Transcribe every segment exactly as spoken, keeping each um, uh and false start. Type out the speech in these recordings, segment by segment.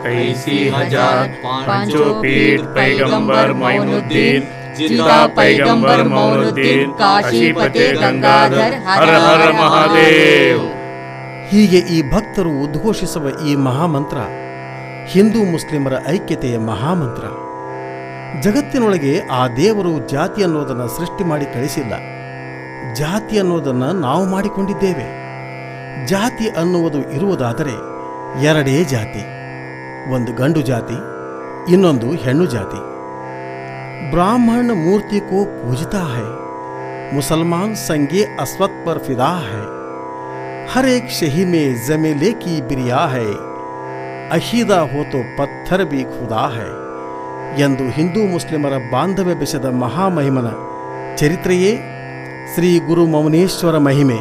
कैसी हजार पांचों पीठ पैगंबर मोइनुद्दीन जिता पैगंबर मोइनुद्दीन काशीपते गंगाधर हर हर महादेव. ಹೀಗೆ ಈ ಭಕ್ತರು ಉದ್ಘೋಷಿಸುವ ಈ ಮಹಾಮಂತ್ರ ಹಿಂದೂ ಮುಸ್ಲಿಮರ ಐಕ್ಯತೆಯ ಮಹಾಮಂತ್ರ. ಜಗತ್ತಿನೊಳಗೆ ಆ ದೇವರು ಜಾತಿ ಅನ್ನೋದನ್ನು ಸೃಷ್ಟಿ ಮಾಡಿ ಕಳಿಸಿಲ್ಲ. ಜಾತಿ ಅನ್ನೋದನ್ನು ನಾವು ಮಾಡಿಕೊಂಡಿದ್ದೇವೆ. ಜಾತಿ ಅನ್ನುವುದು ಇರುವುದಾದರೆ ಎರಡೇ ಜಾತಿ, ಒಂದು ಗಂಡು ಜಾತಿ, ಇನ್ನೊಂದು ಹೆಣ್ಣು ಜಾತಿ. ಬ್ರಾಹ್ಮಣ ಮೂರ್ತಿ ಕೋ ಪೂಜಿತಾ ಹೈ, ಮುಸಲ್ಮಾನ್ ಸಂಗೆ ಅಸ್ವತ್ ಪರ್ ಫಿದಾ ಹೈ, हर एक शही में जमीले की बिरिया है, अशीदा हो तो पत्थर भी खुदा है ಎಂದು ಹಿಂದೂ ಮುಸ್ಲಿಮರ ಬಾಂಧವ್ಯ ಬೆಸೆದ ಮಹಾಮಹಿಮನ ಚರಿತ್ರೆಯೇ ಶ್ರೀ ಗುರು ಮೌನೇಶ್ವರ ಮಹಿಮೆ.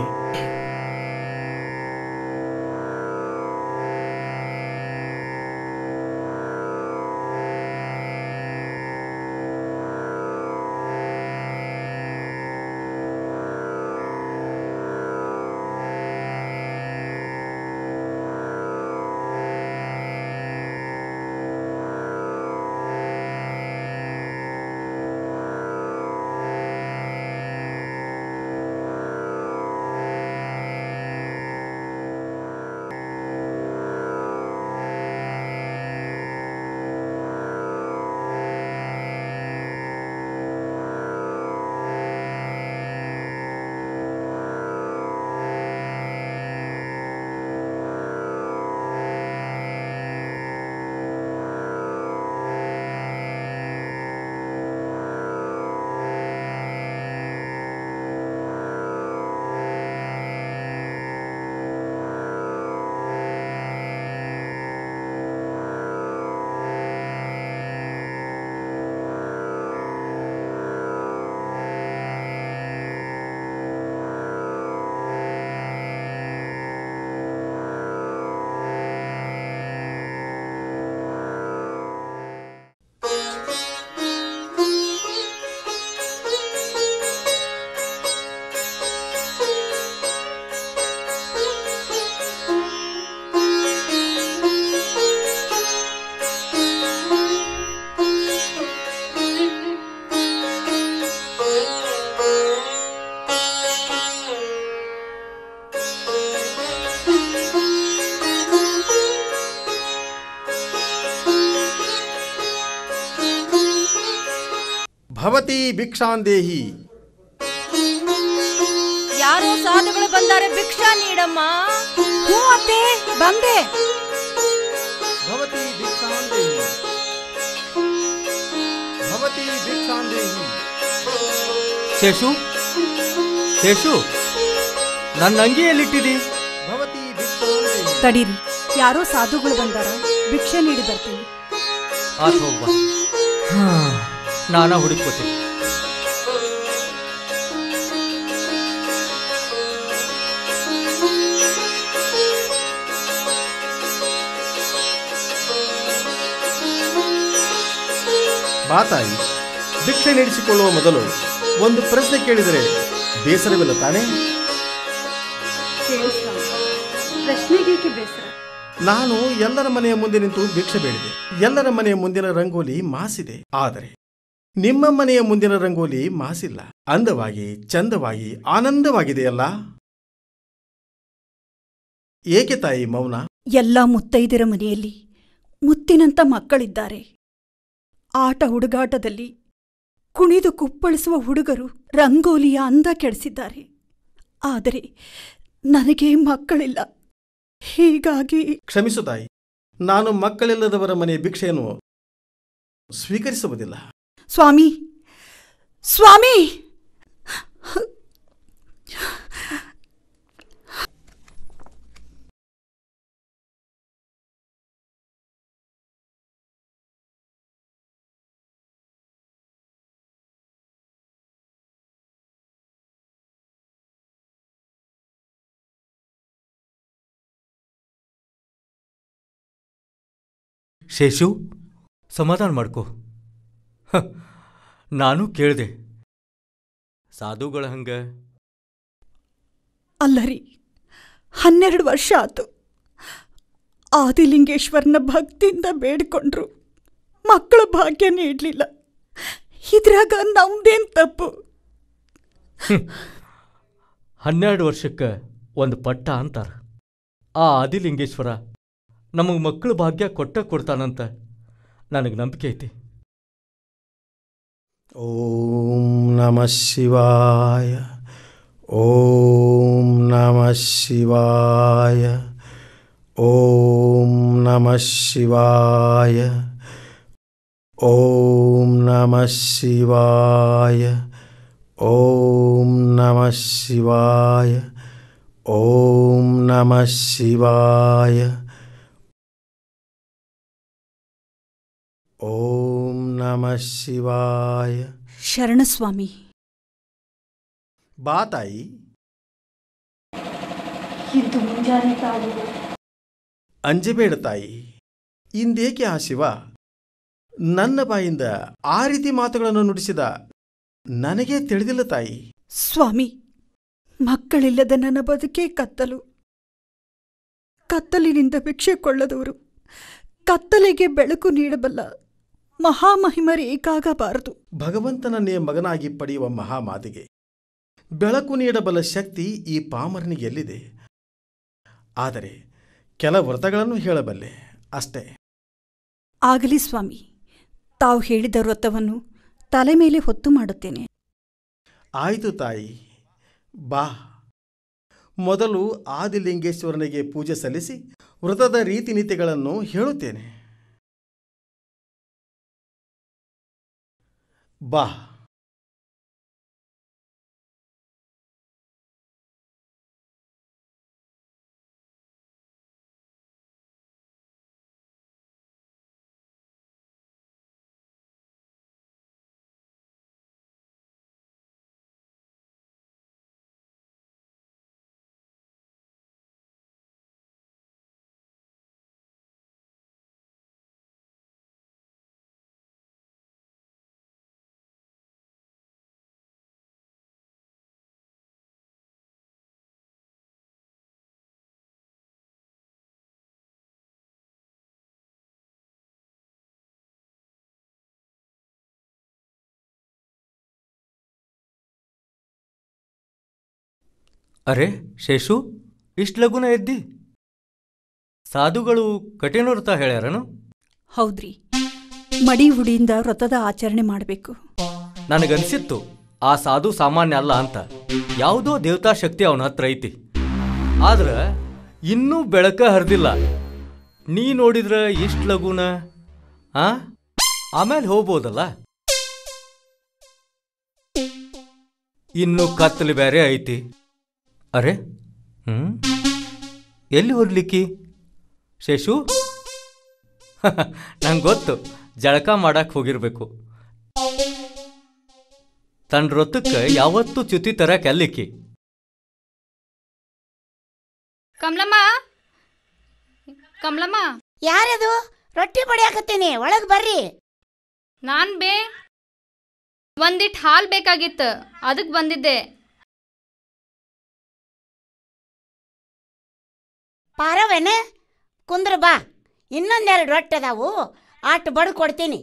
ಭವತಿ ಭಿಕ್ಷಾಂದೇಹಿ. ಯಾರೋ ಸಾಧುಗಳು ಬಂದಾರೆ, ಭಿಕ್ಷಾ ನೀಡಮ್ಮ. ಹ್ಞೂ ಅತ್ತೆ, ಬಂದೆ. ಭವತಿ ಭಿಕ್ಷಾಂದೇಹಿ, ಭವತಿ ಭಿಕ್ಷಾಂದೇಹಿ. ಶೇಷು, ಶೇಷು, ನನ್ನ ಅಂಗಿಯಲ್ಲಿಟ್ಟಿದಿ? ಭವತಿ ಭಿಕ್ಷಾಂದೇಹಿ. ತಡೀರಿ, ಯಾರೋ ಸಾಧುಗಳು ಬಂದಾರ, ಭಿಕ್ಷೆ ನೀಡಿ ಬರ್ತೀನಿ. ಆತ ಹೋಗ್ಬಾ, ನಾನ ಹುಡುಕೋತೀನಿ. ಬಾತಾಯಿ, ಭಿಕ್ಷೆ ನೀಡಿಸಿಕೊಳ್ಳುವ ಮೊದಲು ಒಂದು ಪ್ರಶ್ನೆ ಕೇಳಿದರೆ ಬೇಸರವಿಲ್ಲ ತಾನೇ? ಪ್ರಶ್ನೆಗೇಕೆ ಬೇಸರ? ನಾನು ಎಲ್ಲರ ಮನೆಯ ಮುಂದೆ ನಿಂತು ಭಿಕ್ಷೆ ಬೇಡಿದೆ. ಎಲ್ಲರ ಮನೆಯ ಮುಂದಿನ ರಂಗೋಲಿ ಮಾಸಿದೆ. ಆದರೆ ನಿಮ್ಮ ಮನೆಯ ಮುಂದಿನ ರಂಗೋಲಿ ಮಾಸಿಲ್ಲ. ಅಂದವಾಗಿ, ಚಂದವಾಗಿ, ಆನಂದವಾಗಿದೆಯಲ್ಲ. ಏಕೆ ತಾಯಿ ಮೌನ? ಎಲ್ಲ ಮುತ್ತೈದರ ಮನೆಯಲ್ಲಿ ಮುತ್ತಿನಂತ ಮಕ್ಕಳಿದ್ದಾರೆ. ಆಟ ಹುಡುಗಾಟದಲ್ಲಿ ಕುಣಿದು ಕುಪ್ಪಳಿಸುವ ಹುಡುಗರು ರಂಗೋಲಿಯ ಅಂದ ಕೆಡಿಸಿದ್ದಾರೆ. ಆದರೆ ನನಗೆ ಮಕ್ಕಳಿಲ್ಲ. ಹೀಗಾಗಿ ಕ್ಷಮಿಸು ತಾಯಿ, ನಾನು ಮಕ್ಕಳಿಲ್ಲದವರ ಮನೆಯ ಭಿಕ್ಷೆಯನ್ನು ಸ್ವೀಕರಿಸುವುದಿಲ್ಲ. ಸ್ವಾಮಿ, ಸ್ವಾಮಿ, ಶೇಷು, ಸಮಾಧಾನ ಮಾಡ್ಕೋ. ನಾನು ಕೇಳಿದೆ, ಸಾಧುಗಳ ಹಂಗ. ಅಲ್ಲರಿ, ಹನ್ನೆರಡು ವರ್ಷ ಆತು. ಆದಿಲಿಂಗೇಶ್ವರನ ಭಕ್ತಿಯಿಂದ ಬೇಡಿಕೊಂಡ್ರು, ಮಕ್ಕಳ ಭಾಗ್ಯ ನೀಡಲಿಲ್ಲ. ಇದ್ರಾಗ ನಮ್ದೇನು ತಪ್ಪು? ಹನ್ನೆರಡು ವರ್ಷಕ್ಕೆ ಒಂದು ಪಟ್ಟ ಅಂತಾರ. ಆ ಆದಿಲಿಂಗೇಶ್ವರ ನಮಗೆ ಮಕ್ಕಳ ಭಾಗ್ಯ ಕೊಟ್ಟ ಕೊಡ್ತಾನಂತ ನನಗೆ ನಂಬಿಕೆ ಐತಿ. ಓಂ ನಮಃ ಶಿವಾಯ. ಓಂ ನಮಃ ಶಿವಾಯ. ಓಂ ನಮಃ ಶಿವಾಯ. ಓಂ ನಮಃ ಶಿವಾಯ. ಓಂ ನಮಃ ಶಿವಾಯ. ಓಂ ನಮಃ ಶಿವಾಯ. ಓಂ ನಮಃ ಶಿವಾಯ. ಶರಣಸ್ವಾಮಿ. ಬಾ ತಾಯಿ. ಇಂದು ಮುಂಜಾನೆ ತಾವು ಅಂಜಬೇಡ ತಾಯಿ. ಇಂದೇಕೆ ಆ ಶಿವ ನನ್ನ ಬಾಯಿಂದ ಆ ರೀತಿ ಮಾತುಗಳನ್ನು ನುಡಿಸಿದ ನನಗೇ ತಿಳಿದಿಲ್ಲ ತಾಯಿ. ಸ್ವಾಮಿ, ಮಕ್ಕಳಿಲ್ಲದ ನನ್ನ ಬದುಕೇ ಕತ್ತಲು. ಕತ್ತಲಿನಿಂದ ಭಿಕ್ಷೆ ಕೊಳ್ಳದವರು ಕತ್ತಲೆಗೆ ಬೆಳಕು ನೀಡಬಲ್ಲ ಮಹಾಮಹಿಮರು ಏಕಾಗಬಾರದು. ಭಗವಂತನನ್ನೇ ಮಗನಾಗಿ ಪಡೆಯುವ ಮಹಾಮಾತೆಗೆ ಬೆಳಕು ನೀಡಬಲ್ಲ ಶಕ್ತಿ ಈ ಪಾಮರನಿಗೆ ಎಲ್ಲಿದೆ? ಆದರೆ ಕೆಲ ವ್ರತಗಳನ್ನು ಹೇಳಬಲ್ಲೆ ಅಷ್ಟೇ. ಆಗಲಿ ಸ್ವಾಮಿ, ತಾವು ಹೇಳಿದ ವ್ರತವನ್ನು ತಲೆ ಮೇಲೆ ಹೊತ್ತು ಮಾಡುತ್ತೇನೆ. ಆಯಿತು ತಾಯಿ, ಬಾ. ಮೊದಲು ಆದಿಲಿಂಗೇಶ್ವರನಿಗೆ ಪೂಜೆ ಸಲ್ಲಿಸಿ ವ್ರತದ ರೀತಿ ನೀತಿಗಳನ್ನು ಹೇಳುತ್ತೇನೆ. ಬಾ. ಅರೆ ಶೇಷು, ಇಷ್ಟು ಲಗುನ ಎದ್ದಿ? ಸಾಧುಗಳು ಕಠಿಣ ವ್ರತ ಹೇಳ್ಯಾರನು? ಹೌದ್ರಿ, ಮಡಿ ಹುಡಿಯಿಂದ ವ್ರತದ ಆಚರಣೆ ಮಾಡಬೇಕು. ನನಗನ್ಸಿತ್ತು ಆ ಸಾಧು ಸಾಮಾನ್ಯ ಅಲ್ಲ ಅಂತ. ಯಾವುದೋ ದೇವತಾ ಶಕ್ತಿ ಅವನ ಹತ್ರ ಐತಿ. ಆದ್ರೆ ಇನ್ನೂ ಬೆಳಕ ಹರಿದಿಲ್ಲ. ನೀ ನೋಡಿದ್ರ ಇಷ್ಟು ಲಗುನ ಆ ಆಮೇಲೆ ಹೋಗ್ಬೋದಲ್ಲ. ಇನ್ನು ಕತ್ತಲು ಬೇರೆ ಐತಿ. ಅರೆ ಹ್ಮ್ ಎಲ್ಲಿ ಹೊರ್ಲಿಕ್ಕಿ ಶೇಷು? ನಂಗೆ ಗೊತ್ತು, ಜಳಕ ಮಾಡಕ್ಕೆ ಹೋಗಿರ್ಬೇಕು. ತನ್ನ ರೊತ್ತಕ್ಕೆ ಯಾವತ್ತೂ ಚ್ಯುತಿ ತರಕ್ಕೆ ಅಲ್ಲಿಕ್ಕಿ. ಕಮಲಮ್ಮ, ಕಮಲಮ್ಮ. ಯಾರದು? ರೊಟ್ಟಿ ಬಡಿಯಾಕತ್ತೀನಿ, ಒಳಗೆ ಬರ್ರಿ. ನಾನ್ ಬೇ ಒಂದಿಟ್ಟು ಹಾಲು ಬೇಕಾಗಿತ್ತು, ಅದಕ್ಕೆ ಬಂದಿದ್ದೆ. ಪಾರವೇನ? ಕುಂದ್ರ ಬಾ, ಇನ್ನೊಂದೆರಡು ರೊಟ್ಟಿ ಅದಾವು, ಆಟ ಬಡ್ದು ಕೊಡ್ತೀನಿ.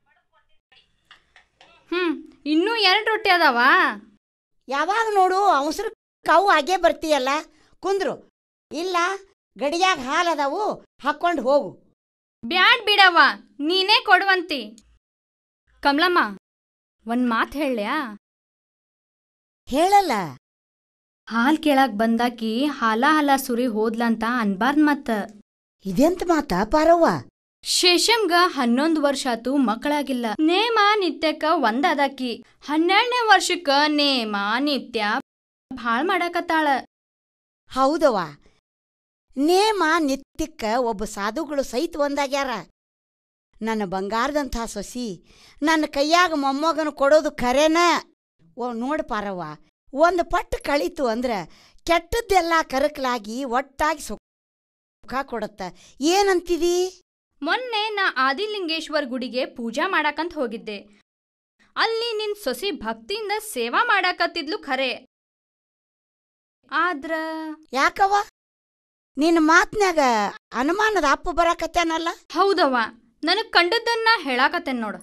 ಹ್ಮ್ ಇನ್ನೂ ಎರಡು ರೊಟ್ಟಿ ಅದಾವ? ಯಾವಾಗ ನೋಡು ಅವಸರು ಕಾವು ಆಗೇ ಬರ್ತೀಯಲ್ಲ. ಕುಂದ್ರು, ಇಲ್ಲ ಗಡಿಯಾಗ ಹಾಲು ಅದಾವು, ಹಾಕ್ಕೊಂಡು ಹೋಗು. ಬ್ಯಾಡ್ ಬಿಡವ್ವ, ನೀನೇ ಕೊಡುವಂತಿ. ಕಮಲಮ್ಮ, ಒಂದ್ ಮಾತು ಹೇಳ್ಯಾ? ಹೇಳಲ್ಲ. ಹಾಲ್ ಕೇಳಾಕ್ ಬಂದಾಕಿ ಹಾಲ ಹಾಲ ಸುರಿ ಹೋದ್ಲಂತ ಅನ್ಬಾರ್ದ್ ಮತ್ತ. ಇದೆಂತ ಮಾತಾ ಪಾರವ್ವ? ಶೇಷಂಗ ಹನ್ನೊಂದು ವರ್ಷ ಆತು, ಮಕ್ಕಳಾಗಿಲ್ಲ. ನೇಮ ನಿತ್ಯಕ್ಕ ಒಂದಾದಾಕಿ ಹನ್ನೆರಡನೇ ವರ್ಷಕ್ಕ ನೇಮ ನಿತ್ಯ ಭಾಳ್ ಮಾಡಾಕತ್ತಾಳ. ಹೌದವ್ವ, ನೇಮ ನಿತ್ಯಕ್ಕ ಒಬ್ಬ ಸಾಧುಗಳು ಸಹಿತ ಒಂದಾಗ್ಯಾರ. ನನ್ನ ಬಂಗಾರದಂಥ ಸೊಸಿ ನನ್ನ ಕೈಯಾಗ ಮೊಮ್ಮಗನ ಕೊಡೋದು ಖರೇನ? ಓ ನೋಡು ಪಾರವ್ವ, ಒಂದು ಪಟ್ಟು ಕಳೀತು ಅಂದ್ರೆ ಕೆಟ್ಟದ್ದೆಲ್ಲ ಕರಕಲಾಗಿ ಒಟ್ಟಾಗಿ ಸುಖ ಕೊಡುತ್ತ. ಏನಂತಿದಿ? ಮೊನ್ನೆ ನಾ ಆದಿಲಿಂಗೇಶ್ವರ್ ಗುಡಿಗೆ ಪೂಜಾ ಮಾಡಾಕಂತ ಹೋಗಿದ್ದೆ. ಅಲ್ಲಿ ನಿನ್ ಸೊಸಿ ಭಕ್ತಿಯಿಂದ ಸೇವಾ ಮಾಡಾಕತ್ತಿದ್ಲು ಖರೆ. ಆದ್ರ ಯಾಕವ್ವ? ನಿನ್ನ ಮಾತ್ನ್ಯಾಗ ಅನುಮಾನದ ಅಪ್ಪು ಬರಾಕತ್ತೇನಲ್ಲ? ಹೌದವ್ವ, ನನಗ್ ಕಂಡದ್ದನ್ನ ಹೇಳಾಕತ್ತೇನ್ ನೋಡು.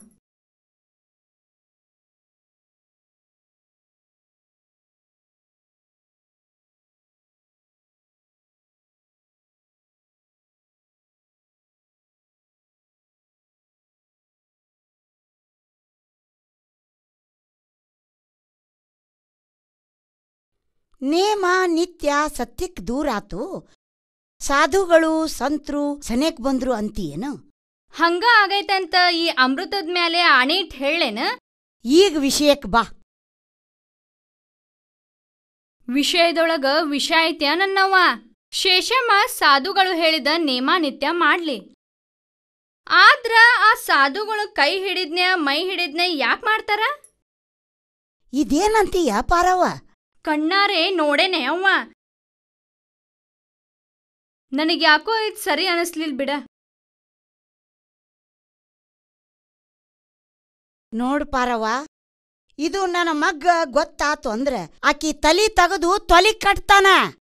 ನೇಮ ನಿತ್ಯ ಸತ್ಯಕ್ ದೂರ ಆತು, ಸಾಧುಗಳು ಸಂತ್ರು ಸನೇಕ್ ಬಂದ್ರು ಅಂತೀಯೇನು? ಹಂಗ ಆಗೈತೆ ಅಂತ ಈ ಅಮೃತದ ಮ್ಯಾಲೆ ಆಣೆ ಇಟ್ ಹೇಳೇನ? ಈಗ ವಿಷಯಕ್ ಬಾ. ವಿಷಯದೊಳಗ ವಿಷಯ ಐತ್ಯಾ ನನ್ನವ್ವ? ಶೇಷಮ್ಮ ಸಾಧುಗಳು ಹೇಳಿದ ನೇಮ ನಿತ್ಯ ಮಾಡ್ಲಿ, ಆದ್ರ ಆ ಸಾಧುಗಳು ಕೈ ಹಿಡಿದ್ನ್ಯ ಮೈ ಹಿಡಿದ್ನೆ ಯಾಕೆ ಮಾಡ್ತಾರ? ಇದೇನಂತೀಯ ಪಾರವ್ವ? ಕಣ್ಣಾರೆ ನೋಡೇನೆ ಅವ್ವ. ನನಗ್ಯಾಕೋ ಇದು ಸರಿ ಅನಿಸ್ಲಿಲ್ ಬಿಡ. ನೋಡ್ ಪಾರವ್ವ, ಇದು ನನ್ನ ಮಗ್ಗ ಗೊತ್ತಾತು ಅಂದ್ರ ಆಕಿ ತಲಿ ತಗದು ತೊಲಿ ಕಟ್ತಾನ.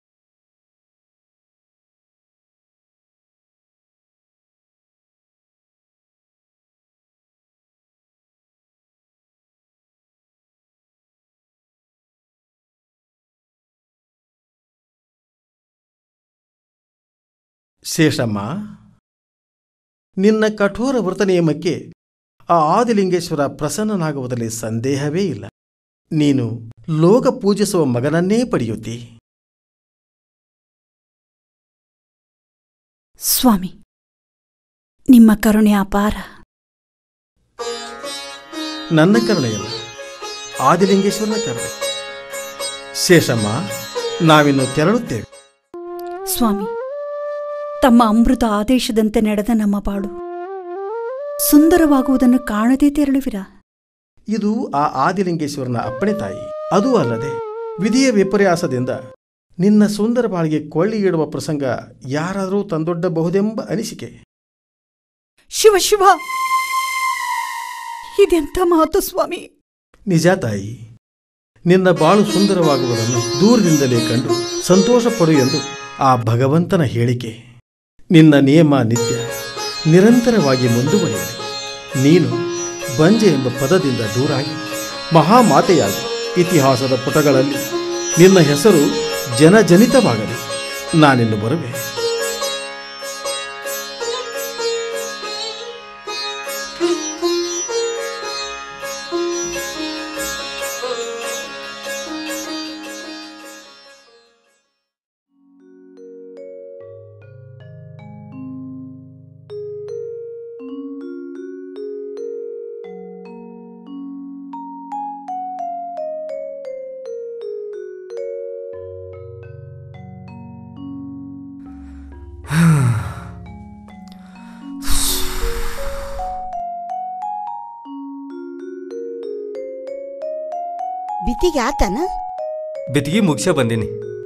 ಶೇಷಮ್ಮ, ನಿನ್ನ ಕಠೋರ ವ್ರತ ನಿಯಮಕ್ಕೆ ಆ ಆದಿಲಿಂಗೇಶ್ವರ ಪ್ರಸನ್ನನಾಗುವುದರಲ್ಲಿ ಸಂದೇಹವೇ ಇಲ್ಲ. ನೀನು ಲೋಕ ಪೂಜಿಸುವ ಮಗನನ್ನೇ ಪಡೆಯುತ್ತಿ. ಸ್ವಾಮಿ, ನಿಮ್ಮ ಕರುಣೆ ಅಪಾರ. ನನ್ನ ಕರುಣೆಯಲ್ಲ, ಆದಿಲಿಂಗೇಶ್ವರನ ಕರುಣೆ. ಶೇಷಮ್ಮ, ನಾವಿನ್ನು ತೆರಳುತ್ತೇವೆ. ಸ್ವಾಮಿ, ತಮ್ಮ ಅಮೃತ ಆದೇಶದಂತೆ ನಡೆದ ನಮ್ಮ ಬಾಳು ಸುಂದರವಾಗುವುದನ್ನು ಕಾಣದೇ ತೆರಳುವಿರಾ? ಇದು ಆ ಆದಿಲಿಂಗೇಶ್ವರನ ಅಪ್ಪಣೆ ತಾಯಿ. ಅದೂ ಅಲ್ಲದೆ ವಿಧಿಯ ವಿಪರ್ಯಾಸದಿಂದ ನಿನ್ನ ಸುಂದರ ಬಾಳಿಗೆ ಕೊಳ್ಳಿ ಇಡುವ ಪ್ರಸಂಗ ಯಾರಾದರೂ ತಂದೊಡ್ಡಬಹುದೆಂಬ ಅನಿಸಿಕೆ. ಶಿವ ಶಿವ, ಇದೆಂಥ ಮಾತು ಸ್ವಾಮಿ! ನಿಜ ತಾಯಿ, ನಿನ್ನ ಬಾಳು ಸುಂದರವಾಗುವುದನ್ನು ದೂರದಿಂದಲೇ ಕಂಡು ಸಂತೋಷ ಪಡು ಎಂದು ಆ ಭಗವಂತನ ಹೇಳಿಕೆ. ನಿನ್ನ ನಿಯಮ ನಿತ್ಯ ನಿರಂತರವಾಗಿ ಮುಂದುವರಿಯಲಿ. ನೀನು ಬಂಜೆ ಎಂಬ ಪದದಿಂದ ದೂರಾಗಿ ಮಹಾಮಾತೆಯಾಗಿ ಇತಿಹಾಸದ ಪುಟಗಳಲ್ಲಿ ನಿನ್ನ ಹೆಸರು ಜನಜನಿತವಾಗಲಿ. ನಾನಿನ್ನು ಬರುವೆ. ಬಿತ್ತಿಗೆ ಆತನ? ಬಿತ್ತಿಗೆ ಮುಗಿಸೇ ಬಂದೀನಿ.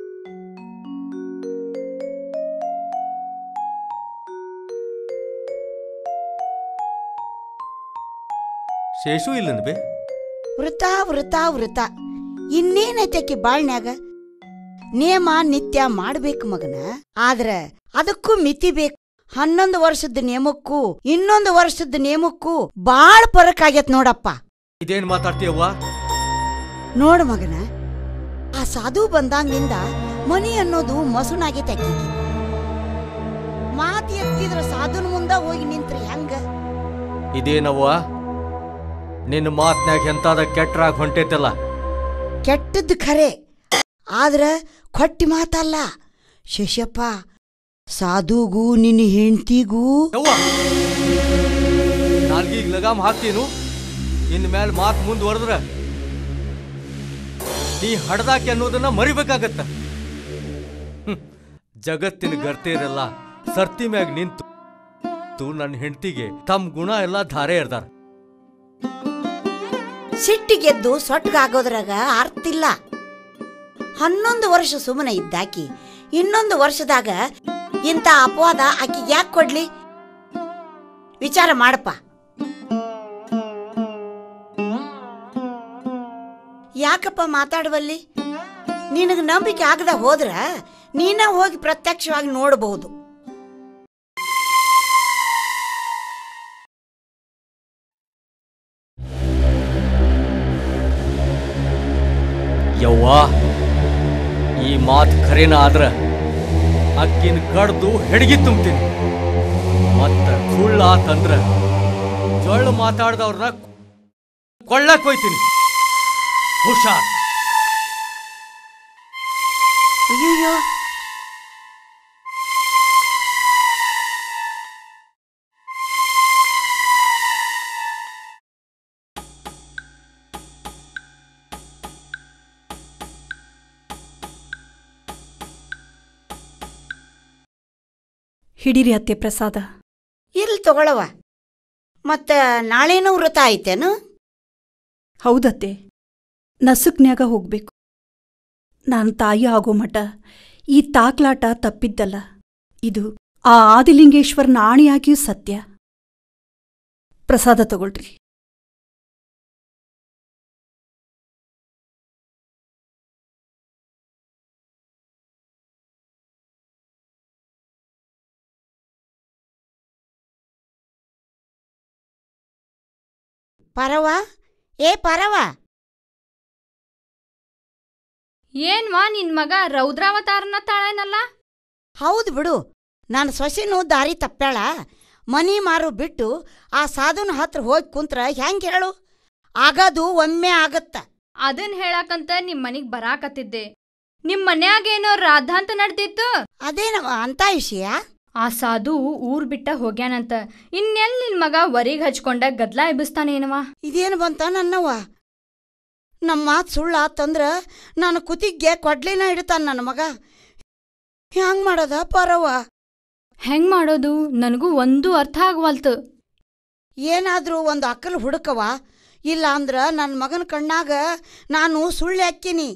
ಶೇಷು ಇಲ್ಲನ ಬೇ? ವೃತ ವೃತ ವೃತ ಇನ್ನೇನೈತಕಿ ಬಾಳ್ನ್ಯಾಗ? ನಿಯಮ ನಿತ್ಯ ಮಾಡ್ಬೇಕು ಮಗನ, ಆದ್ರ ಅದಕ್ಕೂ ಮಿತಿ ಬೇಕು. ಹನ್ನೊಂದು ವರ್ಷದ ನಿಯಮಕ್ಕೂ ಇನ್ನೊಂದು ವರ್ಷದ ನಿಯಮಕ್ಕೂ ಬಾಳ ಫರಕ್ ಆಗೈತ್ ನೋಡಪ್ಪ. ಇದೇನ್ ಮಾತಾಡ್ತೀಯವ್ವ? ನೋಡ ಮಗನ, ಆ ಸಾಧು ಬಂದಾಗಿಂದ ಮನಿ ಅನ್ನೋದು ಮಸುನಾಗೈತೆ ಅಕ್ಕಿಗೆ. ಮಾತು ಎತ್ತಿದ್ರ ಸಾಧುನ ಮುಂದ ಹೋಗಿ ನಿಂತ್ರಿ ಹೆಂಗ? ಇದೇನವ್ವ ನಿನ್ನ ಮಾತ್ನ್ಯಾಗ ಎಂತಾದ ಕೆಟ್ಟರಾಗ ಹೊಂಟೈತಲ್ಲ? ಕೆಟ್ಟದ್ದು ಖರೆ, ಆದ್ರ ಕೊಟ್ಟಿ ಮಾತಲ್ಲ ಶಶಪ್ಪ. ಸಾಧುಗೂ ನಿನ್ನ ಹೆಂಡ್ತಿಗೂ ನಾಲ್ಗೀಗ ಲಗಾಮ್ ಹಾಕ್ತೀನು. ಇನ್ ಮೇಲೆ ಮಾತು ಮುಂದುವರೆದ್ರ ನೀ ಹಡ್ದಾಕಿ ಅನ್ನೋದನ್ನ ಮರಿಬೇಕಾಗತ್ತ. ಜಗತ್ತಿನ ಗರ್ತೆಯರೆಲ್ಲ ಸರ್ತಿ ಮ್ಯಾಗ ನಿಂತು ನನ್ನ ಹೆಂಡತಿಗೆ ತಮ್ಮ ಗುಣ ಎಲ್ಲ ಧಾರೆ ಎರ್ದಾರ. ಸಿಟ್ಟಿಗೆದ್ದು ಸೊಟ್ಗಾಗೋದ್ರಾಗ ಅರ್ತಿಲ್ಲ. ಹನ್ನೊಂದು ವರ್ಷ ಸುಮ್ಮನೆ ಇದ್ದಾಕಿ ಇನ್ನೊಂದು ವರ್ಷದಾಗ ಇಂಥ ಅಪವಾದ ಆಕಿಗೆ ಯಾಕೆ ಕೊಡ್ಲಿ? ವಿಚಾರ ಮಾಡಪ್ಪ. ಯಾಕಪ್ಪ ಮಾತಾಡುವಲ್ಲಿ? ನಿನಗೆ ನಂಬಿಕೆ ಆಗದ ಹೋದ್ರ ನೀನ ಹೋಗಿ ಪ್ರತ್ಯಕ್ಷವಾಗಿ ನೋಡಬಹುದು. ಯವ್ವಾ, ಈ ಮಾತು ಖರೇನ ಆದ್ರ ಅಕ್ಕಿನ ಕಡ್ದು ಹೆಡ್ಗಿ ತುಂಬ್ತೀನಿ. ಮತ್ತ ಸುಳ್ಳಾತಂದ್ರ ಜೊಳ್ಳು ಮಾತಾಡ್ದವ್ರನ್ನ ಕೊಳ್ಳಕ್ ಹೋಯ್ತೀನಿ. ಹುಷಾರ್. ಅಯ್ಯಯ್ಯೋ, ಹಿಡೀರಿ ಅತ್ತೆ ಪ್ರಸಾದ. ಇರ್ಲಿ ತಗೊಳವ. ಮತ್ತ ನಾಳೇನೂ ವ್ರತ ಐತೇನು? ಹೌದತ್ತೆ, ನಸುಕ್ನ್ಯಾಗ ಹೋಗ್ಬೇಕು. ನಾನು ತಾಯಿ ಆಗೋ ಮಠ ಈ ತಾಕ್ಲಾಟ ತಪ್ಪಿದ್ದಲ್ಲ. ಇದು ಆ ಆದಿಲಿಂಗೇಶ್ವರನ ಆಣೆಯಾಗಿಯೂ ಸತ್ಯ. ಪ್ರಸಾದ ತಗೊಳ್ರಿ. ಪರವ, ಏ ಪರವ. ಏನ್ವಾ ನಿನ್ ಮಗ ರೌದ್ರಾವತಾರನ ತಾಳೇನಲ್ಲ? ಹೌದು ಬಿಡು, ನಾನು ಸೊಸಿನೂ ದಾರಿ ತಪ್ಪ್ಯಾಳ. ಮನಿ ಮಾರು ಬಿಟ್ಟು ಆ ಸಾಧುನ ಹತ್ರ ಹೋಗಿ ಕುಂತ್ರ ಹೆಂಗ್ ಹೇಳು? ಆಗದು ಒಮ್ಮೆ ಆಗತ್ತ. ಅದನ್ ಹೇಳಾಕಂತ ನಿಮ್ ಮನಿಗ್ ಬರಾಕತ್ತಿದ್ದೆ. ನಿಮ್ ಮನ್ಯಾಗೇನೋ ರಾಧಾಂತ ನಡ್ದಿತ್ತು. ಅದೇನವ ಅಂತ ವಿಷಯ? ಆ ಸಾಧು ಊರ್ ಬಿಟ್ಟ ಹೋಗ್ಯಾನಂತ. ಇನ್ನೆಲ್ ನಿನ್ ಮಗ ವರಿಗ್ ಹಚ್ಕೊಂಡ ಗದ್ಲಾ ಎಬ್ಬಿಸ್ತಾನೇನವ? ಇದೇನು ಬಂತ ನನ್ನವ್ವ? ನಮ್ಮ ಮಾತು ಸುಳ್ಳಾತಂದ್ರ ನಾನು ಕುತ್ತಿಗೆ ಕೊಡ್ಲಿನ ಇಡ್ತಾನ ನನ್ನ ಮಗ. ಹ್ಯಾಂಗ್ ಮಾಡೋದ ಪರವ? ಹೆಂಗ್ ಮಾಡೋದು ನನಗೂ ಒಂದೂ ಅರ್ಥ ಆಗವಲ್ತು. ಏನಾದ್ರೂ ಒಂದು ಅಕ್ಕಲು ಹುಡುಕವ, ಇಲ್ಲ ಅಂದ್ರ ನನ್ನ ಮಗನ ಕಣ್ಣಾಗ ನಾನು ಸುಳ್ಳು ಹಾಕಿನಿ.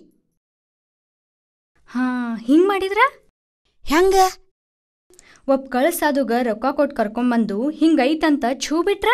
ಹಾ, ಹಿಂಗ್ ಮಾಡಿದ್ರ ಹೆಂಗ? ಒಬ್ಬ ಕಳಸಾದುಗ ರೊಕ್ಕ ಕೊಟ್ಟು ಕರ್ಕೊಂಬಂದು ಹಿಂಗೈತಂತ ಛೂ ಬಿಟ್ರ?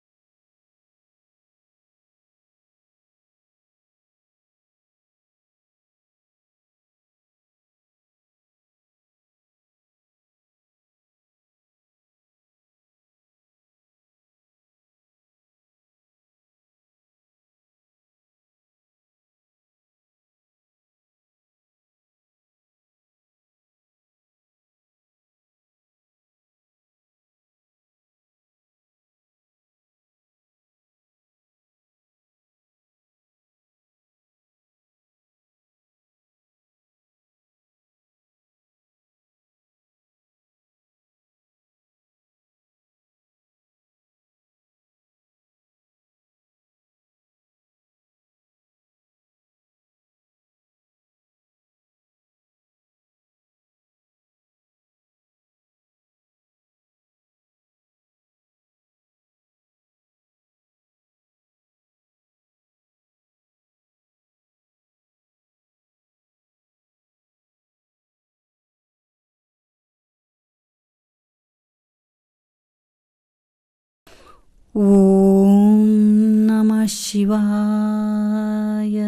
ಓಂ ನಮಃ ಶಿವಾಯ.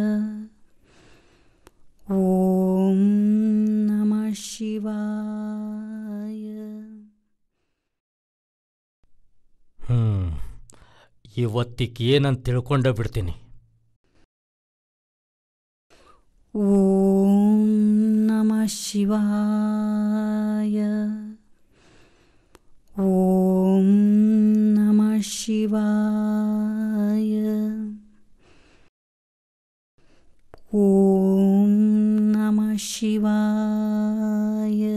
ಓಂ ನಮಃ ಶಿವಾಯ. ಹ್ಮ್ ಇವತ್ತಿಗೆ ಏನಂತ ತಿಳ್ಕೊಂಡ ಬಿಡ್ತೀನಿ. ಓಂ ನಮಃ ಶಿವಾಯ. ಓಂ ನಮಃ ಶಿವಾಯ. ಓಂ ನಮಃ ಶಿವಾಯ.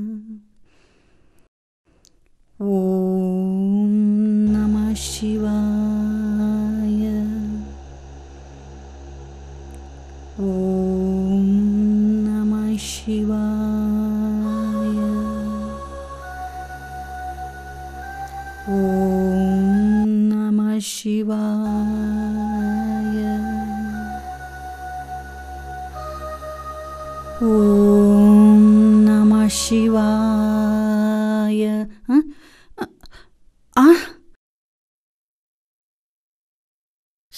ಓಂ ನಮಃ ಶಿವಾಯ. ಓಂ ನಮಃ ಶಿವಾಯ. ಓಂ ನಮಃ ಶಿವಾಯ. ಓಂ ನಮಃ ಶಿವಾಯ.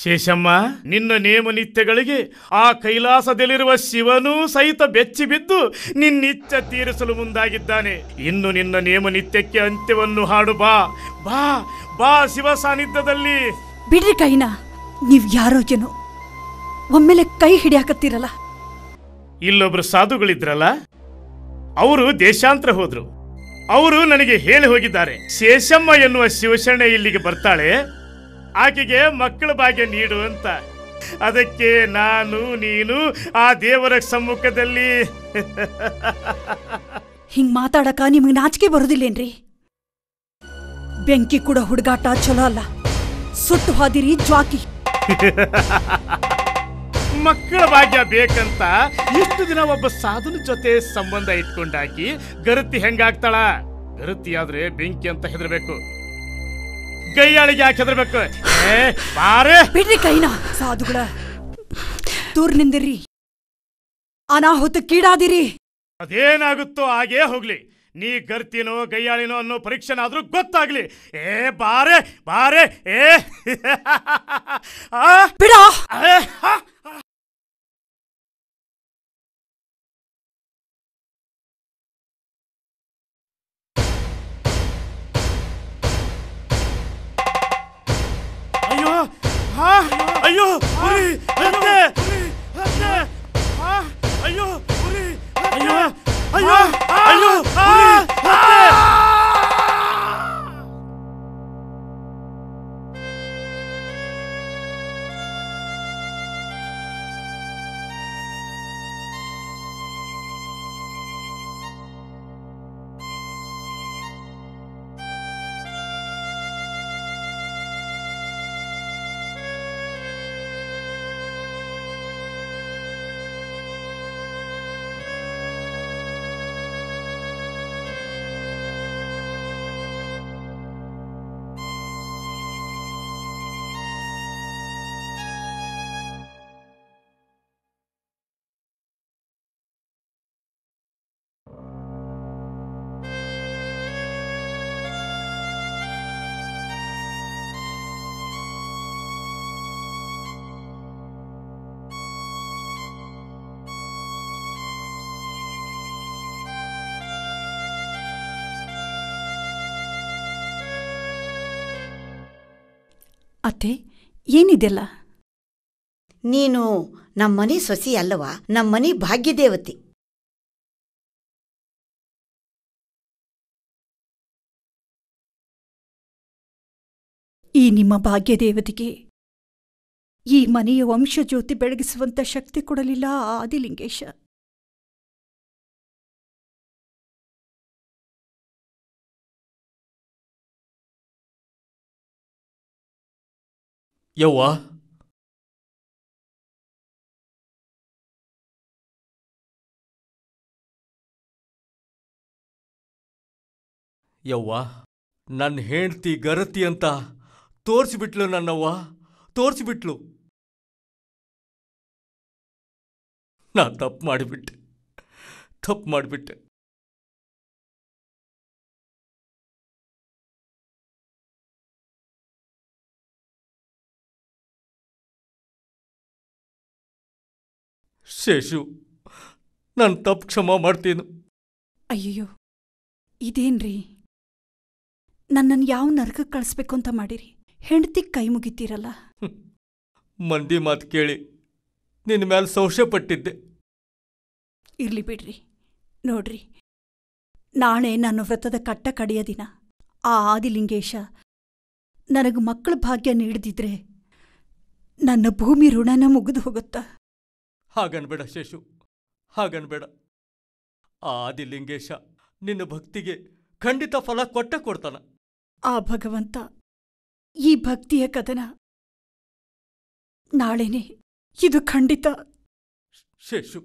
ಶೇಷಮ್ಮ, ನಿನ್ನ ನೇಮ ನಿತ್ಯಗಳಿಗೆ ಆ ಕೈಲಾಸದಲ್ಲಿರುವ ಶಿವನೂ ಸಹಿತ ಬೆಚ್ಚಿ ಬಿದ್ದು ನಿನ್ನಿಚ್ಛ ತೀರಿಸಲು ಮುಂದಾಗಿದ್ದಾನೆ. ಇನ್ನು ನಿನ್ನ ನೇಮ ನಿತ್ಯಕ್ಕೆ ಅಂತ್ಯವನ್ನು ಹಾಡು. ಬಾ ಬಾ ಬಾ ಶಿವ ಸಾನ್ನಿಧ್ಯದಲ್ಲಿ. ಬಿಡ್ರಿ ಕೈನ, ನೀವ್ ಯಾರೋ ಏನೋ ಒಮ್ಮೆಲೆ ಕೈ ಹಿಡಿಯಾಕತ್ತೀರಲ್ಲ. ಇಲ್ಲೊಬ್ರು ಸಾಧುಗಳಿದ್ರಲ್ಲ, ಅವರು ದೇಶಾಂತರ ಹೋದ್ರು. ಅವರು ನನಗೆ ಹೇಳಿ ಹೋಗಿದ್ದಾರೆ, ಶೇಷಮ್ಮ ಎನ್ನುವ ಶಿವಶರಣೆ ಇಲ್ಲಿಗೆ ಬರ್ತಾಳೆ, ಆಕೆಗೆ ಮಕ್ಕಳ ಭಾಗ್ಯ ನೀಡು ಅಂತ. ಅದಕ್ಕೆ ನಾನು ನೀನು ಆ ದೇವರ ಸಮ್ಮುಖದಲ್ಲಿ. ಹಿಂಗ್ ಮಾತಾಡಕ ನಿಮಗೆ ನಾಚಿಕೆ ಬರೋದಿಲ್ಲೇನ್ರಿ? ಬೆಂಕಿ ಕೂಡ ಹುಡುಗಾಟ ಚಲೋ ಅಲ್ಲ. ಸುಟ್ಟು ಹಾದಿರಿ ಜ್ವಾಕಿ. ಮಕ್ಕಳ ಭಾಗ್ಯ ಬೇಕಂತ ಇಷ್ಟು ದಿನ ಒಬ್ಬ ಸಾಧುನ ಜೊತೆ ಸಂಬಂಧ ಇಟ್ಕೊಂಡಾಕಿ ಗರತಿ ಹೆಂಗಾಗ್ತಾಳ? ಗರತಿ ಆದ್ರೆ ಬೆಂಕಿ ಅಂತ ಹೆದರ್ಬೇಕು, ಗೈಯಾಳಿಗೆ ಯಾಕೆ ಹೆದರ್ಬೇಕು? ಬಿಡ್ರಿ ಕೈನಾ ಸಾಧುಗಳ, ದೂರ ನಿಂದಿರಿ, ಅನಾಹುತಕ್ಕೀಡಾದಿರಿ. ಅದೇನಾಗುತ್ತೋ ಹಾಗೇ ಹೋಗ್ಲಿ. ನೀ ಗರ್ತಿನೋ ಗೈಯಾಳಿನೋ ಅನ್ನೋ ಪರೀಕ್ಷೆನಾದ್ರೂ ಗೊತ್ತಾಗ್ಲಿ. ಏ ಬಾರೆ ಬಾರೆ ಏ ಬಿಡ. ಅಯ್ಯೋ ಹಾ ಅಯ್ಯೋ ಉರಿ ಅತ್ತೆ ಅತ್ತೆ ಹಾ ಅಯ್ಯೋ ಉರಿ ಅಯ್ಯೋ ಅಯ್ಯೋ ಅಯ್ಯೋ ಉರಿ ಅತ್ತೆ. ಅತ್ತೆ, ಏನಿದೆಲ್ಲ? ನೀನು ನಮ್ಮನೆ ಸೊಸಿ ಅಲ್ಲವಾ? ನಮ್ಮನೆ ಭಾಗ್ಯದೇವತೆ. ಈ ನಿಮ್ಮ ಭಾಗ್ಯದೇವತೆಗೆ ಈ ಮನೆಯ ವಂಶಜ್ಯೋತಿ ಬೆಳಗಿಸುವಂತ ಶಕ್ತಿ ಕೊಡಲಿಲ್ಲ ಆ ಆದಿಲಿಂಗೇಶ. ಯವ್ವ, ಯವ್ವ, ನನ್ನ ಹೆಂಡ್ತಿ ಗರತಿ ಅಂತ ತೋರಿಸಿಬಿಟ್ಲು ನನ್ನವ್ವ, ತೋರಿಸಿಬಿಟ್ಲು. ನಾ ತಪ್ಪು ಮಾಡಿಬಿಟ್ಟೆ, ತಪ್ಪು ಮಾಡಿಬಿಟ್ಟೆ. ಶೇಷು, ನಾನು ತಪ್ಪು ಕ್ಷಮ ಮಾಡ್ತೀನಿ. ಅಯ್ಯಯ್ಯೋ, ಇದೇನ್ರಿ? ನನ್ನನ್ನು ಯಾವ ನರಕಕ್ಕೆ ಕಳಿಸ್ಬೇಕು ಅಂತ ಮಾಡಿರಿ? ಹೆಂಡತಿ ಕೈ ಮುಗಿತೀರಲ್ಲ. ಮಂದಿ ಮಾತು ಕೇಳಿ ನಿನ್ನ ಮೇಲೆ ಸಂಶಯ ಪಟ್ಟಿದ್ದೆ. ಇರ್ಲಿ ಬಿಡ್ರಿ. ನೋಡ್ರಿ, ನಾಳೆ ನನ್ನ ವ್ರತದ ಕಟ್ಟ ಕಡೆಯ ದಿನ. ಆ ಆದಿಲಿಂಗೇಶ ನನಗೆ ಮಕ್ಕಳ ಭಾಗ್ಯ ನೀಡದಿದ್ರೆ ನನ್ನ ಭೂಮಿ ಋಣನ ಮುಗಿದು ಹೋಗುತ್ತಾ? ಹಾಗನ್ಬೇಡ ಶೇಷು, ಹಾಗನ್ಬೇಡ. ಆ ಆದಿಲಿಂಗೇಶ ನಿನ್ನ ಭಕ್ತಿಗೆ ಖಂಡಿತ ಫಲ ಕೊಟ್ಟ ಕೊಡ್ತಾನ. ಆ ಭಗವಂತ ಈ ಭಕ್ತಿಯ ಕದನ ನಾಳೆನೆ, ಇದು ಖಂಡಿತ. ಶೇಷು,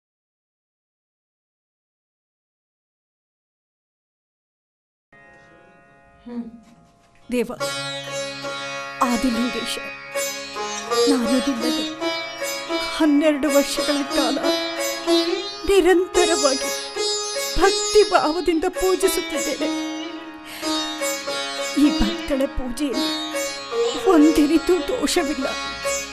ದೇವ ಆದಿಲಿಂಗೇಶ, ನಾನು ನಿನ್ನನ್ನು ಹನ್ನೆರಡು ವರ್ಷಗಳ ಕಾಲ ನಿರಂತರವಾಗಿ ಭಕ್ತಿ ಭಾವದಿಂದ ಪೂಜಿಸುತ್ತಿದ್ದೇನೆ. ಈ ಭಕ್ತಳ ಪೂಜೆಯಲ್ಲಿ ಒಂದಿನಿತೂ ದೋಷವಿಲ್ಲ.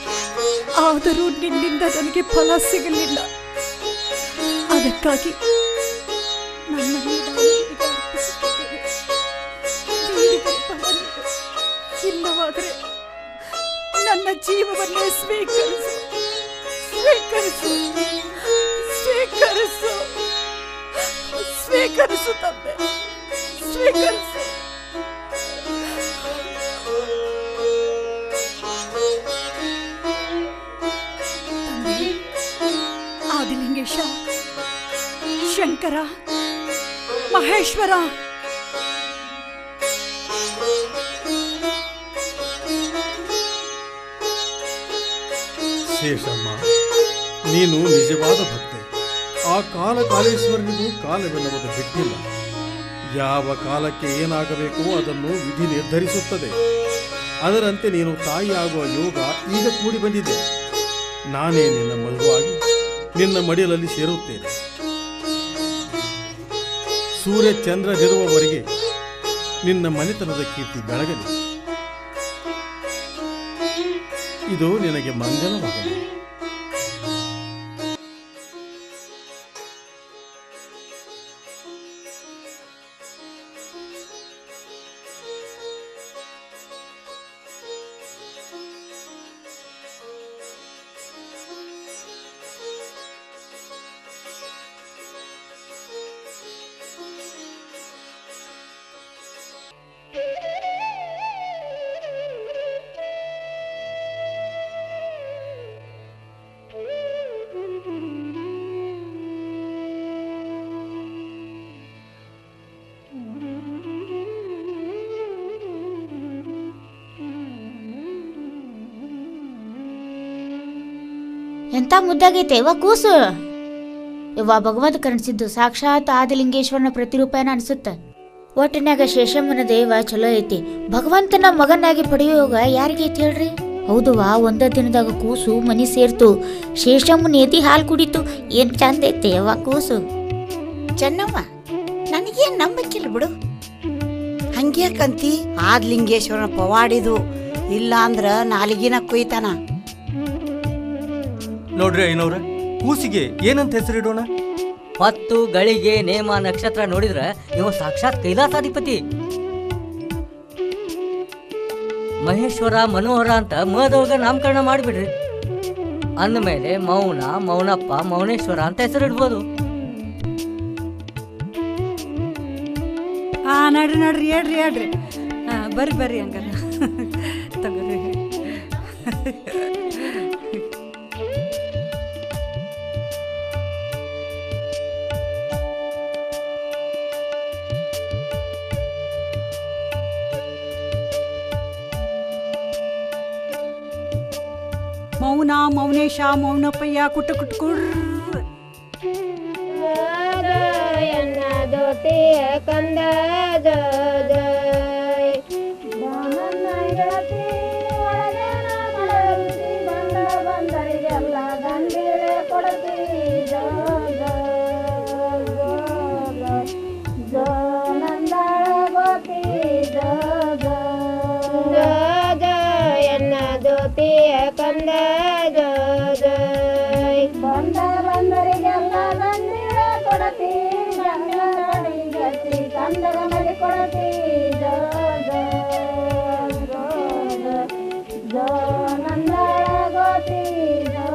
ಆದರೂ ನಿನ್ನಿಂದ ನನಗೆ ಫಲ ಸಿಗಲಿಲ್ಲ. ಅದಕ್ಕಾಗಿ ನನ್ನನ್ನು ನಾನು ನಿನಗೆ ಅರ್ಪಿಸುತ್ತಿದ್ದೇನೆ. ನೀಡಿದರೆ ಫಲ ನೀಡು. ಇಲ್ಲವಾದರೆ ನನ್ನ ಜೀವವನ್ನೇ ಸ್ವೀಕರಿಸು ಸ್ವೀಕರಿಸು ಸ್ವೀಕರಿಸು ಸ್ವೀಕರಿಸು ತಂದೆ, ಸ್ವೀಕರಿಸು. ಆದಿಲಿಂಗೇಶ, ಶಂಕರ, ಮಹೇಶ್ವರ, ಶೇಷಮ್ಮ, ನೀನು ನಿಜವಾದ ಭಕ್ತೆ. ಆ ಕಾಲ ಕಾಲೇಶ್ವರನಿಗೂ ಕಾಲವೆನ್ನುವುದು ಬಿಟ್ಟಿಲ್ಲ. ಯಾವ ಕಾಲಕ್ಕೆ ಏನಾಗಬೇಕೋ ಅದನ್ನು ವಿಧಿ ನಿರ್ಧರಿಸುತ್ತದೆ. ಅದರಂತೆ ನೀನು ತಾಯಿಯಾಗುವ ಯೋಗ ಈಗ ಕೂಡಿ ಬಂದಿದೆ. ನಾನೇ ನಿನ್ನ ಮಗುವಾಗಿ ನಿನ್ನ ಮಡಿಲಲ್ಲಿ ಸೇರುತ್ತೇನೆ. ಸೂರ್ಯ ಚಂದ್ರರಿರುವವರೆಗೆ ನಿನ್ನ ಮನೆತನದ ಕೀರ್ತಿ ಬೆಳಗಲಿ. ಇದು ನಿನಗೆ ಮಂಗಲವಾಗಲಿ. ಎಂತ ಮುದ್ದಾಗೈತೆ ವ ಕೂಸು. ಯವ್ವ ಭಗವಂತ ಕರ್ಣಿಸಿದ್ದು ಸಾಕ್ಷಾತ್ ಆದಿಲಿಂಗೇಶ್ವರನ ಪ್ರತಿರೂಪನ ಅನ್ಸುತ್ತ. ಒಟ್ಟಿನಾಗ ಶೇಷಮ್ಮನ ದೇವ ಚಲೋ ಐತಿ. ಭಗವಂತನ ಮಗನಾಗಿ ಪಡೆಯೋಗ ಯಾರಿಗೈತಿ ಹೇಳ್ರಿ? ಹೌದುವಾ, ಒಂದ ದಿನದಾಗ ಕೂಸು ಮನಿ ಸೇರ್ತು. ಶೇಷಮ್ಮನ ಎದಿ ಹಾಲು ಕುಡಿತು. ಏನ್ ಚಂದ ಐತೆ ಯವ್ವ ಕೂಸು. ಚೆನ್ನವ್ವ, ನನಗೇನ್ ನಂಬಿಕಿಲ್ಲ ಬಿಡು. ಹಂಗ್ಯಾಕಂತಿ? ಆದಿಲಿಂಗೇಶ್ವರನ ಪವಾಡಿದು. ಇಲ್ಲ ಅಂದ್ರ ನಾಲಿಗಿನ ಕುಯ್ತಾನ. ನೋಡ್ರಿ ಐನವ್ರ, ಕೂಸಿಗೆ ಏನಂತ ಹೆಸರಿಡೋಣ? ಹೊತ್ತು ಗಳಿಗೆ ನೇಮ ನಕ್ಷತ್ರ ನೋಡಿದ್ರ ಇವ ಸಾಕ್ಷಾತ್ ಕೈಲಾಸಾಧಿಪತಿ ಮಹೇಶ್ವರ ಮನೋಹರ ಅಂತ ಮದೊಳಗ ನಾಮಕರಣ ಮಾಡಿಬಿಡ್ರಿ. ಅಂದಮೇಲೆ ಮೌನ, ಮೌನಪ್ಪ, ಮೌನೇಶ್ವರ ಅಂತ ಹೆಸರಿಡ್ಬೋದು. ಹಾ, ನಡ್ರಿ ನಡ್ರಿ ಹೇಳ್ರಿ ಹೇಳ್ರಿ. ಹಾ, ಬರ್ರಿ ಬರ್ರಿ ಹಂಗಾರ ತಗೋರಿ. ಮೌನ, ಮೌನೇಶ, ಮೌನಪ್ಪಯ್ಯ, ಕುಟ ಕುಟ್ ಕುರ್. ಕಂದ ಬಂದರಿಗೆಲ್ಲ ಗಂಡಿರೆ ಕೊಡತಿ ಜೋ ನಂದಳ ಗೋತಿ ಜೋ ಎನ್ನ ಜ್ಯೋತಿಯ ಕಂದ ಜೋ ಬಂದ ಬಂದರಿಗೆಲ್ಲ ಗಂಡಿರೆ ಕೊಡತಿ ಕಂದಗ ಮರಿ ಕೊಡತಿ ಜೋ ಜೋ ನಂದಳ ಗೋತಿ ಜೋ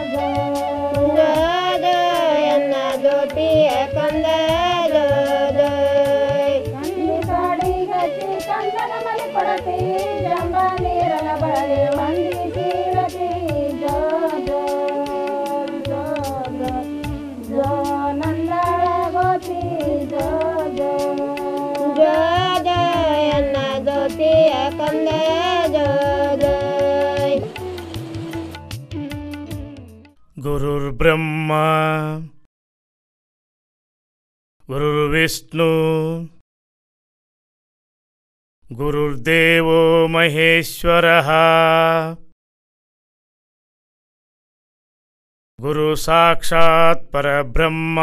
ಎನ್ನ ಜ್ಯೋತಿಯ ಕಂದ ಜೋ ಕಂದಿ ಕಾಡಿ ಗತಿ ಕಂದಗ ಮರಿ ಕೊಡತಿ ಜಂಬ ನೀರನ ಬಳಿ ವಂದಿಸಿ ರತಿ ಜೋ ಜೋ ಜೋ ನಂದಳ ಗೋತಿ ಜೋ ಎನ್ನ ಜ್ಯೋತಿಯ ಕಂದ ಗುರುರ್ ಬ್ರಹ್ಮ ಗುರುರ್ ವಿಷ್ಣು ಗುರುರ್ದೇವೋ ಮಹೇಶ್ವರಃ ಗುರು ಸಾಕ್ಷಾತ್ ಪರಬ್ರಹ್ಮ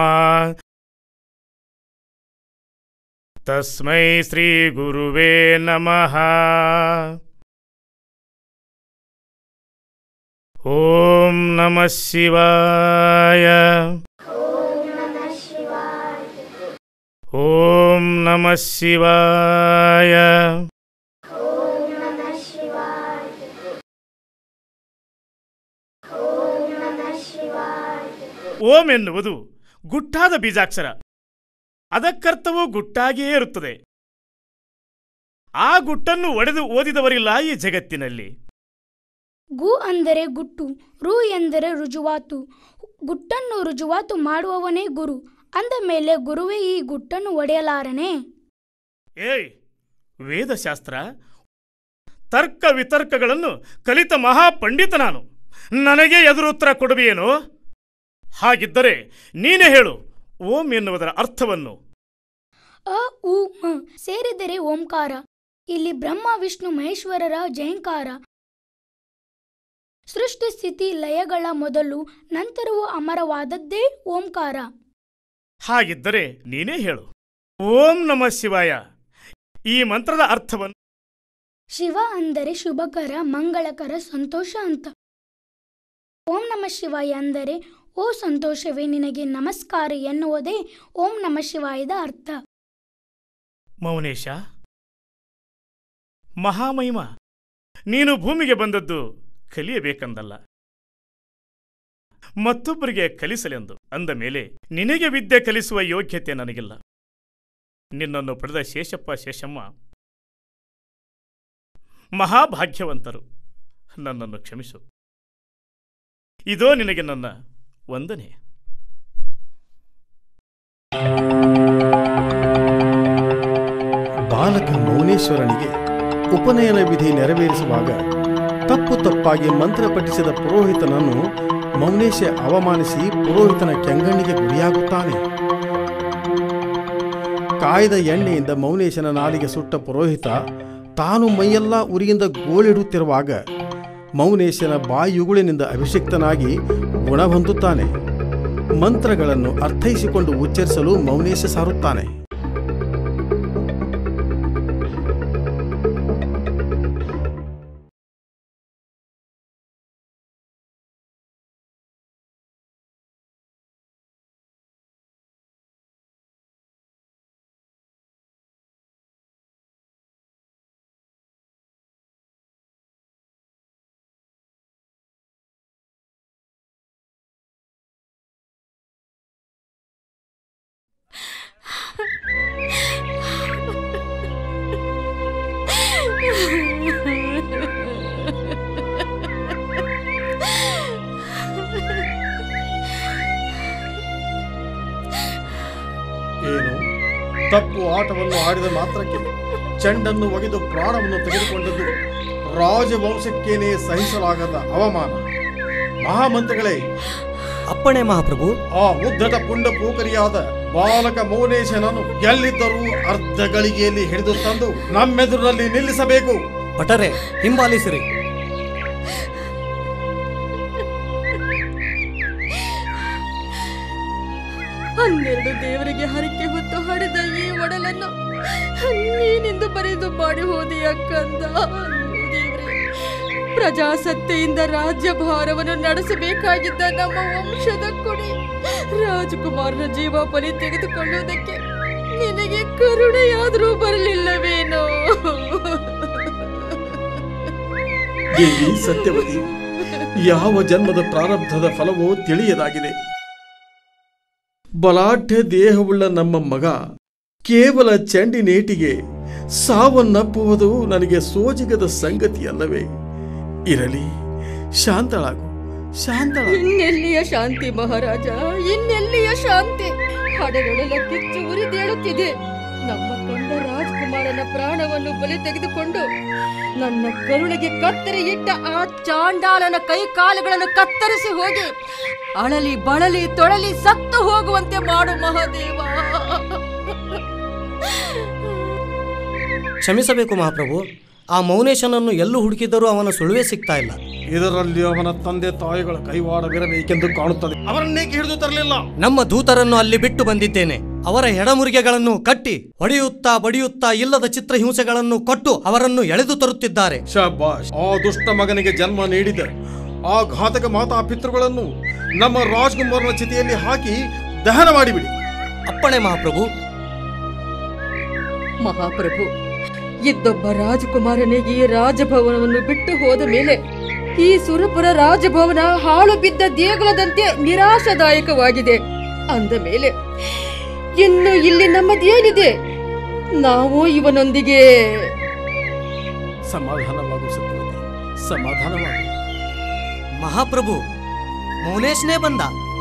ತಸ್ಮೈ ಶ್ರೀ ಗುರುವೇ ನಮಃ. ಓಂ ನಮಃ ಶಿವಾಯ. ಓಂ ನಮಃ ಶಿವಾಯ. ಓಂ ಎನ್ನುವುದು ಗುಟ್ಟಾದ ಬೀಜಾಕ್ಷರ. ಅದಕ್ಕರ್ಥವೂ ಗುಟ್ಟಾಗಿಯೇ ಇರುತ್ತದೆ. ಆ ಗುಟ್ಟನ್ನು ಒಡೆದು ಓದಿದವರಿಲ್ಲ ಈ ಜಗತ್ತಿನಲ್ಲಿ. ಗು ಅಂದರೆ ಗುಟ್ಟು, ರು ಎಂದರೆ ರುಜುವಾತು. ಗುಟ್ಟನ್ನು ರುಜುವಾತು ಮಾಡುವವನೇ ಗುರು. ಅಂದ ಮೇಲೆ ಗುರುವೇ ಈ ಗುಟ್ಟನ್ನು ಒಡೆಯಲಾರನೆ. ಏಯ್, ವೇದಶಾಸ್ತ್ರ ತರ್ಕ ವಿತರ್ಕಗಳನ್ನು ಕಲಿತ ಮಹಾಪಂಡಿತ ನಾನು. ನನಗೆ ಎದುರುತ್ತರ ಕೊಡುವೆಯೇನು? ಹಾಗಿದ್ದರೆ ನೀನೇ ಹೇಳು ಓಂ ಎನ್ನುವುದರ ಅರ್ಥವನ್ನು. ಅ ಉ ಮ ಸೇರಿದರೆ ಓಂಕಾರ. ಇಲ್ಲಿ ಬ್ರಹ್ಮ ವಿಷ್ಣು ಮಹೇಶ್ವರರ ಜಯಂಕಾರ. ಸೃಷ್ಟಿ ಸ್ಥಿತಿ ಲಯಗಳ ಮೊದಲು ನಂತರವೂ ಅಮರವಾದದ್ದೇ ಓಂಕಾರ. ಹಾಗಿದ್ದರೆ ನೀನೇ ಹೇಳು ಓಂ ನಮಃ ಶಿವಾಯ ಈ ಮಂತ್ರದ ಅರ್ಥವನ್ನು. ಶಿವ ಅಂದರೆ ಶುಭಕರ, ಮಂಗಳಕರ, ಸಂತೋಷ ಅಂತ. ಓಂ ನಮಃ ಶಿವಾಯ ಅಂದರೆ ಓ ಸಂತೋಷವೇ ನಿನಗೆ ನಮಸ್ಕಾರ ಎನ್ನುವುದೇ ಓಂ ನಮಃ ಶಿವಾಯದ ಅರ್ಥ. ಮೌನೇಶ, ಮಹಾಮಹಿಮ, ನೀನು ಭೂಮಿಗೆ ಬಂದದ್ದು ಕಲಿಯಬೇಕಂದಲ್ಲ, ಮತ್ತೊಬ್ಬರಿಗೆ ಕಲಿಸಲೆಂದು. ಅಂದ ಮೇಲೆ ನಿನಗೆ ವಿದ್ಯೆ ಕಲಿಸುವ ಯೋಗ್ಯತೆ ನನಗಿಲ್ಲ. ನಿನ್ನನ್ನು ಪಡೆದ ಶೇಷಪ್ಪ ಶೇಷಮ್ಮ ಮಹಾಭಾಗ್ಯವಂತರು. ನನ್ನನ್ನು ಕ್ಷಮಿಸು. ಇದೋ ನಿನಗೆ ನನ್ನ ವಂದನೆ. ಬಾಲಕ ಮೌನೇಶ್ವರನಿಗೆ ಉಪನಯನ ವಿಧಿ ನೆರವೇರಿಸುವಾಗ ತಪ್ಪು ತಪ್ಪಾಗಿ ಮಂತ್ರ ಪಠಿಸಿದ ಪುರೋಹಿತನನ್ನು ಮೌನೇಶ ಅವಮಾನಿಸಿ ಪುರೋಹಿತನ ಕೆಂಗಣ್ಣಿಗೆ ಗುರಿಯಾಗುತ್ತಾನೆ. ಕಾಯ್ದ ಎಣ್ಣೆಯಿಂದ ಮೌನೇಶನ ನಾಲಿಗೆ ಸುಟ್ಟ ಪುರೋಹಿತ ತಾನು ಮೈಯೆಲ್ಲ ಉರಿಯಿಂದ ಗೋಳಿಡುತ್ತಿರುವಾಗ ಮೌನೇಶನ ಬಾಯುಗುಳಿನಿಂದ ಅಭಿಷಿಕ್ತನಾಗಿ ಗುಣ ಹೊಂದುತ್ತಾನೆ. ಮಂತ್ರಗಳನ್ನು ಅರ್ಥೈಸಿಕೊಂಡು ಉಚ್ಚರಿಸಲು ಮೌನೇಶ ಸಾರುತ್ತಾನೆ. ಏನು ತಪ್ಪು ಆಟವನ್ನು ಆಡಿದ ಮಾತ್ರಕ್ಕೆ ಚೆಂಡನ್ನು ಒಗೆದು ಪ್ರಾಣವನ್ನು ತೆಗೆದುಕೊಂಡದ್ದು ರಾಜವಂಶಕ್ಕೇನೆ ಸಹಿಸಲಾಗದ ಅವಮಾನ. ಮಹಾಮಂತ್ರಿಗಳೇ, ಅಪ್ಪಣೆ ಮಹಾಪ್ರಭು. ಆ ಉದ್ದಟ ಪುಂಡ ಪೂಕರಿಯಾದ ಬಾಲಕ ಮೌನೇಶನನ್ನು ಎಲ್ಲಿದ್ದರೂ ಅರ್ಧ ಗಳಿಗೆಯಲ್ಲಿ ಹಿಡಿದು ತಂದು ನಮ್ಮೆದುರಿನಲ್ಲಿ ನಿಲ್ಲಿಸಬೇಕು. ಭಟರೆ, ಹಿಂಬಾಲಿಸಿರಿ. ಹನ್ನೆರಡು ದೇವರಿಗೆ ಹರಕೆ ಹೊತ್ತು ಹಡೆದ ಈ ಒಡಲನ್ನು ನೀನೆಂದು ಬರೆದು ಮಾಡಿ ಹೋದೆಯ ಕಂದ. ದೇವರೇ, ಪ್ರಜಾಸತ್ತೆಯಿಂದ ರಾಜ್ಯಭಾರವನ್ನು ನಡೆಸಬೇಕಾಗಿದ್ದ ನಮ್ಮ ವಂಶದ ಕೊಡಿ ರಾಜಕುಮಾರನ ಜೀವ ಬಲಿ ತೆಗೆದುಕೊಳ್ಳುವುದಕ್ಕೆ ನಿನಗೆ ಕರುಣೆಯಾದರೂ ಬರಲಿಲ್ಲವೇನೋ? ದೇವಿ ಸತ್ಯವತಿ, ಯಾವ ಜನ್ಮದ ಪ್ರಾರಬ್ಧದ ಫಲವೋ ತಿಳಿಯದಾಗಿದೆ. ಬಲಾಢ್ಯ ದೇಹವುಳ್ಳ ನಮ್ಮ ಮಗ ಕೇವಲ ಚೆಂಡಿನೇಟಿಗೆ ಸಾವನ್ನಪ್ಪುವುದು ನನಗೆ ಸೋಜಿಗದ ಸಂಗತಿಯಲ್ಲವೇ? ಇರಲಿ, ಶಾಂತಳಾಗು, ಶಾಂತಳ. ಇನ್ನೆಲ್ಲಿಯ ಶಾಂತಿ ಮಹಾರಾಜ, ಇನ್ನೆಲ್ಲಿಯ ಶಾಂತಿ? ಹಡೆರೊಡಲ ಕಿಚ್ಚು ಉರಿದೇಳುತ್ತಿದೆ. ನಮ್ಮ ಕಂದ ರಾಜಕುಮಾರನ ಪ್ರಾಣವನ್ನು ಬಲಿ ತೆಗೆದುಕೊಂಡು ನನ್ನ ಕರುಳಿಗೆ ಕತ್ತರಿ ಇಟ್ಟ ಆ ಚಾಂಡಾಲನ ಕೈ ಕಾಲುಗಳನ್ನು ಕತ್ತರಿಸಿ ಹೋಗಿ ಅಳಲಿ ಬಳಲಿ ತೊಳಲಿ ಸತ್ತು ಹೋಗುವಂತೆ ಮಾಡು ಮಹಾದೇವ. ಕ್ಷಮಿಸಬೇಕು ಮಹಾಪ್ರಭು. ಆ ಮೌನೇಶನನ್ನು ಎಲ್ಲೂ ಹುಡುಕಿದರೂ ಅವನ ಸುಳುವೆ ಸಿಗ್ತಾ ಇಲ್ಲ. ಇದರಲ್ಲಿ ಅವನ ತಂದೆ ತಾಯಿಗಳ ಕೈವಾಡವಿರಬೇಕೆಂದು ಕಾಣುತ್ತದೆ. ಅವರನ್ನೇಕೆ ಹಿಡಿದು ತರಲಿಲ್ಲ? ನಮ್ಮ ದೂತರನ್ನು ಅಲ್ಲಿ ಬಿಟ್ಟು ಬಂದಿದ್ದೇನೆ. ಅವರ ಎಡಮುರಿಗೆಗಳನ್ನು ಕಟ್ಟಿ ಹೊಡೆಯುತ್ತಾ ಬಡಿಯುತ್ತಾ ಇಲ್ಲದ ಚಿತ್ರಹಿಂಸೆಗಳನ್ನು ಕೊಟ್ಟು ಅವರನ್ನು ಎಳೆದು ತರುತ್ತಿದ್ದಾರೆ. ಶಾಬಾಷ್. ಆ ದುಷ್ಟ ಮಗನಿಗೆ ಜನ್ಮ ನೀಡಿದ ಆ ಘಾತಕ ಮಾತಾ ಪಿತೃಗಳನ್ನು ನಮ್ಮ ರಾಜ್ಕುಮಾರನ ಚಿತೆಯಲ್ಲಿ ಹಾಕಿ ದಹನ ಮಾಡಿಬಿಡಿ. ಅಪ್ಪಣೆ ಮಹಾಪ್ರಭು. ಮಹಾಪ್ರಭು, ಇದ್ದೊಬ್ಬ ರಾಜಕುಮಾರನೇ ಈ ರಾಜಭವನವನ್ನು ಬಿಟ್ಟು ಹೋದ ಮೇಲೆ ಈ ಸುರಪುರ ರಾಜಭವನ ಹಾಳು ಬಿದ್ದ ದೇಗುಲದಂತೆ ನಿರಾಶಾದಾಯಕವಾಗಿದೆ. ಅಂದ ಮೇಲೆ ಇನ್ನು ಇಲ್ಲಿ ನಮ್ಮದೇನಿದೆ? ನಾವು ಇವನೊಂದಿಗೆ ಸಮಾಧಾನವಾಗು ಸತ್ಯವತಿ, ಸಮಾಧಾನವಾಗು. ಮಹಾಪ್ರಭು, ಮೌನೇಶ್ನೇ ಬಂದ.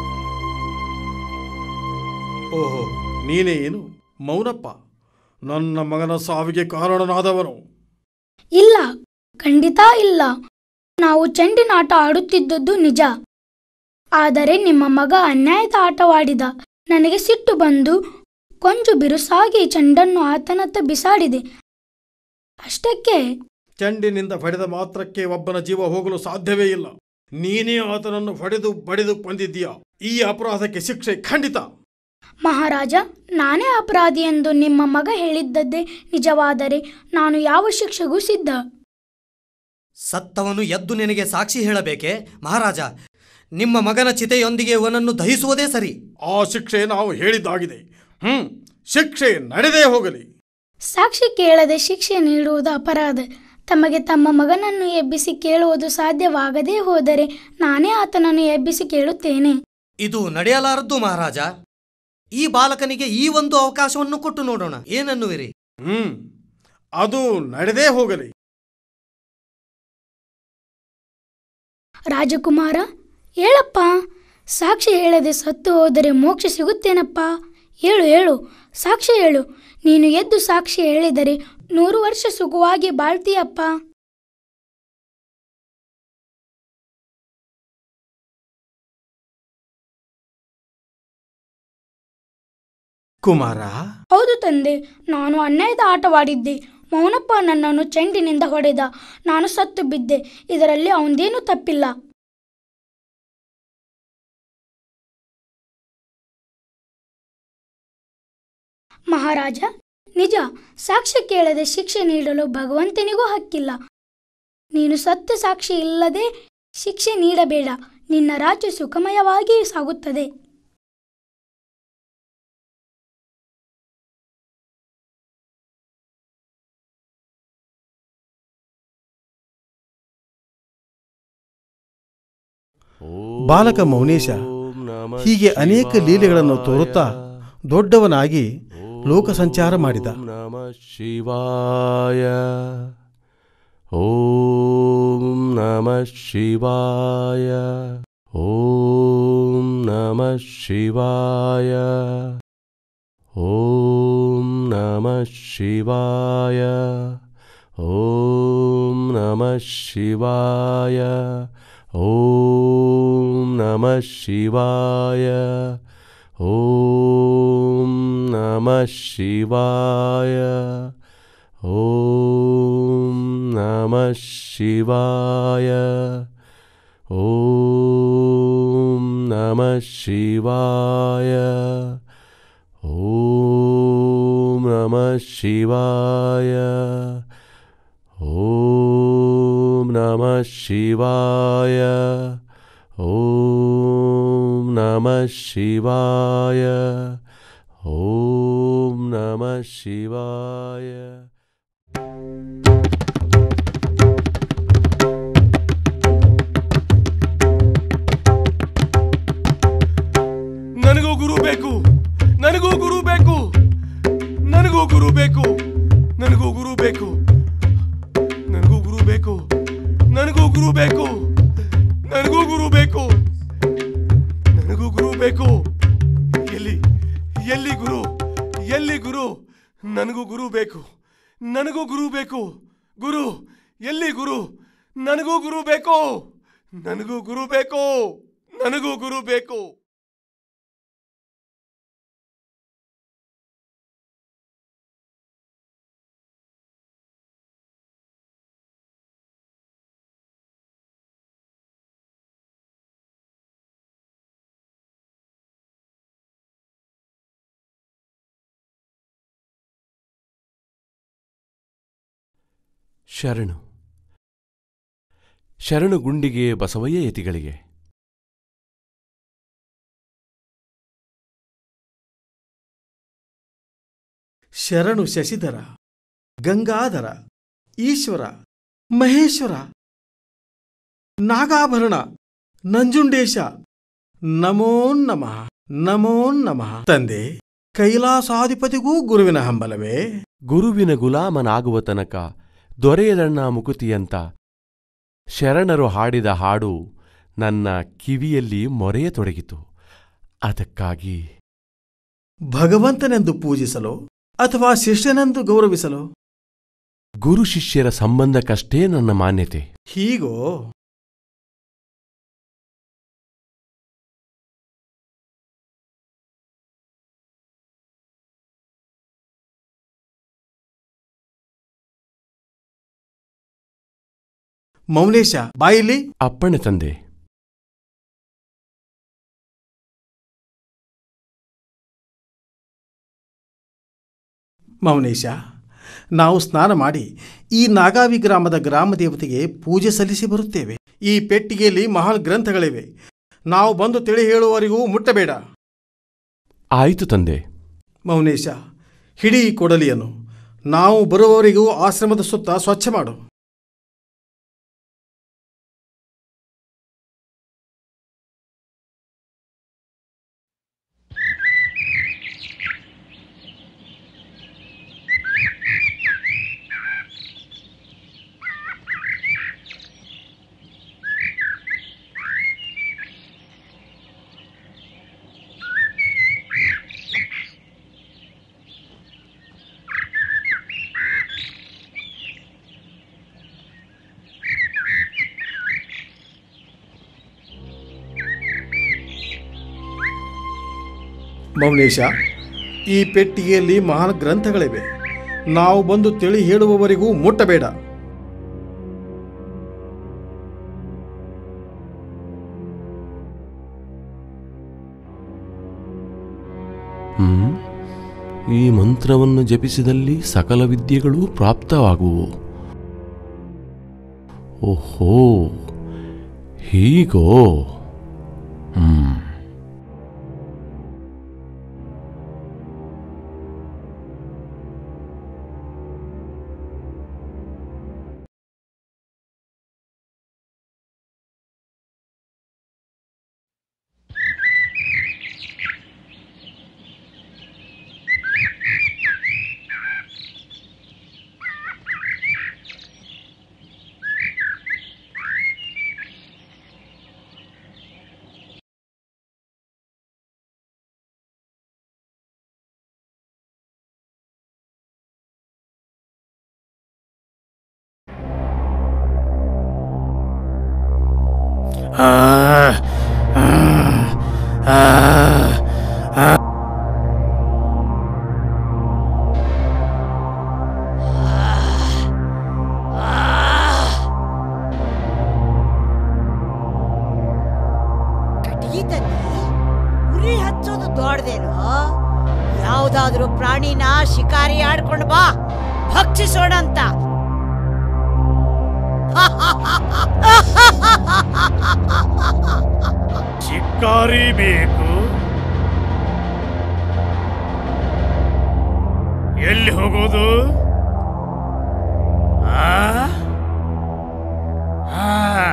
ಓಹೋ, ನೀನೇ ಏನು ಮೌನಪ್ಪ, ನನ್ನ ಮಗನ ಸಾವಿಗೆ ಕಾರಣನಾದವನು? ಇಲ್ಲ, ಖಂಡಿತ ಇಲ್ಲ. ನಾವು ಚೆಂಡಿನ ಆಟ ಆಡುತ್ತಿದ್ದದ್ದು ನಿಜ. ಆದರೆ ನಿಮ್ಮ ಮಗ ಅನ್ಯಾಯದ ಆಟವಾಡಿದ. ನನಗೆ ಸಿಟ್ಟು ಬಂದು ಕೊಂಚು ಬಿರುಸಾಗಿ ಚೆಂಡನ್ನು ಆತನತ್ತ ಬಿಸಾಡಿದೆ, ಅಷ್ಟಕ್ಕೆ. ಚೆಂಡಿನಿಂದ ಹೊಡೆದ ಮಾತ್ರಕ್ಕೆ ಒಬ್ಬನ ಜೀವ ಹೋಗಲು ಸಾಧ್ಯವೇ ಇಲ್ಲ. ನೀನೇ ಆತನನ್ನು ಹೊಡೆದು ಬಡಿದು ಕೊಂದಿದ್ದೀಯ. ಈ ಅಪರಾಧಕ್ಕೆ ಶಿಕ್ಷೆ ಖಂಡಿತ. ಮಹಾರಾಜ, ನಾನೇ ಅಪರಾಧಿ ಎಂದು ನಿಮ್ಮ ಮಗ ಹೇಳಿದ್ದದ್ದೇ ನಿಜವಾದರೆ ನಾನು ಯಾವ ಶಿಕ್ಷೆಗೂ ಸಿದ್ಧ. ಸತ್ತವನು ಎದ್ದು ನಿನಗೆ ಸಾಕ್ಷಿ ಹೇಳಬೇಕೆ? ಮಹಾರಾಜ, ನಿಮ್ಮ ಮಗನ ಚಿತೆಯೊಂದಿಗೆ ಅವನನ್ನು ದಹಿಸುವುದೇ ಸರಿ. ಆ ಶಿಕ್ಷೆ ನಾವು ಹೇಳಿದ್ದಾಗಿದೆ. ಹ್ಮ್ ಶಿಕ್ಷೆ ನಡೆದೇ ಹೋಗಲಿ. ಸಾಕ್ಷಿ ಕೇಳದೆ ಶಿಕ್ಷೆ ನೀಡುವುದು ಅಪರಾಧ. ತಮಗೆ ತಮ್ಮ ಮಗನನ್ನು ಎಬ್ಬಿಸಿ ಕೇಳುವುದು ಸಾಧ್ಯವಾಗದೇ ಹೋದರೆ ನಾನೇ ಆತನನ್ನು ಎಬ್ಬಿಸಿ ಕೇಳುತ್ತೇನೆ. ಇದು ನಡೆಯಲಾರದ್ದು ಮಹಾರಾಜ. ಈ ಬಾಲಕನಿಗೆ ಈ ಒಂದು ಅವಕಾಶವನ್ನು ಕೊಟ್ಟು ನೋಡೋಣ, ಏನನ್ನುವಿರಿ? ಹ್ಮ್ ಅದು ನಡೆದೇ ಹೋಗಲಿ. ರಾಜಕುಮಾರ, ಹೇಳಪ್ಪ. ಸಾಕ್ಷಿ ಹೇಳದೆ ಸತ್ತು ಹೋದರೆ ಮೋಕ್ಷ ಸಿಗುತ್ತೇನಪ್ಪ? ಹೇಳು ಹೇಳು, ಸಾಕ್ಷಿ ಹೇಳು. ನೀನು ಎದ್ದು ಸಾಕ್ಷಿ ಹೇಳಿದರೆ ನೂರು ವರ್ಷ ಸುಖವಾಗಿ ಬಾಳ್ತೀಯಪ್ಪ. ಕುಮಾರ, ಹೌದು ತಂದೆ, ನಾನು ಅನ್ಯಾಯದ ಆಟವಾಡಿದ್ದೆ. ಮೌನಪ್ಪ ನನ್ನನ್ನು ಚೆಂಡಿನಿಂದ ಹೊಡೆದ. ನಾನು ಸತ್ತು ಬಿದ್ದೆ. ಇದರಲ್ಲಿ ಅವಂದೇನೂ ತಪ್ಪಿಲ್ಲ. ಮಹಾರಾಜ, ನಿಜ. ಸಾಕ್ಷ್ಯ ಕೇಳದೆ ಶಿಕ್ಷೆ ನೀಡಲು ಭಗವಂತನಿಗೂ ಹಕ್ಕಿಲ್ಲ. ನೀನು ಸತ್ಯ ಸಾಕ್ಷಿ ಇಲ್ಲದೆ ಶಿಕ್ಷೆ ನೀಡಬೇಡ. ನಿನ್ನ ರಾಜ್ಯ ಸುಖಮಯವಾಗಿ ಸಾಗುತ್ತದೆ. ಬಾಲಕ ಮೌನೇಶ ಹೀಗೆ ಅನೇಕ ಲೀಲೆಗಳನ್ನು ತೋರುತ್ತಾ ದೊಡ್ಡವನಾಗಿ ಲೋಕ ಸಂಚಾರ ಮಾಡಿದ. ಶಿವಾಯ ಓಂ ನಮಃ ಶಿವಾಯ ಓಂ ನಮಃ ಶಿವಾಯ ಓಂ ನಮಃ ಶಿವಾಯ ಓಂ ನಮಃ ಶಿವಾಯ ಓಂ ನಮಃ ಶಿವಾಯ ಓಂ ನಮಃ ಶಿವಾಯ ಓಂ ನಮಃ ಶಿವಾಯ ಓಂ ನಮಃ ಶಿವಾಯ ಓಂ ನಮಃ ಶಿವಾಯ ಓಂ ನಮಃ ಶಿವಾಯ ಓಂ ನಮಃ ಶಿವಾಯ ಓಂ ನಮಃ ಶಿವಾಯ. ನನಗೂ ಗುರು ಬೇಕು, ನನಗೂ ಗುರು ಬೇಕು, ನನಗೂ ಗುರು ಬೇಕು, ನನಗೂ ಗುರು ಬೇಕು, ನನಗೂ ಗುರು ಬೇಕು, ನನಗೂ ಗುರು ಬೇಕು, ನನಗೂ ಗುರು ಬೇಕು, ನನಗೂ ಗುರು ಬೇಕು. ಎಲ್ಲಿ ಎಲ್ಲಿ ಗುರು, ಎಲ್ಲಿ ಗುರು? ನನಗೂ ಗುರು ಬೇಕು, ನನಗೂ ಗುರು ಬೇಕು. ಗುರು ಎಲ್ಲಿ ಗುರು? ನನಗೂ ಗುರು ಬೇಕು, ನನಗೂ ಗುರು ಬೇಕು, ನನಗೂ ಗುರು ಬೇಕು. ಶರಣು ಶರಣು ಗುಂಡಿಗೆ ಬಸವಯ್ಯ ಯತಿಗಳಿಗೆ. ಶರಣು ಶಶಿಧರ, ಗಂಗಾಧರ, ಈಶ್ವರ, ಮಹೇಶ್ವರ, ನಾಗಾಭರಣ, ನಂಜುಂಡೇಶ, ನಮೋ ನಮಃ ನಮೋ ನಮಃ. ತಂದೆ, ಕೈಲಾಸಾಧಿಪತಿಗೂ ಗುರುವಿನ ಹಂಬಲವೇ? ಗುರುವಿನ ಗುಲಾಮನಾಗುವ ತನಕ ದೊರೆಯದಣ್ಣ ಮುಕುತಿಯಂತ ಶರಣರು ಹಾಡಿದ ಹಾಡು ನನ್ನ ಕಿವಿಯಲ್ಲಿ ಮೊರೆಯತೊಡಗಿತು. ಅದಕ್ಕಾಗಿ ಭಗವಂತನೆಂದು ಪೂಜಿಸಲು ಅಥವಾ ಶಿಷ್ಯನೆಂದು ಗೌರವಿಸಲು? ಗುರು ಶಿಷ್ಯರ ಸಂಬಂಧಕ್ಕಷ್ಟೇ ನನ್ನ ಮಾನ್ಯತೆ. ಹೀಗೋ? ಮೌನೇಶ, ಬಾಯಿಲಿ. ಅಪ್ಪಣೆ ತಂದೆ. ಮೌನೇಶ, ನಾವು ಸ್ನಾನ ಮಾಡಿ ಈ ನಾಗಾವಿ ಗ್ರಾಮದ ಗ್ರಾಮ ದೇವತೆಗೆ ಪೂಜೆ ಸಲ್ಲಿಸಿ ಬರುತ್ತೇವೆ. ಈ ಪೆಟ್ಟಿಗೆಯಲ್ಲಿ ಮಹಾನ್ ಗ್ರಂಥಗಳಿವೆ. ನಾವು ಬಂದು ತಿಳಿ ಹೇಳುವವರೆಗೂ ಮುಟ್ಟಬೇಡ. ಆಯಿತು ತಂದೆ. ಮೌನೇಶ, ಹಿಡಿ ಕೊಡಲಿಯನ್ನು. ನಾವು ಬರುವವರೆಗೂ ಆಶ್ರಮದ ಸುತ್ತ ಸ್ವಚ್ಛ ಮಾಡು. ಮೌನೇಶ, ಈ ಪೆಟ್ಟಿಗೆಯಲ್ಲಿ ಮಹಾನ್ ಗ್ರಂಥಗಳಿವೆ. ನಾವು ಬಂದು ತಿಳಿ ಹೇಳುವವರೆಗೂ ಮುಟ್ಟಬೇಡ. ಹ್ಮ್ ಈ ಮಂತ್ರವನ್ನು ಜಪಿಸಿದಲ್ಲಿ ಸಕಲ ವಿದ್ಯೆಗಳು ಪ್ರಾಪ್ತವಾಗುವು. ಓಹೋ, ಹೀಗೋ? ಹ್ಮ್ ಆ ಆ ಆ ಆ ಕಟ್ಟಿಗೆ ತಂದಿ ಉರಿ ಹಚ್ಚೋದು ದೊಡ್ಡದೇನೋ? ಯಾವುದಾದ್ರೂ ಪ್ರಾಣಿನ ಶಿಕಾರಿ ಆಡ್ಕೊಂಡು ಬಾ, ಭಕ್ಷಿಸೋಣ ಅಂತ. ಶಿಕಾರಿ ಬೇಕು? ಎಲ್ಲಿ ಹೋಗೋದು? ಆ ಆ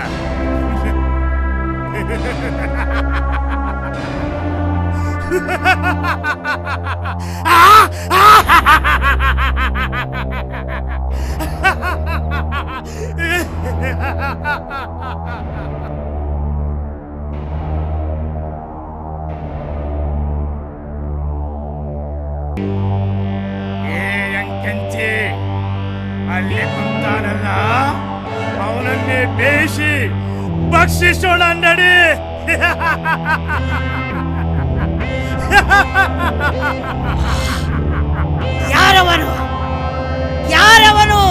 ಎಂಕೆಂಚಿ ಅಲ್ಲಿ ಕುಂತಾನಲ್ಲ, ಅವನನ್ನೇ ಬೇಯಿಸಿ ಭಕ್ಷಿಸೋಣ ನಡಿ. ಯಾರವನು? ಯಾರವನು?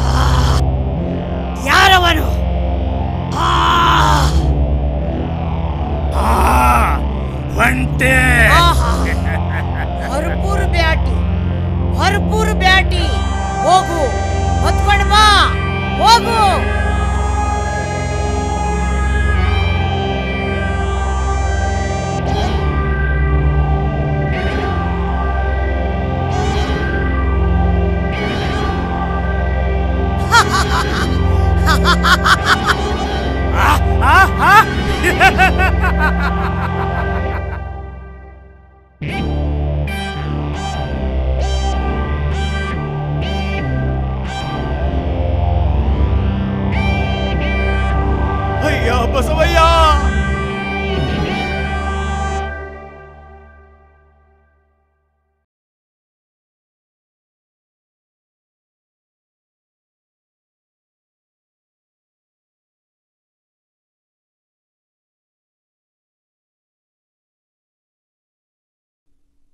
ಯಾರವನು? ಒಂಟೆ. ಭರ್ಪೂರ್ ಬ್ಯಾಟಿ, ಭರ್ಪೂರ್ ಬ್ಯಾಟಿ. ಹೋಗು, ಹೊತ್ಕೊಂಡು ಬಾ, ಹೋಗು.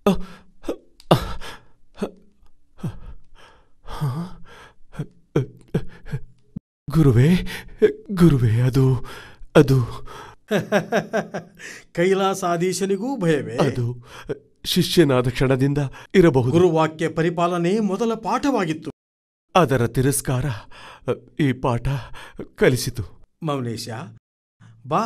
ಗುರುವೇ ಗುರುವೇ ಅದು ಅದು ಕೈಲಾಸಾಧೀಶನಿಗೂ ಭಯವೇ? ಅದು ಶಿಷ್ಯನಾದ ಕ್ಷಣದಿಂದ ಇರಬಹುದು. ಗುರುವಾಕ್ಯ ಪರಿಪಾಲನೆ ಮೊದಲ ಪಾಠವಾಗಿತ್ತು. ಅದರ ತಿರಸ್ಕಾರ ಈ ಪಾಠ ಕಲಿಸಿತು. ಮೌನೇಶ, ಬಾ.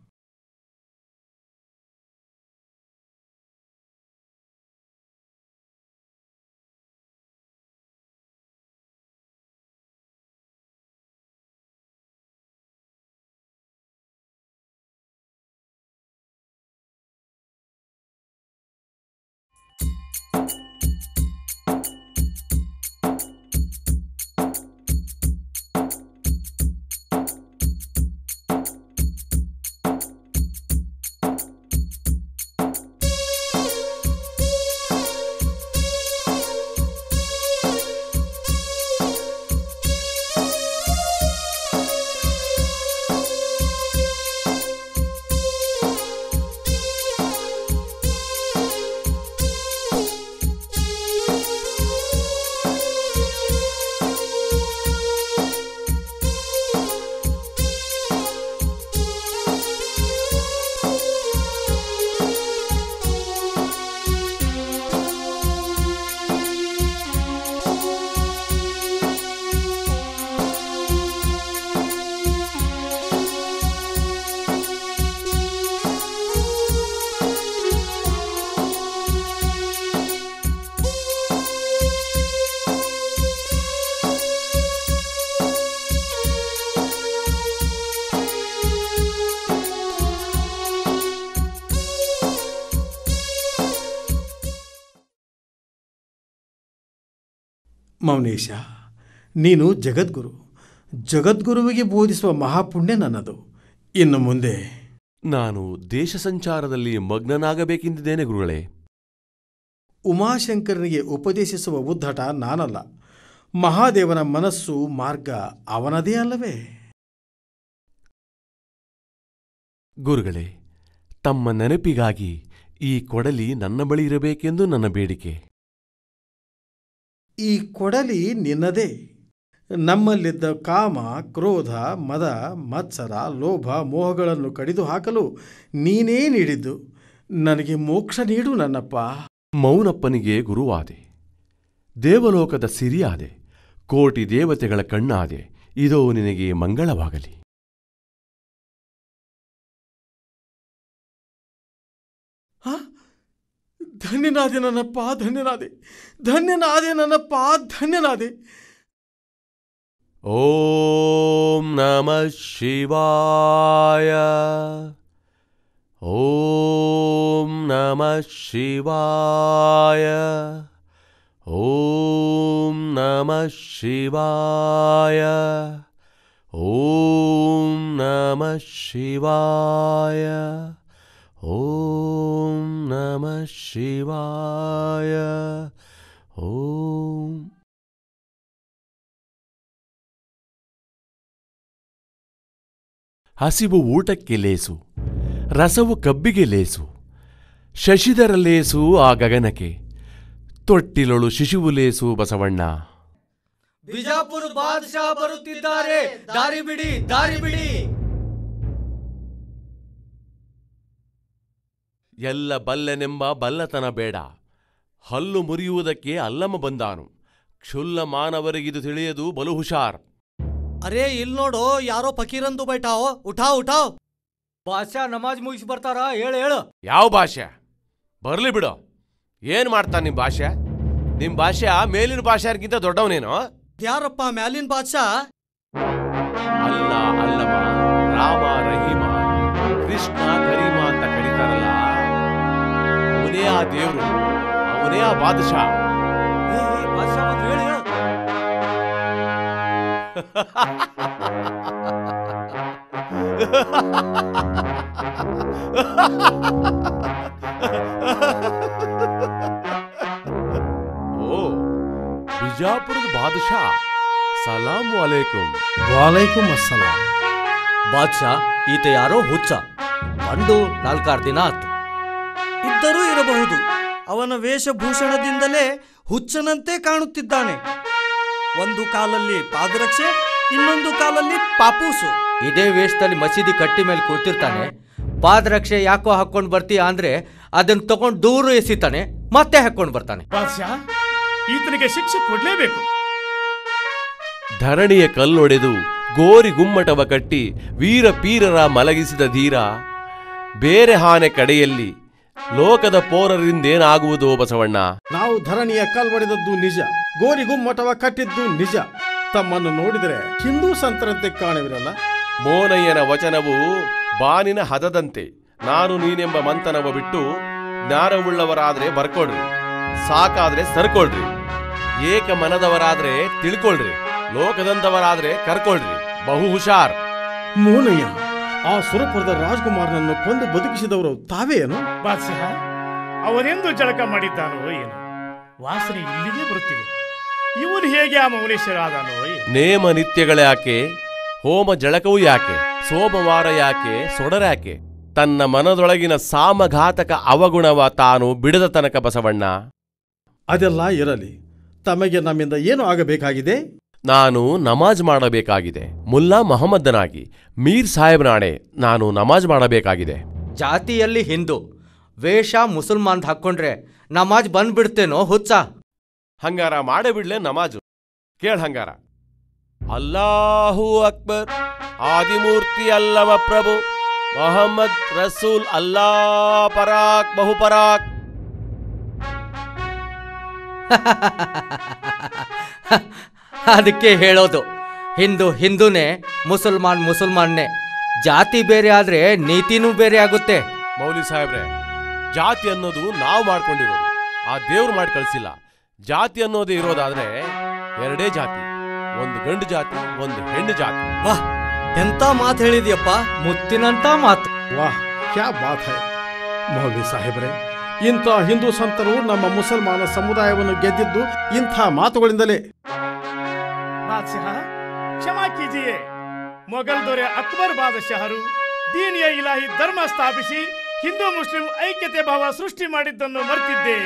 ಮೌನೇಶ, ನೀನು ಜಗದ್ಗುರು. ಜಗದ್ಗುರುವಿಗೆ ಬೋಧಿಸುವ ಮಹಾಪುಣ್ಯ ನನ್ನದು. ಇನ್ನು ಮುಂದೆ ನಾನು ದೇಶ ಸಂಚಾರದಲ್ಲಿ ಮಗ್ನನಾಗಬೇಕೆಂದಿದ್ದೇನೆ ಗುರುಗಳೇ. ಉಮಾಶಂಕರನಿಗೆ ಉಪದೇಶಿಸುವ ಉದ್ದಟ ನಾನಲ್ಲ. ಮಹಾದೇವನ ಮನಸ್ಸು ಮಾರ್ಗ ಅವನದೇ ಅಲ್ಲವೇ? ಗುರುಗಳೇ, ತಮ್ಮ ನೆನಪಿಗಾಗಿ ಈ ಕೊಡಲಿ ನನ್ನ ಬಳಿ ಇರಬೇಕೆಂದು ನನ್ನ ಬೇಡಿಕೆ. ಈ ಕೊಡಲಿ ನಿನ್ನದೇ. ನಮ್ಮಲ್ಲಿದ್ದ ಕಾಮ, ಕ್ರೋಧ, ಮದ, ಮತ್ಸರ, ಲೋಭ, ಮೋಹಗಳನ್ನು ಕಡಿದು ಹಾಕಲು ನೀನೇ ನೀಡಿದ್ದು. ನನಗೆ ಮೋಕ್ಷ ನೀಡು ನನ್ನಪ್ಪ. ಮೌನಪ್ಪನಿಗೆ ಗುರುವಾದೆ, ದೇವಲೋಕದ ಸಿರಿಯಾದೆ, ಕೋಟಿ ದೇವತೆಗಳ ಕಣ್ಣಾದೆ. ಇದೋ ನಿನಗೆ ಮಂಗಳವಾಗಲಿ. ಧನ್ಯನಾದೆ ನನ್ನಪ್ಪ, ಧನ್ಯನಾದೆ, ಧನ್ಯನಾದೆ ನನ್ನಪ್ಪ, ಧನ್ಯನಾದೆ. ಓಂ ನಮಃ ಶಿವಾಯ. ಓಂ ನಮಃ ಶಿವಾಯ. ಓಂ ನಮಃ ಶಿವಾಯ. ಓಂ ನಮಃ ಶಿವಾಯ. ಓಂ ನಮಃ ಶಿವಾಯ. ಓಂ. ಹಸಿವು ಊಟಕ್ಕೆ ಲೇಸು, ರಸವು ಕಬ್ಬಿಗೆ ಲೇಸು, ಶಶಿಧರ ಲೇಸು ಆ ಗಗನಕ್ಕೆ, ತೊಟ್ಟಿಲೊಳು ಶಿಶುವು ಲೇಸು ಬಸವಣ್ಣ. ಬಿಜಾಪುರ ಬಾದಶಾ ಬರುತ್ತಿದ್ದಾರೆ, ದಾರಿ ಬಿಡಿ, ದಾರಿ ಬಿಡಿ. ಎಲ್ಲ ಬಲ್ಲೆನೆಂಬ ಬಲ್ಲತನ ಬೇಡ, ಹಲ್ಲು ಮುರಿಯುವುದಕ್ಕೆ ಅಲ್ಲಮ ಬಂದಾನು. ಕ್ಷುಲ್ಲ ಮಾನವರಿಗಿದು ತಿಳಿಯದು, ಬಲು ಹುಷಾರ್. ಅರೇ ಇಲ್ ನೋಡು, ಯಾರೋ ಫಕೀರಂದು ಬೈಠಾವೋ, ಉಠಾವ್ ಉಠಾವ್. ಬಾದ್ಶಾ ನಮಾಜ್ ಮುಗಿಸಿ ಬರ್ತಾರ, ಹೇಳು ಹೇಳು. ಯಾವ ಭಾಷೆ ಬರ್ಲಿ ಬಿಡು. ಏನ್ ಮಾಡ್ತಾನ ನಿಮ್ ಭಾಷೆ? ನಿಮ್ ಭಾಷೆ ಮೇಲಿನ ಭಾಷೆಗಿಂತ ದೊಡ್ಡವನೇನೋ? ಯಾರಪ್ಪ ಮ್ಯಾಲಿನ ಬಾದ್ಶಾ? ಅಲ್ಲ ಅಲ್ಲಮ್ಮ, ರಾಮ ರಹೀಮ ಕೃಷ್ಣ ಕರೀಮ ಅಂತ ಕರೀತಾರಲ್ಲ, ಅವನೇ ಆ ದೇವ್ರು, ಅವನೇ ಆ ಬಾದಶಾ. ಬಾದ್ಶಾ ಬಂದ್ರು, ಹೇಳು ಹೇಳು. ಓ, ಬಿಜಾಪುರದ ಬಾದಶಾ, ಸಲಾಂ ಅಲೈಕುಂ. ವಾಲೈಕುಂ ಅಸ್ಸಲಾಂ. ಬಾದ್ಶಾ, ಈತ ಯಾರೋ ಹುಚ್ಚ, ಕಂಡು ನಾಲ್ಕಾರು ದಿನ ಆತು. ಇದ್ದರೂ ಇರಬಹುದು. ಅವನ ವೇಷಭೂಷಣದಿಂದಲೇ ಹುಚ್ಚನಂತೆ ಕಾಣುತ್ತಿದ್ದಾನೆ. ಒಂದು ಕಾಲಲ್ಲಿ ಪಾದರಕ್ಷೆ, ಇನ್ನೊಂದು ಕಾಲಲ್ಲಿ ಪಾಪೂಸು. ಇದೇ ವೇಷದಲ್ಲಿ ಮಸೀದಿ ಕಟ್ಟಿ ಮೇಲೆ ಕೂತಿರ್ತಾನೆ. ಪಾದರಕ್ಷೆ ಯಾಕೋ ಹಾಕೊಂಡು ಬರ್ತೀಯ ಅಂದ್ರೆ ಅದನ್ನ ತಗೊಂಡು ದೂರ ಎಸಿತಾನೆ, ಮತ್ತೆ ಹಾಕೊಂಡು ಬರ್ತಾನೆ. ಬಾದ್ಶಾ, ಈತನಿಗೆ ಶಿಕ್ಷೆ ಕೊಡ್ಲೇಬೇಕು. ಧರಣಿಯ ಕಲ್ಲೊಡೆದು ಗೋರಿ ಗುಮ್ಮಟವ ಕಟ್ಟಿ ವೀರ ಪೀರರ ಮಲಗಿಸಿದ ಧೀರ, ಬೇರೆ ಹಾನೆ ಕಡೆಯಲ್ಲಿ ಲೋಕದ ಪೋರರಿಂದೇನಾಗುವುದೋ ಬಸವಣ್ಣ. ನಾವು ಧರಣಿಯ ಕಲ್ವಡೆದದ್ದು ನಿಜ, ಗೋರಿಗುಮ್ಮಟವ ಕಟ್ಟಿದ್ದು ನಿಜ. ತಮ್ಮನ್ನು ನೋಡಿದರೆ ಹಿಂದೂ ಸಂತರಂತೆ ಕಾಣುವಿರಲ್ಲ. ಮೋನಯ್ಯನ ವಚನವು ಬಾನಿನ ಹದದಂತೆ. ನಾನು ನೀನೆಂಬ ಮಂತನವ ಬಿಟ್ಟು ಜ್ಞಾನವುಳ್ಳವರಾದ್ರೆ ಬರ್ಕೊಳ್ರಿ, ಸಾಕಾದ್ರೆ ಸರ್ಕೊಳ್ರಿ, ಏಕ ಮನದವರಾದ್ರೆ ತಿಳ್ಕೊಳ್ರಿ, ಲೋಕದಂತವರಾದ್ರೆ ಕರ್ಕೊಳ್ರಿ. ಬಹು ಹುಷಾರ್. ಮೋನಯ್ಯ, ಆ ಸುರಪುರದ ರಾಜ್ಕುಮಾರನನ್ನು ಕೊಂದು ಬದುಕಿಸಿದವರು ತಾವೇ ಏನು? ಬಾದ್ಶಾಹ, ಅವನೆಂದು ಜಳಕ ಮಾಡಿದ್ದಾನೋ ಏನು, ವಾಸನೆ ಇಲ್ಲಿಗೆ ಬರುತ್ತಿದೆ. ಇವನು ಹೇಗೆ ಆ ಮೌನೇಶ್ವರ ಆದಾನೋ ಏನು? ನೇಮ ನಿತ್ಯಗಳ್ಯಾಕೆ, ಹೋಮ ಜಳಕವು ಯಾಕೆ, ಸೋಮವಾರ ಯಾಕೆ, ಸೊಡರ್ಯಾಕೆ? ತನ್ನ ಮನದೊಳಗಿನ ಸಾಮಘಾತಕ ಅವಗುಣವ ತಾನು ಬಿಡದ ತನಕ ಬಸವಣ್ಣ. ಅದೆಲ್ಲ ಇರಲಿ, ತಮಗೆ ನಮ್ಮಿಂದ ಏನು ಆಗಬೇಕಾಗಿದೆ? ನಾನು ನಮಾಜ್ ಮಾಡಬೇಕಾಗಿದೆ. ಮುಲ್ಲಾ ಮೊಹಮ್ಮದನಾಗಿ ಮೀರ್ ಸಾಹೇಬ್ನಾಣೆ ನಾನು ನಮಾಜ್ ಮಾಡಬೇಕಾಗಿದೆ. ಜಾತಿಯಲ್ಲಿ ಹಿಂದೂ, ವೇಷ ಮುಸಲ್ಮಾನ್ ಹಾಕ್ಕೊಂಡ್ರೆ ನಮಾಜ್ ಬಂದ್ಬಿಡ್ತೇನೋ ಹುಚ್ಚ? ಹಂಗಾರ ಮಾಡೇ ಬಿಡ್ಲೆ ನಮಾಜು. ಕೇಳ ಹಂಗಾರ. ಅಲ್ಲಾಹು ಅಕ್ಬರ್, ಆದಿಮೂರ್ತಿ ಅಲ್ಲವ ಪ್ರಭು, ಮೊಹಮ್ಮದ್ ರಸೂಲ್ ಅಲ್ಲಾ ಪರಾಕ್ ಬಹುಪರಾಕ್. ಅದಕ್ಕೆ ಹೇಳೋದು, ಹಿಂದೂ ಹಿಂದೂನೇ, ಮುಸಲ್ಮಾನ್ ಮುಸಲ್ಮಾನ್ನೇ. ಜಾತಿ ಬೇರೆ ಆದ್ರೆ ನೀತಿನೂ ಬೇರೆ ಆಗುತ್ತೆ. ಮೌಲಿ ಸಾಹೇಬ್ರೆ, ಜಾತಿ ಅನ್ನೋದು ನಾವು ಮಾಡ್ಕೊಂಡಿರೋದು, ಆ ದೇವ್ರು ಮಾಡಿ ಕಳಿಸಿಲ್ಲ. ಜಾತಿ ಅನ್ನೋದೇ ಇರೋದಾದ್ರೆ ಎರಡೇ ಜಾತಿ, ಒಂದು ಗಂಡು ಜಾತಿ, ಒಂದು ಹೆಣ್ಣು ಜಾತಿ. ವಾಹ್, ಎಂತ ಮಾತು ಹೇಳಿದ್ಯಪ್ಪ, ಮುತ್ತಿನಂತ ಮಾತು. ವಾಹ್, ಕ್ಯಾ ಬಾತ್ ಹೈ. ಮೌಲ್ವಿ ಸಾಹೇಬ್ರೆ, ಇಂಥ ಹಿಂದೂ ಸಂತರು ನಮ್ಮ ಮುಸಲ್ಮಾನ ಸಮುದಾಯವನ್ನು ಗೆದ್ದಿದ್ದು ಇಂಥ ಮಾತುಗಳಿಂದಲೇ. ಬಾದ್ಶಾಹ, ಕ್ಷಮಾ ಕೀಜಿಯೇ. ಮೊಘಲ್ ದೊರೆ ಅಕ್ಬರ್ ಬಾದಶಾಹರು ದೀನಿಯ ಇಲಾಹಿ ಧರ್ಮ ಸ್ಥಾಪಿಸಿ ಹಿಂದೂ ಮುಸ್ಲಿಂ ಐಕ್ಯತೆ ಭಾವ ಸೃಷ್ಟಿ ಮಾಡಿದ್ದನ್ನು ಮರೆತಿದ್ದೆ.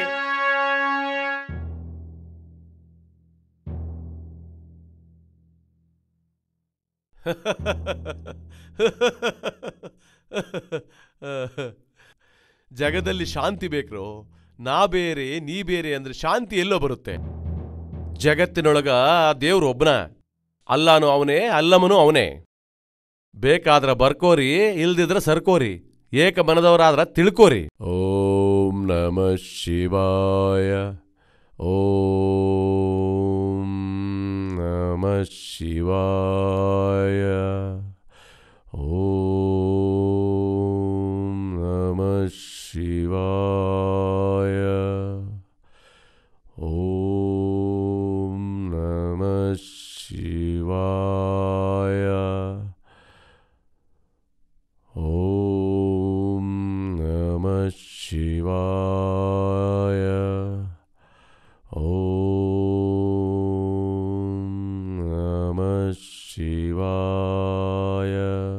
ಜಗದಲ್ಲಿ ಶಾಂತಿ ಬೇಕ್ರೋ. ನಾ ಬೇರೆ ನೀ ಬೇರೆ ಅಂದ್ರೆ ಶಾಂತಿ ಎಲ್ಲೋ ಬರುತ್ತೆ? ಜಗತ್ತಿನೊಳಗ ದೇವ್ರು ಒಬ್ಬನ, ಅಲ್ಲಾನು ಅವನೇ, ಅಲ್ಲಮನು ಅವನೇ. ಬೇಕಾದ್ರ ಬರ್ಕೋರಿ, ಇಲ್ದಿದ್ರ ಸರ್ಕೋರಿ, ಏಕ ಮನದವರಾದ್ರ ತಿಳ್ಕೋರಿ. ಓಂ ನಮಃ ಶಿವಾಯ, ಓಂ ನಮಃ ಶಿವಾಯ, ಓಂ ನಮಃ ಶಿವಾಯ, ಓಂ ನಮಃ ಶಿವಾಯ, ಓಂ ನಮಃ ಶಿವಾಯ, ಓಂ ನಮಃ ಶಿವಾಯ,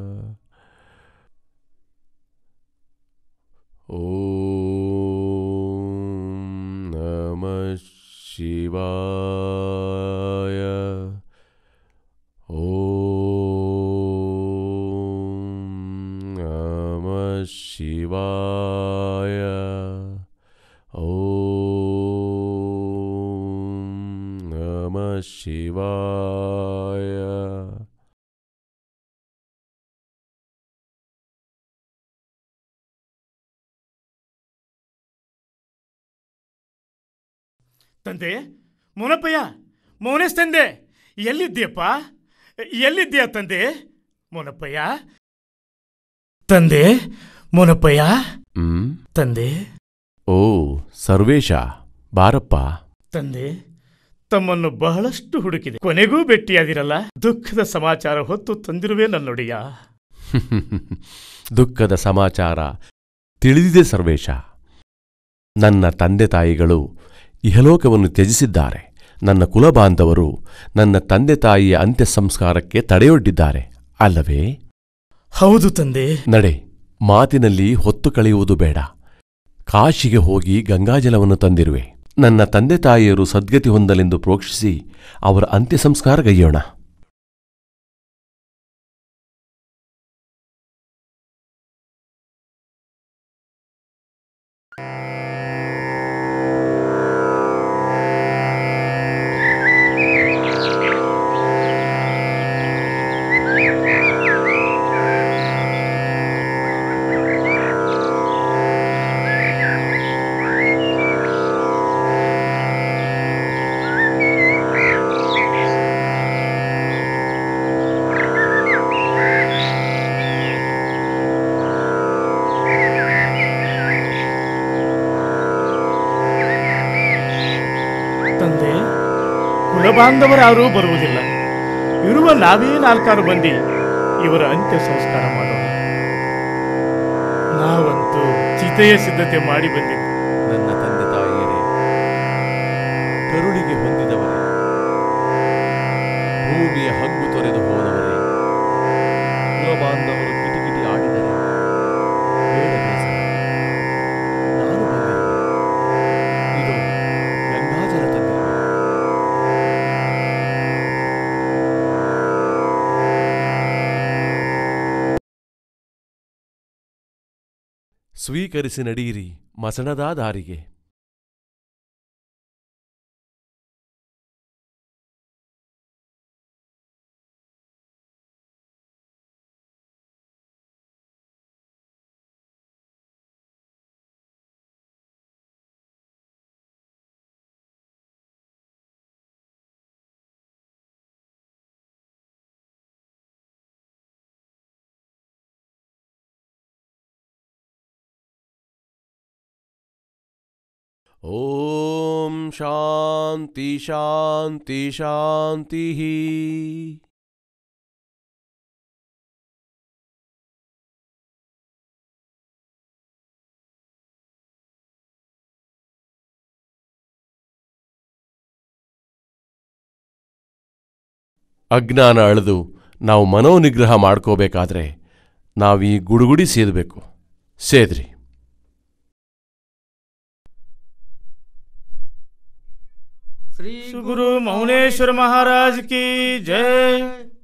ಓಂ ನಮಃ ಶಿವಾಯ, ಓಂ ನಮಃ ಶಿವಾಯ, ಓಂ ನಮಃ ಶಿವಾಯ. ತಂದೆ ಮೋನಪ್ಪಯ್ಯ, ಮೌನೇಶ್ ತಂದೆ, ಎಲ್ಲಿದ್ದೀಯಪ್ಪ? ಎಲ್ಲಿದ್ದೀಯ ತಂದೆ? ಮೋನಪ್ಪಯ್ಯ ತಂದೆ, ಮೋನಪ್ಪಯ್ಯ ಹ್ಮ್ ತಂದೆ. ಓ ಸರ್ವೇಶ, ಬಾರಪ್ಪ. ತಂದೆ, ತಮ್ಮನ್ನು ಬಹಳಷ್ಟು ಹುಡುಕಿದೆ, ಕೊನೆಗೂ ಭೇಟಿಯಾದಿರಲ್ಲ. ದುಃಖದ ಸಮಾಚಾರ ಹೊತ್ತು ತಂದಿರುವೆ ನನ್ನೊಡೆಯ. ದುಃಖದ ಸಮಾಚಾರ ತಿಳಿದಿದೆ ಸರ್ವೇಶ. ನನ್ನ ತಂದೆ ತಾಯಿಗಳು ಇಹಲೋಕವನ್ನು ತ್ಯಜಿಸಿದ್ದಾರೆ. ನನ್ನ ಕುಲಬಾಂಧವರು ನನ್ನ ತಂದೆ ತಾಯಿಯ ಅಂತ್ಯ ಸಂಸ್ಕಾರಕ್ಕೆ ತಡೆಯೊಡ್ಡಿದ್ದಾರೆ ಅಲ್ಲವೇ? ಹೌದು ತಂದೆ. ನಡೆ, ಮಾತಿನಲ್ಲಿ ಹೊತ್ತು ಕಳೆಯುವುದು ಬೇಡ. ಕಾಶಿಗೆ ಹೋಗಿ ಗಂಗಾಜಲವನ್ನು ತಂದಿರುವೆ. ನನ್ನ ತಂದೆ ತಾಯಿಯರು ಸದ್ಗತಿ ಹೊಂದಲೆಂದು ಪ್ರೋಕ್ಷಿಸಿ ಅವರ ಅಂತ್ಯ ಸಂಸ್ಕಾರಗೈಯೋಣ. ಕುಲಬಾಂಧವರಾರೂ ಬರುವುದಿಲ್ಲ. ಇರುವ ನಾವೇ ನಾಲ್ಕಾರು ಮಂದಿ ಇವರ ಅಂತ್ಯ ಸಂಸ್ಕಾರ ಮಾಡೋಣ. ನಾವಂತೂ ಚಿತೆಯ ಸಿದ್ಧತೆ ಮಾಡಿ ಬಂದಿದ್ದೆ. ನನ್ನ ತಂದೆ ತಾಯಿಯರೇ, ಕರುಳಿಗೆ ಹೊಂದಿದವರೇ, ಭೂಮಿಯ ಹಂಗು ತೊರೆದು ಹೋದವರೇ, ಕುಲಬಾಂಧವರು ಕಿಟಿಕಿಟಿ ಆಡಿದರೆ ಬೇಡ ಬೇಸರ. ನಾನು ಬಂದಿರುವೆ. ಇದು ಗಂಗಾಜಲ ತಂದಿರುವೆ. ಸ್ವೀಕರಿಸಿ ನಡೆಯಿರಿ ಮಸಣದ ದಾರಿಗೆ. ಓಂ ಶಾಂತಿ ಶಾಂತಿ ಶಾಂತಿ. ಅಜ್ಞಾನ ಅಳೆದು ನಾವು ಮನೋನಿಗ್ರಹ ಮಾಡ್ಕೋಬೇಕಾದ್ರೆ ನಾವೀ ಗುಡುಗುಡಿ ಸೇದಬೇಕು. ಸೇದ್ರಿ. श्री गुरु मौनेश्वर महाराज की जय.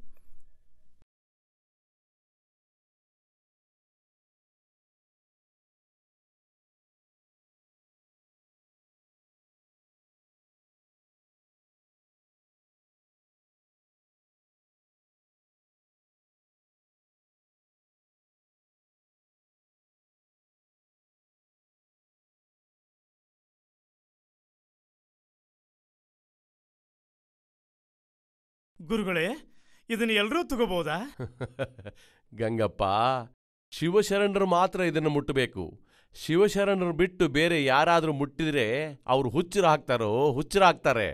ಗುರುಗಳೇ, ಇದನ್ನು ಎಲ್ಲರೂ ತಗೋಬಹುದಾ? ಗಂಗಪ್ಪ, ಶಿವಶರಣರು ಮಾತ್ರ ಇದನ್ನು ಮುಟ್ಟಬೇಕು. ಶಿವಶರಣರು ಬಿಟ್ಟು ಬೇರೆ ಯಾರಾದರೂ ಮುಟ್ಟಿದ್ರೆ ಅವರು ಹುಚ್ಚರಾಗ್ತಾರೋ ಹುಚ್ಚರಾಗ್ತಾರೆ.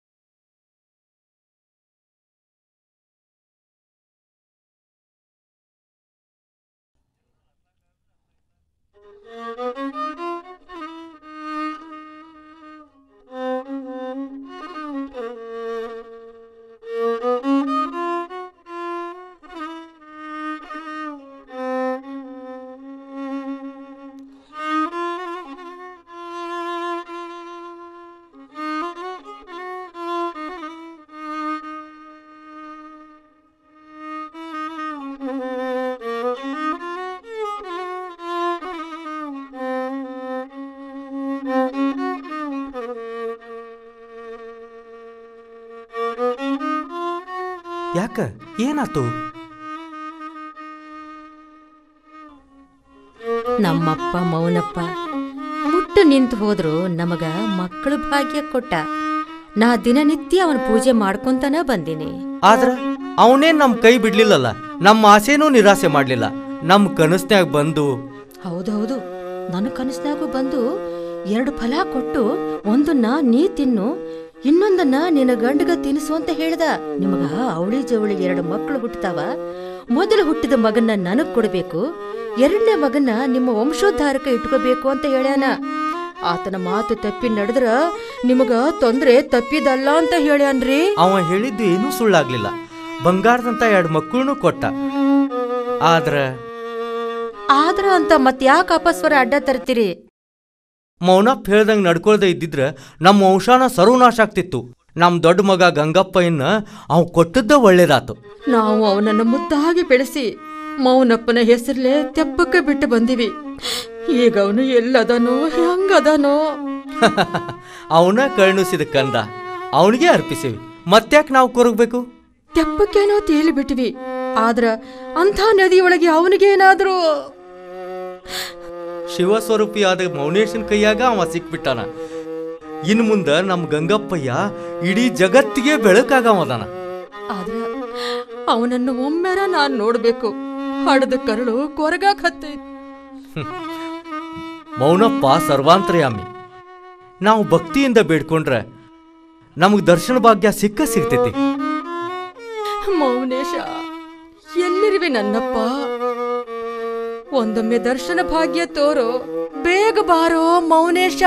ಯಾಕ ಏನಾತು? ನಮ್ಮಪ್ಪ ಮೌನಪ್ಪ ಮುಟ್ಟು ನಿಂತು ಹೋದ್ರು ನಮಗ ಮಕ್ಕಳು ಭಾಗ್ಯ ಕೊಟ್ಟ. ನಾ ದಿನನಿತ್ಯ ಅವನ ಪೂಜೆ ಮಾಡ್ಕೊಂತಾನ ಬಂದೀನಿ. ಆದ್ರ ಅವನೇ ನಮ್ ಕೈ ಬಿಡ್ಲಿಲ್ಲಲ್ಲ, ನಮ್ಮ ಆಸೆನೂ ನಿರಾಸೆ ಮಾಡ್ಲಿಲ್ಲ. ನಮ್ ಕನಸ್ನ್ಯಾಗ ಬಂದು ಹೌದೌದು, ನನ್ನ ಕನಸ್ನಾಗೂ ಬಂದು ಎರಡು ಫಲ ಕೊಟ್ಟು ಒಂದನ್ನ ನೀ ತಿನ್ನು, ಇನ್ನೊಂದನ್ನ ನಿನ್ನ ಗಂಡಗ ತಿನ್ನಿಸು ಅಂತ ಹೇಳ್ದ. ನಿಮಗ ಅವಳಿ ಜವಳಿಗೆ ಎರಡು ಮಕ್ಕಳು ಹುಟ್ಟತಾವ. ಮೊದಲು ಹುಟ್ಟಿದ ಮಗನ್ನ ನನಗ್ ಕೊಡಬೇಕು, ಎರಡನೇ ಮಗನ್ನ ನಿಮ್ಮ ವಂಶೋದ್ಧಾರಕ ಇಟ್ಕೋಬೇಕು ಅಂತ ಹೇಳ್ಯಾನ. ಆತನ ಮಾತು ತಪ್ಪಿ ನಡೆದ್ರ ನಿಮಗ ತೊಂದ್ರೆ ತಪ್ಪಿದಲ್ಲ ಅಂತ ಹೇಳ್ಯಾನ್ರಿ. ಅವ ಹೇಳಿದ್ದು ಏನೂ ಸುಳ್ಳಾಗ್ಲಿಲ್ಲ. ಬಂಗಾರದಂತ ಎರಡು ಮಕ್ಕಳನ್ನು ಕೊಟ್ಟ. ಆದ್ರ ಆದ್ರ ಅಂತ ಮತ್ ಯಾಕೆ ಅಪಸ್ವರ ಅಡ್ಡ ತರ್ತೀರಿ? ಮೌನಪ್ಪ ಹೇಳ್ದಂಗೆ ನಡ್ಕೊಳ್ದೆ ಇದ್ದಿದ್ರೆ ನಮ್ಮ ವಂಶಾನ ಸರ್ವನಾಶ ಆಗ್ತಿತ್ತು. ನಮ್ಮ ದೊಡ್ಡ ಮಗ ಗಂಗಪ್ಪ ಇನ್ನ ಅವ್ ಕೊಟ್ಟದ್ದ ಒಳ್ಳೇದಾತು. ನಾವು ಅವನನ್ನು ಮುದ್ದಾಗಿ ಬೆಳೆಸಿ ಮೌನಪ್ಪನ ಹೆಸರಲ್ಲೇ ತೆಪ್ಪಕ್ಕೆ ಬಿಟ್ಟು ಬಂದಿವಿ. ಈಗ ಅವನು ಎಲ್ಲದನೋ ಹೆಂಗದನೋ. ಅವನ ಕರುಣಿಸಿದ ಕಂದ ಅವನಿಗೆ ಅರ್ಪಿಸಿವಿ. ಮತ್ತ್ಯಾಕೆ ನಾವು ಕೊರಗಬೇಕು? ತೆಪ್ಪಕ್ಕೇನೋ ತೇಲಿ ಬಿಟ್ಟಿವಿ. ಆದ್ರ ಅಂಥ ನದಿಯೊಳಗೆ ಅವನಿಗೇನಾದ್ರೂ ಶಿವಸ್ವರೂಪಿಯಾದ ಮೌನೇಶನ್ ಕೈಯಾಗ ಅವ ಸಿಕ್ಬಿಟ್ಟಾನ. ಇನ್ನು ಮುಂದೆ ನಮ್ಮ ಗಂಗಪ್ಪಯ್ಯ ಇಡೀ ಜಗತ್ತಿಗೆ ಬೆಳಕಾಗವದಾನ. ಆದ್ರ ಅವನನ್ನು ಒಮ್ಮೆರ ನಾನ್ ನೋಡ್ಬೇಕು. ಹಡದ ಕರಳು ಕೊರಗಾಕ್ ಹತ್ತೈತಿ. ಮೌನಪ್ಪ ಸರ್ವಾಂತರ್ಯಾಮಿ. ನಾವು ಭಕ್ತಿಯಿಂದ ಬೇಡ್ಕೊಂಡ್ರೆ ನಮಗ್ ದರ್ಶನ ಭಾಗ್ಯ ಸಿಕ್ಕ ಸಿಗ್ತೈತಿ. ಮೌನೇಶ, ಎಲ್ಲಿರುವೆ ನನ್ನಪ್ಪ? ಒಂದೊಮ್ಮೆ ದರ್ಶನ ಭಾಗ್ಯ ತೋರೋ, ಬೇಗ ಬಾರೋ ಮೌನೇಶ.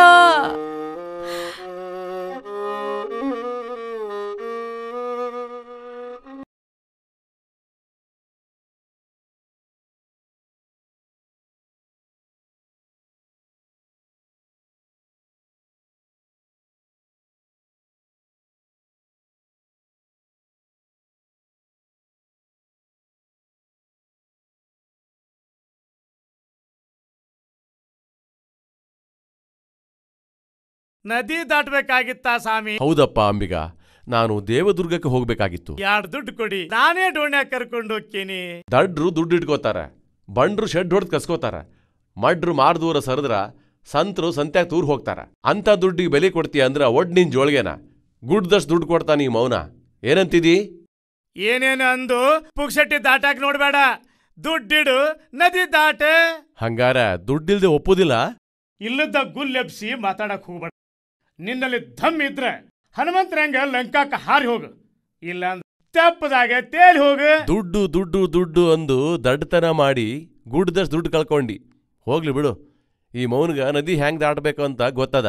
ನದಿ ದಾಟಬೇಕಾಗಿತ್ತ ಸ್ವಾಮಿ? ಹೌದಪ್ಪ ಅಂಬಿಗ, ನಾನು ದೇವದುರ್ಗಕ್ಕೆ ಹೋಗ್ಬೇಕಾಗಿತ್ತು. ಯಾಡ್ ದುಡ್ಡು ಕೊಡಿ, ನಾನೇ ಡೋಣ್ಯಾಗ ಕರ್ಕೊಂಡು ಹೋಗ್ತೀನಿ. ದಡ್ರು ದುಡ್ಡು ಇಟ್ಕೋತಾರ, ಬಂಡ್ರು ಶೆಡ್ ಹೊಡೆದು ಕಸ್ಕೋತಾರ, ಮಡ್ರು ಮಾರ್ದೂರ ಸರದ್ರ ಸಂತರು ಸಂತ್ಯಾಗ ತೂರ್ ಹೋಗ್ತಾರ. ಅಂತ ದುಡ್ಡಿಗೆ ಬೆಲೆ ಕೊಡ್ತೀಯ ಅಂದ್ರ ಒಡ್ ನಿನ್ ಜೋಳ್ಗೆನ ಗುಡ್ದಷ್ಟು ದುಡ್ಡು ಕೊಡ್ತಾನ ಈ ಮೌನ. ಏನಂತಿದಿ? ಏನೇನು ಅಂದು ಪುಕ್ಸಟ್ಟಿ ದಾಟಾಕ್ ನೋಡ್ಬೇಡ. ದುಡ್ಡಿಡು, ನದಿ ದಾಟ. ಹಂಗಾರ ದುಡ್ಡಿಲ್ದೆ ಒಪ್ಪುದಿಲ್ಲ? ಇಲ್ಲದ ಗುಲ್ಲೆಬ್ಸಿ ಮಾತಾಡಕ್ ಹೋಗ್ಬೇಡ. ನಿನ್ನಲ್ಲಿ ದಮ್ ಇದ್ರೆ ಹನುಮಂತರಂಗ ಲಂಕಾಕ ಹಾರಿ ಹೋಗು, ಇಲ್ಲ ತೆಪ್ಪದಾಗ ತೇಲಿ ಹೋಗು. ದುಡ್ಡು ದುಡ್ಡು ದುಡ್ಡು ಅಂದು ದಡ್ಡತನ ಮಾಡಿ ಗುಡ್ದಷ್ಟು ದುಡ್ಡು ಕಳ್ಕೊಂಡಿ. ಹೋಗ್ಲಿ ಬಿಡು, ಈ ಮೌನ್ಗ ನದಿ ಹ್ಯಾಂಗ್ ದಾಟಬೇಕು ಅಂತ ಗೊತ್ತದ.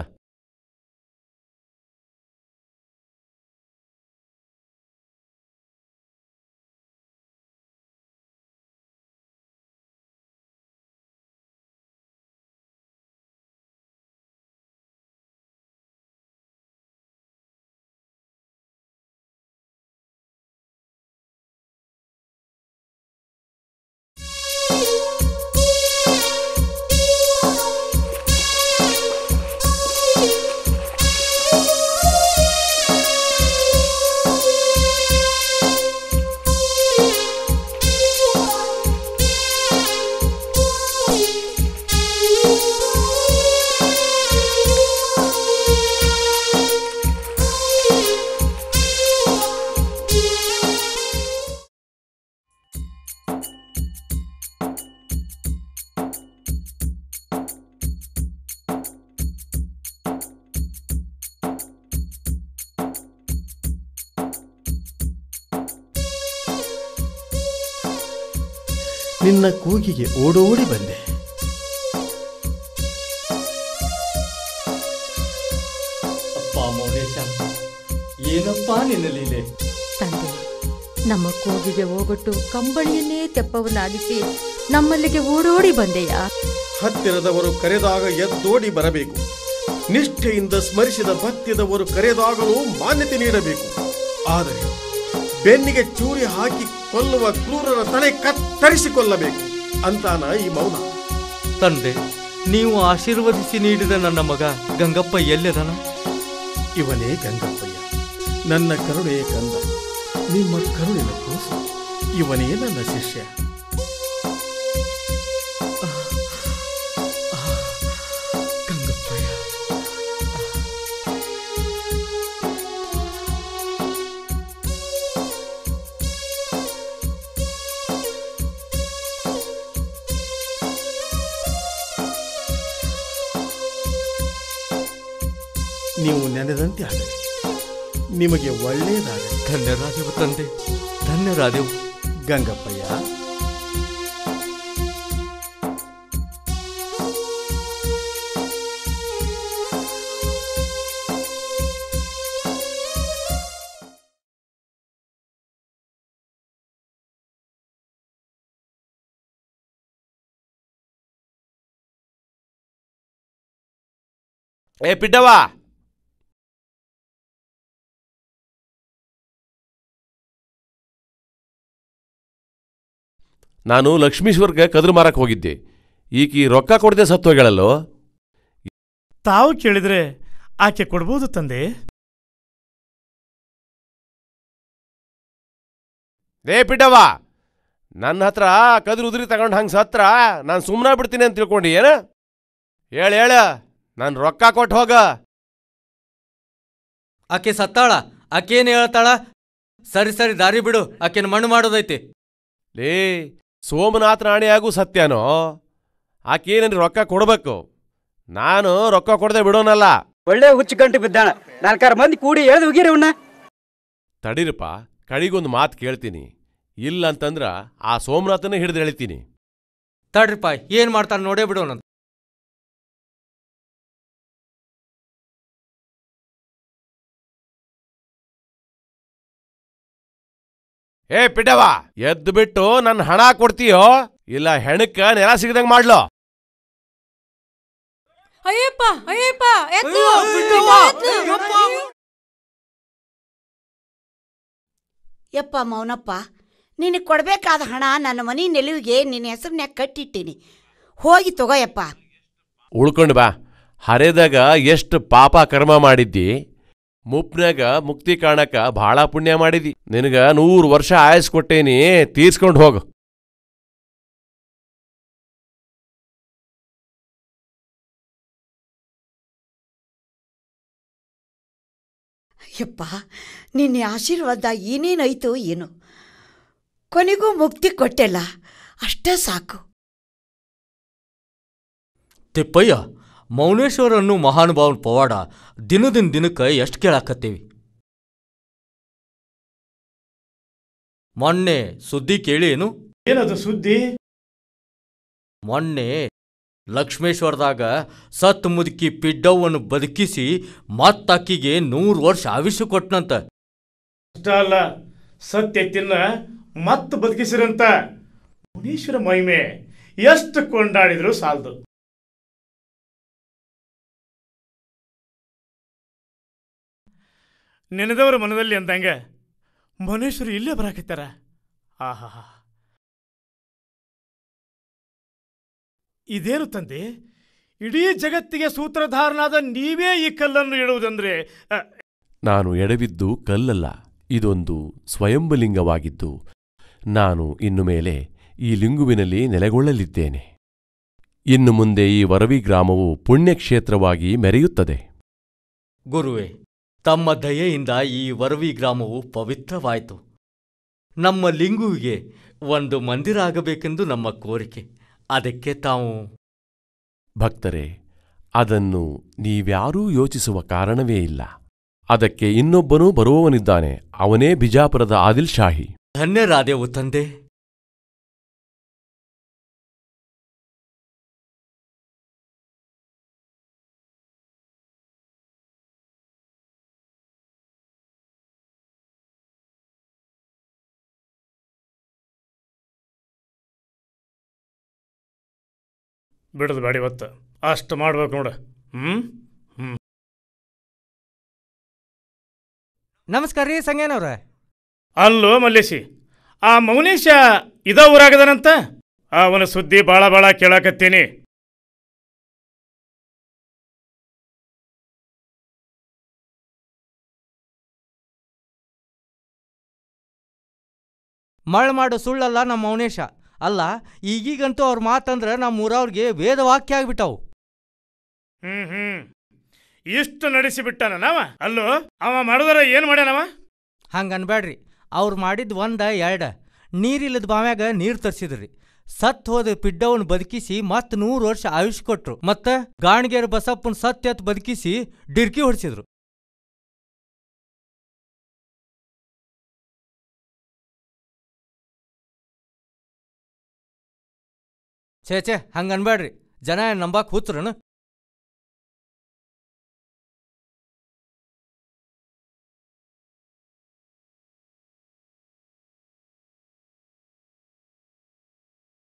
ನಿನ್ನ ಕೂಗಿಗೆ ಓಡೋಡಿ ಬಂದೆ. ಅಪ್ಪ ಮೌನೇಶ, ಏನಪ್ಪ ನಿನ್ನ ಲೀಲೆ? ತಂದೆ, ನಮ್ಮ ಕೂಗಿಗೆ ಹೋಗೊಟ್ಟು ಕಂಬಳಿಯನ್ನೇ ತೆಪ್ಪವನ್ನಾಗಿಸಿ ನಮ್ಮಲ್ಲಿಗೆ ಓಡೋಡಿ ಬಂದೆಯ. ಹತ್ತಿರದವರು ಕರೆದಾಗ ಎದ್ದೋಡಿ ಬರಬೇಕು. ನಿಷ್ಠೆಯಿಂದ ಸ್ಮರಿಸಿದ ಭಕ್ತಿದವರು ಕರೆದಾಗಲೂ ಮಾನ್ಯತೆ ನೀಡಬೇಕು. ಆದರೆ ಬೆನ್ನಿಗೆ ಚೂರಿ ಹಾಕಿ ಕೊಲ್ಲುವ ಕ್ರೂರರ ತಲೆ ಕತ್ತರಿಸಿಕೊಳ್ಳಬೇಕು ಅಂತಾನ ಈ ಮೌನ. ತಂದೆ, ನೀವು ಆಶೀರ್ವದಿಸಿ ನೀಡಿದ ನನ್ನ ಮಗ ಗಂಗಪ್ಪ ಎಲ್ಲದನ? ಇವನೇ ಗಂಗಪ್ಪಯ್ಯ, ನನ್ನ ಕರುಣೆಯ ಕಂದ, ನಿಮ್ಮ ಕರುಣಿನ ಕೂಸು. ಇವನೇ ನನ್ನ ಶಿಷ್ಯ. ಗಂಗಪ್ಪಯ್ಯ, ನೀವು ನೆನೆದಂತೆ ಆಗಲಿ, ನಿಮಗೆ ಒಳ್ಳೆಯದಾಗಲಿ. ಧನ್ಯರಾದೆವು ತಂದೆ, ಧನ್ಯರಾದೆವು. ಗಂಗಪ್ಪಯ್ಯ, ಏ ಪಿಡ್ಡವ್ವ, ನಾನು ಲಕ್ಷ್ಮೀಶ್ವರ್ಗೆ ಕದ್ರು ಮಾರಕ್ಕೆ ಹೋಗಿದ್ದೆ. ಈಕಿ ರೊಕ್ಕ ಕೊಡದೆ ಸತ್ತು ಹೋಗ್ಯಾಳಲ್ಲೋ. ತಾವು ಕೇಳಿದ್ರೆ ಆಕೆ ಕೊಡ್ಬೋದು ತಂದೆ. ರೇ ಪಿಡ್ಡವ್ವ, ನನ್ನ ಹತ್ರ ಕದ್ರು ಉದುರಿ ತಗೊಂಡು ಹಂಗೆ ಸತ್ರ ನಾನು ಸುಮ್ಮನೆ ಬಿಡ್ತೀನಿ ಅಂತ ತಿಳ್ಕೊಂಡು ಏನ? ಹೇಳ ಹೇಳ, ನಾನು ರೊಕ್ಕ ಕೊಟ್ಟು ಹೋಗ. ಆಕೆ ಸತ್ತಾಳ, ಆಕೇನು ಹೇಳ್ತಾಳ? ಸರಿ ಸರಿ ದಾರಿ ಬಿಡು, ಆಕೆನ ಮಣ್ಣು ಮಾಡೋದೈತಿ. ಲೇ ಸೋಮನಾಥನ ಆಣೆಯಾಗೂ ಸತ್ಯನೋ? ಆಕೇನೇನು ರೊಕ್ಕ ಕೊಡ್ಬೇಕು, ನಾನು ರೊಕ್ಕ ಕೊಡದೆ ಬಿಡೋನಲ್ಲ. ಒಳ್ಳೆ ಹುಚ್ಚು ಗಂಟು ಬಿದ್ದಾಳ, ನಾಲ್ಕಾರು ಮಂದಿ ಕೂಡಿ ಎಳ್ದು ಹೋಗಿರಿ ಅವನ್ನ. ತಡೀರಪ್ಪ, ಕಡಿಗೊಂದು ಮಾತು ಕೇಳ್ತೀನಿ. ಇಲ್ಲ ಅಂತಂದ್ರ ಆ ಸೋಮನಾಥನೇ ಹಿಡಿದು ಎಳಿತೀನಿ. ತಡ್ರಿಪ್ಪ, ಏನ್ ಮಾಡ್ತಾರ ನೋಡೇ ಬಿಡೋಣ. ಏ ಪಿಡ್ಡವ್ವ, ಎದ್ದು ಬಿಟ್ಟು ನನ್ನ ಹಣ ಕೊಡ್ತೀಯೋ ಇಲ್ಲ ಹೆಣಕ್ಕ ನೆಲ ಸಿಗದಂಗ್ ಮಾಡ್ಲೋ? ಅಯ್ಯಪ್ಪ ಅಯ್ಯಪ್ಪ ಯಪ್ಪ ಮೌನಪ್ಪ, ನಿನಗೆ ಕೊಡಬೇಕಾದ ಹಣ ನನ್ನ ಮನೆ ನೆಲುವಿಗೆ ನಿನ್ನ ಹೆಸರನ್ಯಾಗ ಕಟ್ಟಿಟ್ಟೀನಿ, ಹೋಗಿ ತಗೋಯಪ್ಪ. ಉಳ್ಕೊಂಡು ಬಾ. ಹರೆದಾಗ ಎಷ್ಟು ಪಾಪ ಕರ್ಮ ಮಾಡಿದ್ದಿ, ಮುಪ್ನ್ಯಾಗ ಮುಕ್ತಿ ಕಾಣಕ ಭಾಳ ಪುಣ್ಯ ಮಾಡಿದಿ. ನಿನಗ ನೂರು ವರ್ಷ ಆಯಸ್ ಕೊಟ್ಟೇನಿ, ತೀರ್ಸ್ಕೊಂಡು ಹೋಗು. ಯಪ್ಪ, ನಿನ್ನ ಆಶೀರ್ವಾದ ಏನೇನಾಯ್ತು ಏನು, ಕೊನೆಗೂ ಮುಕ್ತಿ ಕೊಟ್ಟೆಲ್ಲ, ಅಷ್ಟೇ ಸಾಕು. ತಿಪ್ಪಯ್ಯ, ಮೌನೇಶ್ವರನ್ನು ಮಹಾನುಭಾವನ ಪವಾಡ ದಿನದಿಂದ ದಿನಕ್ಕೆ ಎಷ್ಟು ಕೇಳಾಕತ್ತೀವಿ. ಮೊನ್ನೆ ಸುದ್ದಿ ಕೇಳಿ ಏನು? ಏನದು ಸುದ್ದಿ? ಮೊನ್ನೆ ಲಕ್ಷ್ಮೇಶ್ವರದಾಗ ಸತ್ ಮುದುಕಿ ಪಿಡ್ಡವ್ವನ್ನು ಬದುಕಿಸಿ ಮತ್ತಾಕಿಗೆ ನೂರು ವರ್ಷ ಆಯುಷ್ಯ ಕೊಟ್ಟನಂತ. ಅಷ್ಟ ಅಲ್ಲ, ಸತ್ಯತಿನ್ನ ಮತ್ ಬದುಕಿಸಿರಂತ. ಮುನೀಶ್ವರ ಮಹಿಮೆ ಎಷ್ಟು ಕೊಂಡಾಡಿದ್ರು ಸಾಲದು. ನೆನೆದವರ ಮನದಲ್ಲಿ ಅಂದಂಗ ಮನುಷ್ಯರು ಇಲ್ಲೇ ಬರಾಕತ್ತಾರ. ಆಹಾ, ಇದೇನು ತಂದೆ, ಇಡೀ ಜಗತ್ತಿಗೆ ಸೂತ್ರಧಾರನಾದ ನೀವೇ ಈ ಕಲ್ಲನ್ನು ಇಡುವುದಂದ್ರೆ? ನಾನು ಎಡವಿದ್ದು ಕಲ್ಲಲ್ಲ, ಇದೊಂದು ಸ್ವಯಂಭಲಿಂಗವಾಗಿದ್ದು ನಾನು ಇನ್ನು ಮೇಲೆ ಈ ಲಿಂಗುವಿನಲ್ಲಿ ನೆಲೆಗೊಳ್ಳಲಿದ್ದೇನೆ. ಇನ್ನು ಮುಂದೆ ಈ ವರವಿ ಗ್ರಾಮವು ಪುಣ್ಯಕ್ಷೇತ್ರವಾಗಿ ಮೆರೆಯುತ್ತದೆ. ಗುರುವೇ, ತಮ್ಮ ದಯೆಯಿಂದ ಈ ವರವಿ ಗ್ರಾಮವು ಪವಿತ್ರವಾಯಿತು. ನಮ್ಮ ಲಿಂಗುವಿಗೆ ಒಂದು ಮಂದಿರ ಆಗಬೇಕೆಂದು ನಮ್ಮ ಕೋರಿಕೆ. ಅದಕ್ಕೆ ತಾವು... ಭಕ್ತರೇ, ಅದನ್ನು ನೀವ್ಯಾರೂ ಯೋಚಿಸುವ ಕಾರಣವೇ ಇಲ್ಲ. ಅದಕ್ಕೆ ಇನ್ನೊಬ್ಬನೂ ಬರುವವನಿದ್ದಾನೆ, ಅವನೇ ಬಿಜಾಪುರದ ಆದಿಲ್ ಶಾಹಿ. ಧನ್ಯರಾದೆವು ತಂದೆ. ಬಿಡದು ಬೇಡ, ಇವತ್ತು ಅಷ್ಟು ಮಾಡ್ಬೇಕು ನೋಡ. ಹ್ಮ್ ಹ್ಮ್ ನಮಸ್ಕಾರ ರೀ ಸಂಗೇನವ್ರ. ಅಲ್ಲೋ ಮಲ್ಲೇಶಿ, ಆ ಮೌನೇಶ ಇದ ಊರಾಗದನಂತ? ಅವನ ಸುದ್ದಿ ಭಾಳ ಭಾಳ ಕೇಳಾಕತ್ತೀನಿ. ಮಳ್ ಮಾಡು ಸುಳ್ಳಲ್ಲ ನಮ್ಮ ಮೌನೇಶ. ಅಲ್ಲ, ಈಗೀಗಂತೂ ಅವ್ರ ಮಾತಂದ್ರೆ ನಮ್ಮ ಊರವ್ರಿಗೆ ವೇದವಾಕ್ಯ ಆಗ್ಬಿಟ್ಟವು. ಹ್ಮ್ ಹ್ಮ್ ಇಷ್ಟು ನಡೆಸಿಬಿಟ್ಟಾನ ನಾವ? ಅಲ್ಲೋ, ಅವ ಮಾಡೋದ್ರ ಏನ್ ಮಾಡ್ಯಾನವ? ಹಂಗನ್ಬೇಡ್ರಿ, ಅವ್ರು ಮಾಡಿದ್ ಒಂದ ಎರಡ. ನೀರಿಲ್ಲದ ಬಾವ್ಯಾಗ ನೀರು ತರಿಸಿದ್ರಿ. ಸತ್ ಹೋದ ಪಿಡ್ಡವನ್ ಬದುಕಿಸಿ ಮತ್ ನೂರು ವರ್ಷ ಆಯುಷ್ ಕೊಟ್ರು. ಮತ್ತ ಗಾಣಿಗೇರ ಬಸಪ್ಪನ್ ಸತ್ ಎತ್ ಬದುಕಿಸಿ ಡಿರ್ಕಿ ಹೊಡ್ಸಿದ್ರು. ಛೇ ಛೇ ಹಂಗನ್ಬೇಡ್ರಿ, ಜನ ನಂಬಾಕ್ ಕೂತ್ರನು.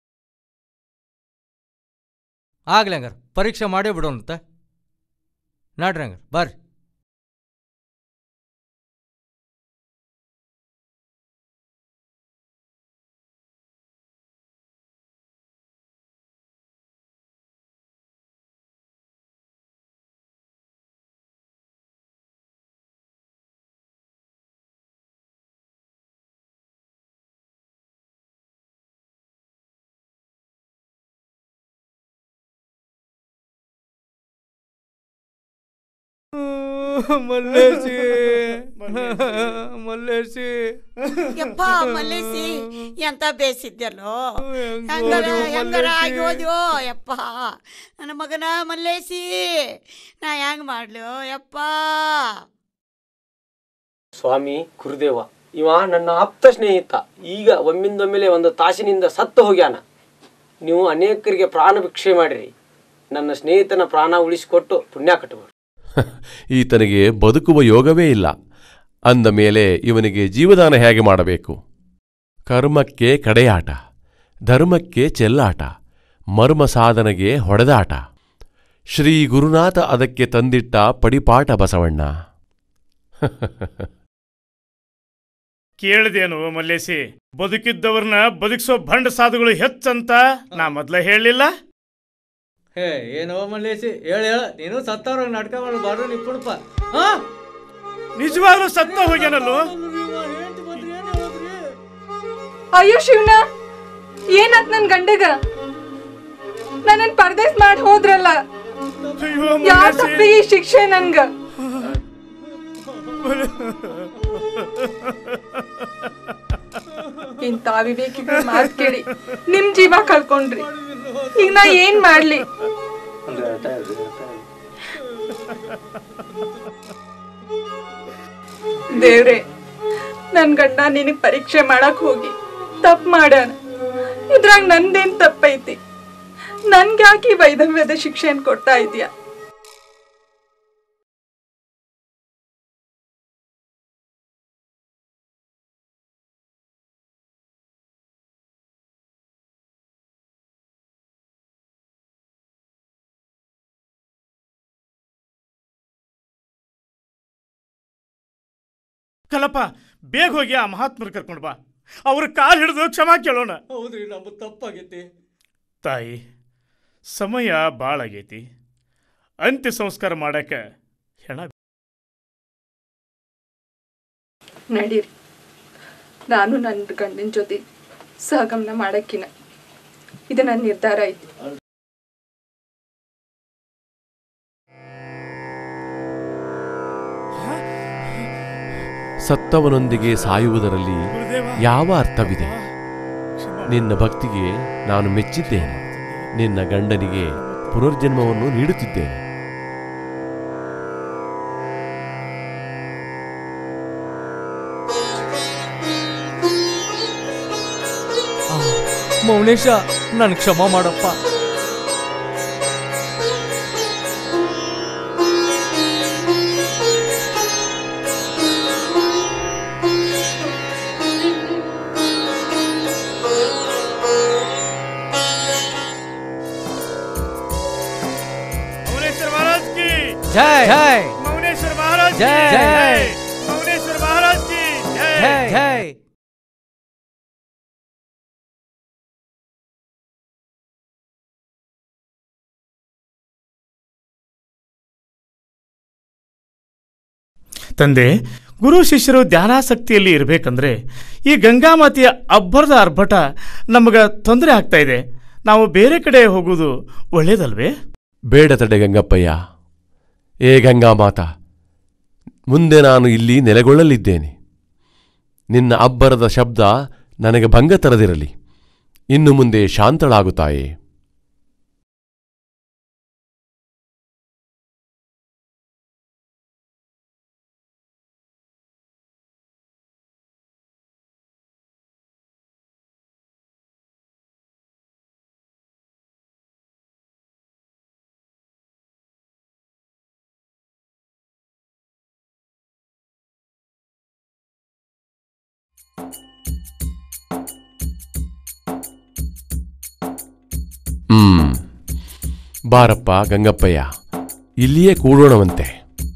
ಆಗ್ಲಿ ಹಂಗಾರ ಪರೀಕ್ಷೆ ಮಾಡೇ ಬಿಡೋಣಂತ. ನಡ್ರಿ ಹಂಗಾರೆ ಬರ್ರಿ. ಮಲ್ಲೇಶಿ ಮಲ್ಲೇಶಿ ಯಪ್ಪ ಮಲ್ಲೇಸಿ ಎಂತ ಬೇಸಿದ್ಯಲ್ಲೋ, ಹೆಂಗರ ಹೆಂಗರ ಆಗಿ ಹೋದ್ಯೋ ಯಪ್ಪ ನನ್ನ ಮಗನ ಮಲ್ಲೇಸಿ, ನಾ ಹೆಂಗ್ ಮಾಡ್ಲು ಯಪ್ಪ. ಸ್ವಾಮಿ ಗುರುದೇವ, ಇವ ನನ್ನ ಆಪ್ತ ಸ್ನೇಹಿತ. ಈಗ ಒಮ್ಮಿಂದೊಮ್ಮೆಲೆ ಒಂದು ತಾಸಿನಿಂದ ಸತ್ತು ಹೋಗ್ಯಾನ. ನೀವು ಅನೇಕರಿಗೆ ಪ್ರಾಣ ಭಿಕ್ಷೆ ಮಾಡಿರಿ. ನನ್ನ ಸ್ನೇಹಿತನ ಪ್ರಾಣ ಉಳಿಸಿಕೊಟ್ಟು ಪುಣ್ಯ ಕಟ್ಟಬಹುದು. ಈತನಿಗೆ ಬದುಕುವ ಯೋಗವೇ ಇಲ್ಲ ಅಂದ ಮೇಲೆ ಇವನಿಗೆ ಜೀವದಾನ ಹೇಗೆ ಮಾಡಬೇಕು? ಕರ್ಮಕ್ಕೆ ಕಡೆಯಾಟ, ಧರ್ಮಕ್ಕೆ ಚೆಲ್ಲಾಟ, ಮರ್ಮ ಸಾಧನೆಗೆ ಹೊಡೆದಾಟ. ಶ್ರೀ ಗುರುನಾಥ ಅದಕ್ಕೆ ತಂದಿಟ್ಟ ಪಡಿಪಾಠ ಬಸವಣ್ಣ. ಕೇಳಿದೇನು ಮಲ್ಲೇಸಿ? ಬದುಕಿದ್ದವ್ರನ್ನ ಬದುಕಿಸೋ ಭಂಡ ಸಾಧುಗಳು ಹೆಚ್ಚಂತ ನಾ ಮೊದ್ಲ ಹೇಳಲಿಲ್ಲ? ಹೇ ಏನೋ ಮಲ್ಲೇಶಿ, ಹೇಳ ಹೇಳ ನೀನು ಸತ್ತವ್ರ ನಾಟಕ ಮಾಡಿ ಬಾರೋ ನಿಪ್ಪುಣಪ್ಪ. ಹಾ ನಿಜವಾಗ್ಲೂ ಸತ್ತ ಹೋಗ್ಯಾನಲ್ಲೋ? ಅಯ್ಯೋ ಶಿವನ, ಏನಾತ್ ನನ್ ಗಂಡಗ? ನನ್ನನ್ ಪರದೇಸ್ ಮಾಡಿ ಹೋದ್ರಲ್ಲ, ಯಾರ್ ತಪ್ಪಿ ಈ ಶಿಕ್ಷೆ ನನ್ಗ? ಇಂತ ಅವಿವೇಕಿಗಳ ಮಾತ್ ಕೇಳಿ ನಿಮ್ ಜೀವ ಕಳ್ಕೊಂಡ್ರಿ. ಈಗ ನಾ ಏನ್ ಮಾಡ್ಲಿ? ದೇವ್ರೆ, ನನ್ ಗಂಡ ನಿನಗ್ ಪರೀಕ್ಷೆ ಮಾಡಕ್ ಹೋಗಿ ತಪ್ಪು ಮಾಡ್ಯಾನ. ಇದ್ರಾಗ ನಂದೇನ್ ತಪ್ಪೈತಿ? ನನ್ಗ್ಯಾಕೆ ವೈಧವ್ಯದ ಶಿಕ್ಷೆನ್ ಕೊಡ್ತಾ ಇದೀಯ? ಕಲಪ, ಬೇಗ ಹೋಗಿ ಆ ಮಹಾತ್ಮರು ಕರ್ಕೊಂಡು ಬಾ. ಅವ್ರ ಕಾಲು ಹಿಡಿದು ಕ್ಷಮಾ ಕೇಳೋಣ. ಹೌದ್ರಿ, ನಮ್ಮ ತಪ್ಪಾಗೈತಿ ತಾಯಿ. ಸಮಯ ಭಾಳಾಗೈತಿ. ಅಂತ್ಯ ಸಂಸ್ಕಾರ ಮಾಡಕ್ಕೆ ಹೆಣ ನಡೀರಿ, ನಾನು ನನ್ನ ಗಂಡನ ಜೊತೆ ಸಹಗಮನ ಮಾಡಕ್ಕಿನ. ಇದು ನನ್ನ ನಿರ್ಧಾರ ಐತಿ. ಸತ್ತವನೊಂದಿಗೆ ಸಾಯುವುದರಲ್ಲಿ ಯಾವ ಅರ್ಥವಿದೆ? ನಿನ್ನ ಭಕ್ತಿಗೆ ನಾನು ಮೆಚ್ಚಿದ್ದೇನೆ. ನಿನ್ನ ಗಂಡನಿಗೆ ಪುನರ್ಜನ್ಮವನ್ನು ನೀಡುತ್ತಿದ್ದೇನೆ. ಮೌನೇಶ, ನನ್ ಕ್ಷಮ ಮಾಡಪ್ಪ. जय जय मौनेश्वर महाराज जय जय मौनेश्वर महाराज की जय जय। ತಂದೆ, ಗುರು ಶಿಷ್ಯರು ಧ್ಯಾನಾಸಕ್ತಿಯಲ್ಲಿ ಇರಬೇಕಂದ್ರೆ ಈ ಗಂಗಾಮಾತೆಯ ಅಬ್ಬರದ ಅರ್ಭಟ ನಮಗೆ ತೊಂದರೆ ಆಗ್ತಾ ಇದೆ. ನಾವು ಬೇರೆ ಕಡೆ ಹೋಗುವುದು ಒಳ್ಳೇದಲ್ವೇ? ಬೇಡ ತಡೆ ಗಂಗಪ್ಪಯ್ಯ. ಏ ಗಂಗಾಮಾತಾ, ಮುಂದೆ ನಾನು ಇಲ್ಲಿ ನೆಲೆಗೊಳ್ಳಲಿದ್ದೇನೆ. ನಿನ್ನ ಅಬ್ಬರದ ಶಬ್ದ ನನಗೆ ಭಂಗ ತರದಿರಲಿ. ಇನ್ನು ಮುಂದೆ ಶಾಂತಳಾಗುತ್ತಾಯೇ. ಹ್ಮ್ ಬಾರಪ್ಪ ಗಂಗಪ್ಪಯ್ಯ, ಇಲ್ಲಿಯೇ ಕೂಡೋಣವಂತೆ.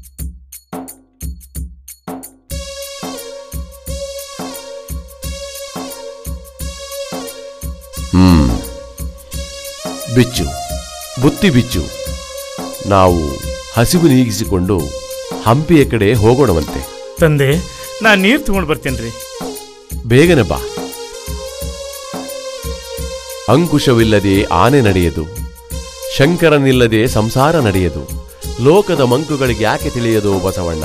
ಹ್ಮ್ ಬಿಚ್ಚು, ಬುತ್ತಿ ಬಿಚ್ಚು. ನಾವು ಹಸಿವು ನೀಗಿಸಿಕೊಂಡು ಹಂಪಿಯ ಕಡೆ ಹೋಗೋಣವಂತೆ. ತಂದೆ, ನಾ ನೀರು ತಗೊಂಡು ಬರ್ತೇನ್ರಿ. ಬೇಗನೆ ಬಾ. ಅಂಕುಶವಿಲ್ಲದೆ ಆನೆ ನಡೆಯದು, ಶಂಕರನಿಲ್ಲದೆ ಸಂಸಾರ ನಡೆಯದು. ಲೋಕದ ಮಂಕುಗಳಿಗೆ ಯಾಕೆ ತಿಳಿಯದು ಬಸವಣ್ಣ?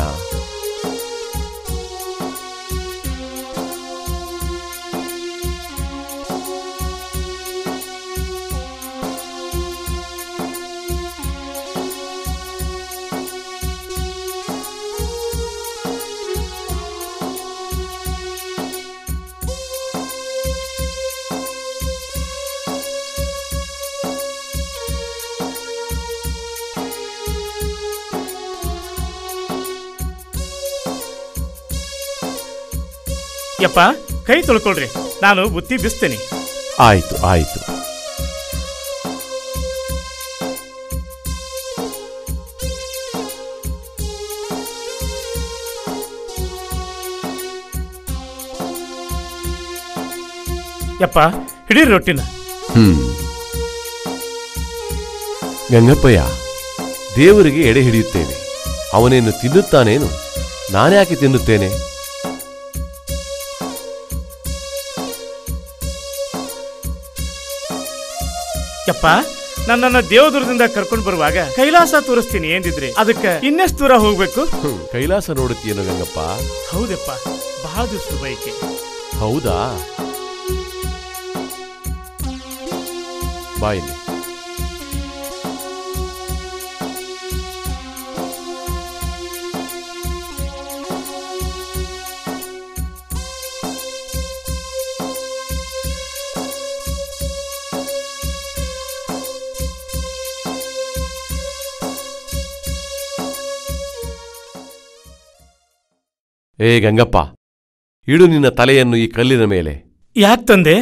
ಯಪ್ಪ, ಕೈ ತೊಳ್ಕೊಳ್ರಿ, ನಾನು ಬುತ್ತಿ ಬಿಸ್ತೇನೆ. ಆಯ್ತು ಆಯ್ತು. ಯಪ್ಪ, ಹಿಡೀರಿ ರೊಟ್ಟಿನ. ಹ್ಮ್ ಗಂಗಪ್ಪಯ್ಯ, ದೇವರಿಗೆ ಎಡೆ ಹಿಡಿಯುತ್ತೇವೆ. ಅವನೇನು ತಿನ್ನುತ್ತಾನೇನು? ನಾನ್ಯಾಕೆ ತಿನ್ನುತ್ತೇನೆ? ಯಪ್ಪ, ನನ್ನನ್ನ ದೇವದುರದಿಂದ ಕರ್ಕೊಂಡು ಬರುವಾಗ ಕೈಲಾಸ ತೋರಿಸ್ತೀನಿ ಎಂದಿದ್ರಿ, ಅದಕ್ಕೆ ಇನ್ನೆಷ್ಟು ದೂರ ಹೋಗ್ಬೇಕು? ಕೈಲಾಸ ನೋಡುತ್ತೀಯೇನು ಗಂಗಪ್ಪ? ಹೌದಪ್ಪ, ಬಹಳ ದಿವಸದ ಬಯಕೆ. ಹೌದಾ? ಬಾಯಿಲಿ. ಏ ಗಂಗಪ್ಪ, ಇಡು ನಿನ್ನ ತಲೆಯನ್ನು ಈ ಕಲ್ಲಿನ ಮೇಲೆ. ಯಾಕೆ ತಂದೆ?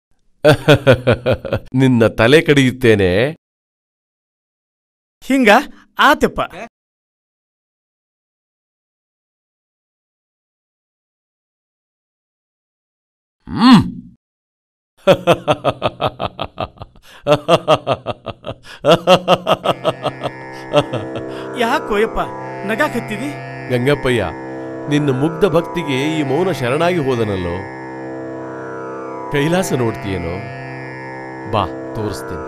ನಿನ್ನ ತಲೆ ಕಡಿಯುತ್ತೇನೆ. ಹಿಂಗ ಆತಪ್ಪ. ಹ್ಮ್ ಯಾಕೋ ಯಪ್ಪ ನಗಾಕತ್ತಿದಿ? ಗಂಗಪ್ಪಯ್ಯ, ನಿನ್ನ ಮುಗ್ಧ ಭಕ್ತಿಗೆ ಈ ಮೌನ ಶರಣಾಗಿ ಹೋದನಲ್ಲೋ. ಕೈಲಾಸ ನೋಡ್ತೀಯೇನೋ? ಬಾ, ತೋರಿಸ್ತೇನೆ.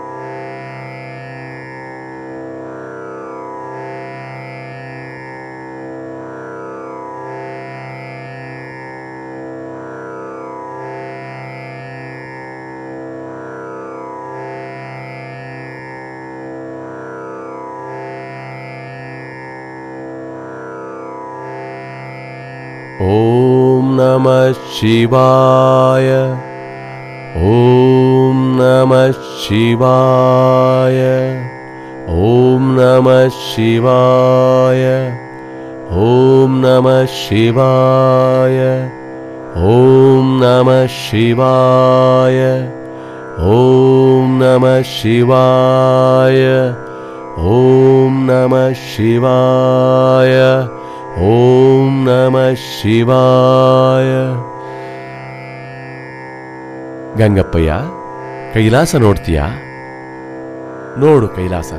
ಓಂ ನಮಃ ಶಿವಾಯ. ಓಂ ನಮಃ ಶಿವಾಯ. ಓಂ ನಮಃ ಶಿವಾಯ. ಓಂ ನಮಃ ಶಿವಾಯ. ಓಂ ನಮಃ ಶಿವಾಯ. ಓಂ ನಮಃ ಶಿವಾಯ. ಓಂ ನಮಃ ಶಿವಾಯ. ಓಂ ನಮಃ ಶಿವಾಯ. ಗಂಗಪ್ಪಯ್ಯ, ಕೈಲಾಸ ನೋಡ್ತೀಯಾ? ನೋಡು ಕೈಲಾಸನ.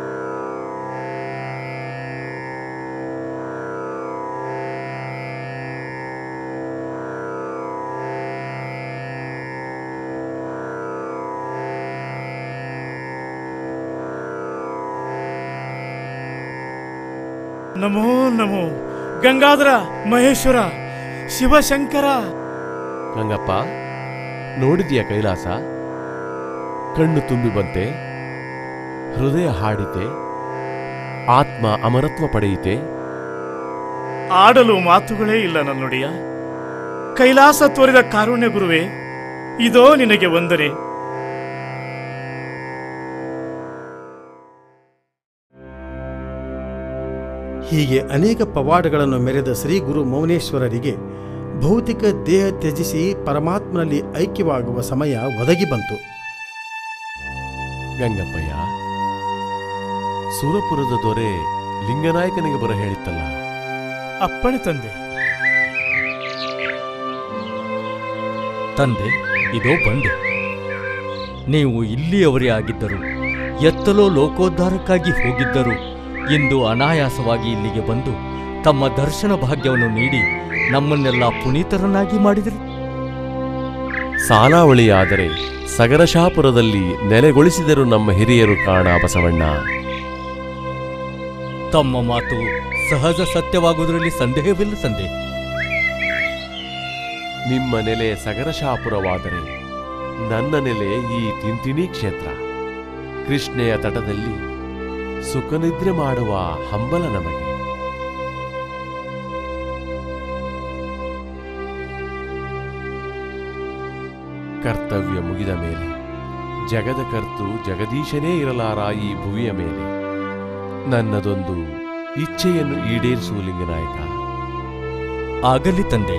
ನಮೋ ನಮೋ ಗಂಗಾಧರ, ಮಹೇಶ್ವರ, ಶಿವಶಂಕರ. ಗಂಗಪ್ಪ, ನೋಡಿದೀಯ ಕೈಲಾಸ? ಕಣ್ಣು ತುಂಬಿ ಬಂತೆ, ಹೃದಯ ಹಾಡಿತೆ, ಆತ್ಮ ಅಮರತ್ವ ಪಡೆಯಿತೆ. ಆಡಲು ಮಾತುಗಳೇ ಇಲ್ಲ ನನ್ನೊಡೆಯ. ಕೈಲಾಸ ತೋರಿದ ಕಾರುಣ್ಯ ಗುರುವೇ, ಇದೋ ನಿನಗೆ ವಂದನೆ. ಹೀಗೆ ಅನೇಕ ಪವಾಡಗಳನ್ನು ಮೆರೆದ ಶ್ರೀ ಗುರು ಮೌನೇಶ್ವರರಿಗೆ ಭೌತಿಕ ದೇಹ ತ್ಯಜಿಸಿ ಪರಮಾತ್ಮನಲ್ಲಿ ಐಕ್ಯವಾಗುವ ಸಮಯ ಒದಗಿ ಬಂತು. ಗಂಗಪ್ಪಯ್ಯ, ಸುರಪುರದ ದೊರೆ ಲಿಂಗನಾಯಕನಿಗೆ ಬರ ಹೇಳಿತ್ತಲ್ಲ. ಅಪ್ಪಣೆ ತಂದೆ. ತಂದೆ, ಇದೋ ಬಂದೆ. ನೀವು ಇಲ್ಲಿಯವರೇ ಆಗಿದ್ದರು, ಎತ್ತಲೋ ಲೋಕೋದ್ಧಾರಕ್ಕಾಗಿ ಹೋಗಿದ್ದರು ಎಂದು ಅನಾಯಾಸವಾಗಿ ಇಲ್ಲಿಗೆ ಬಂದು ತಮ್ಮ ದರ್ಶನ ಭಾಗ್ಯವನ್ನು ನೀಡಿ ನಮ್ಮನ್ನೆಲ್ಲ ಪುನೀತರನ್ನಾಗಿ ಮಾಡಿದರು. ಸಾಲಾವಳಿಯಾದರೆ ಸಗರಶಾಪುರದಲ್ಲಿ ನೆಲೆಗೊಳಿಸಿದರು ನಮ್ಮ ಹಿರಿಯರು ಕಾಣ ಬಸವಣ್ಣ. ತಮ್ಮ ಮಾತು ಸಹಜ ಸತ್ಯವಾಗುವುದರಲ್ಲಿ ಸಂದೇಹವಿಲ್ಲ ತಂದೆ. ನಿಮ್ಮ ನೆಲೆ ಸಗರಶಾಪುರವಾದರೆ ನನ್ನ ನೆಲೆ ಈ ತಿಂತಿಣಿ ಕ್ಷೇತ್ರ. ಕೃಷ್ಣೆಯ ತಟದಲ್ಲಿ ಸುಖನಿದ್ರೆ ಮಾಡುವ ಹಂಬಲ ನಮಗೆ. ಕರ್ತವ್ಯ ಮುಗಿದ ಮೇಲೆ ಜಗದ ಕರ್ತು ಜಗದೀಶನೇ ಇರಲಾರ ಈ ಭುವಿಯ ಮೇಲೆ ನನ್ನದೊಂದು ಇಚ್ಛೆಯನ್ನು ಈಡೇರಿಸುವ ಲಿಂಗನಾಯಕ. ಆಗಲಿ ತಂದೆ.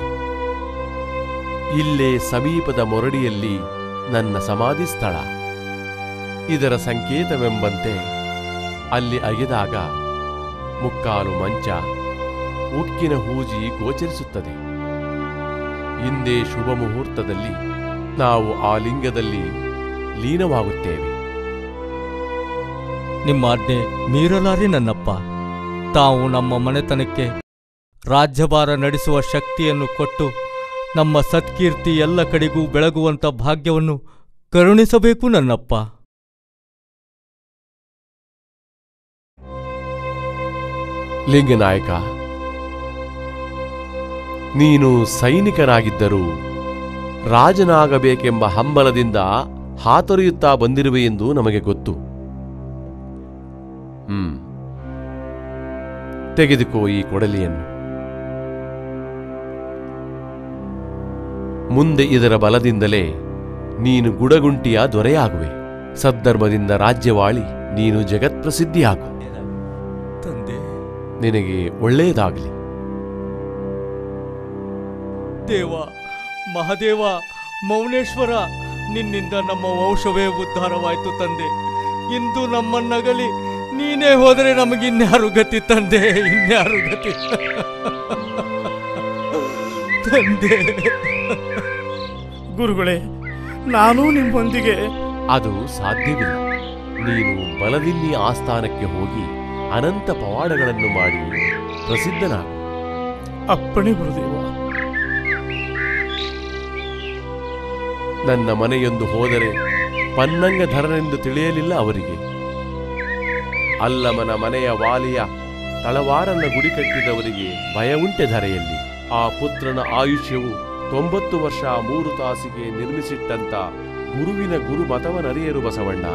ಇಲ್ಲೇ ಸಮೀಪದ ಮೊರಡಿಯಲ್ಲಿ ನನ್ನ ಸಮಾಧಿ ಸ್ಥಳ. ಇದರ ಸಂಕೇತವೆಂಬಂತೆ ಅಲ್ಲಿ ಅಗೆದಾಗ ಮುಕ್ಕಾಲು ಮಂಚ, ಉಕ್ಕಿನ ಹೂಜಿ ಗೋಚರಿಸುತ್ತದೆ. ಇಂದೇ ಶುಭ ಮುಹೂರ್ತದಲ್ಲಿ ನಾವು ಆ ಲಿಂಗದಲ್ಲಿ ಲೀನವಾಗುತ್ತೇವೆ. ನಿಮ್ಮ ಆಜ್ಞೆ ಮೀರಲಾರೆ ನನ್ನಪ್ಪ. ತಾವು ನಮ್ಮ ಮನೆತನಕ್ಕೆ ರಾಜ್ಯಭಾರ ನಡೆಸುವ ಶಕ್ತಿಯನ್ನು ಕೊಟ್ಟು ನಮ್ಮ ಸತ್ಕೀರ್ತಿ ಎಲ್ಲ ಕಡೆಗೂ ಬೆಳಗುವಂಥ ಭಾಗ್ಯವನ್ನು ಕರುಣಿಸಬೇಕು ನನ್ನಪ್ಪ. ಲಿಂಗನಾಯಕ, ನೀನು ಸೈನಿಕನಾಗಿದ್ದರೂ ರಾಜನಾಗಬೇಕೆಂಬ ಹಂಬಲದಿಂದ ಹಾತೊರೆಯುತ್ತಾ ಬಂದಿರುವೆ ಎಂದು ನಮಗೆ ಗೊತ್ತು. ಹ್ಮ್ ತೆಗೆದುಕೋ ಈ ಕೊಡಲಿಯನ್ನು. ಮುಂದೆ ಇದರ ಬಲದಿಂದಲೇ ನೀನು ಗುಡಗುಂಟಿಯ ದೊರೆಯಾಗುವೆ. ಸದ್ಧರ್ಮದಿಂದ ರಾಜ್ಯವಾಳಿ ನೀನು ಜಗತ್ಪ್ರಸಿದ್ಧಿಯಾಗು. ತಂದೆ, ನಿನಗೆ ಒಳ್ಳೆಯದಾಗಲಿ. ದೇವ, ಮಹಾದೇವ, ಮೌನೇಶ್ವರ, ನಿನ್ನಿಂದ ನಮ್ಮ ವಂಶವೇ ಉದ್ಧಾರವಾಯಿತು ತಂದೆ. ಇಂದು ನಮ್ಮನ್ನಗಲಿ ನೀನೇ ಹೋದರೆ ನಮಗಿನ್ಯಾರು ಗತಿ ತಂದೆ, ಇನ್ಯಾರು ಗತಿ ತಂದೆ. ಗುರುಗಳೇ, ನಾನು ನಿಮ್ಮೊಂದಿಗೆ. ಅದು ಸಾಧ್ಯವಿಲ್ಲ. ನೀನು ಬಲದಿನ್ನಿ ಆಸ್ಥಾನಕ್ಕೆ ಹೋಗಿ ಅನಂತ ಪವಾಡಗಳನ್ನು ಮಾಡಿ ಪ್ರಸಿದ್ಧನಾಗು. ಅಪ್ಪಣೆ ಗುರುದೇವ. ನನ್ನ ಮನೆಯೊಂದು ಹೋದರೆ ಪನ್ನಂಗಧರನೆಂದು ತಿಳಿಯಲಿಲ್ಲ ಅವರಿಗೆ. ಅಲ್ಲಮನ ಮನೆಯ ವಾಲಿಯ ತಳವಾರನ್ನ ಗುಡಿ ಕಟ್ಟಿದವರಿಗೆ ಭಯ ಉಂಟೆ ಧರೆಯಲ್ಲಿ. ಆ ಪುತ್ರನ ಆಯುಷ್ಯವು ತೊಂಬತ್ತು ವರ್ಷ ಮೂರು ತಾಸಿಗೆ ನಿರ್ಮಿಸಿಟ್ಟಂತ ಗುರುವಿನ ಗುರು ಮತವನರಿಯರು ಬಸವಣ್ಣ.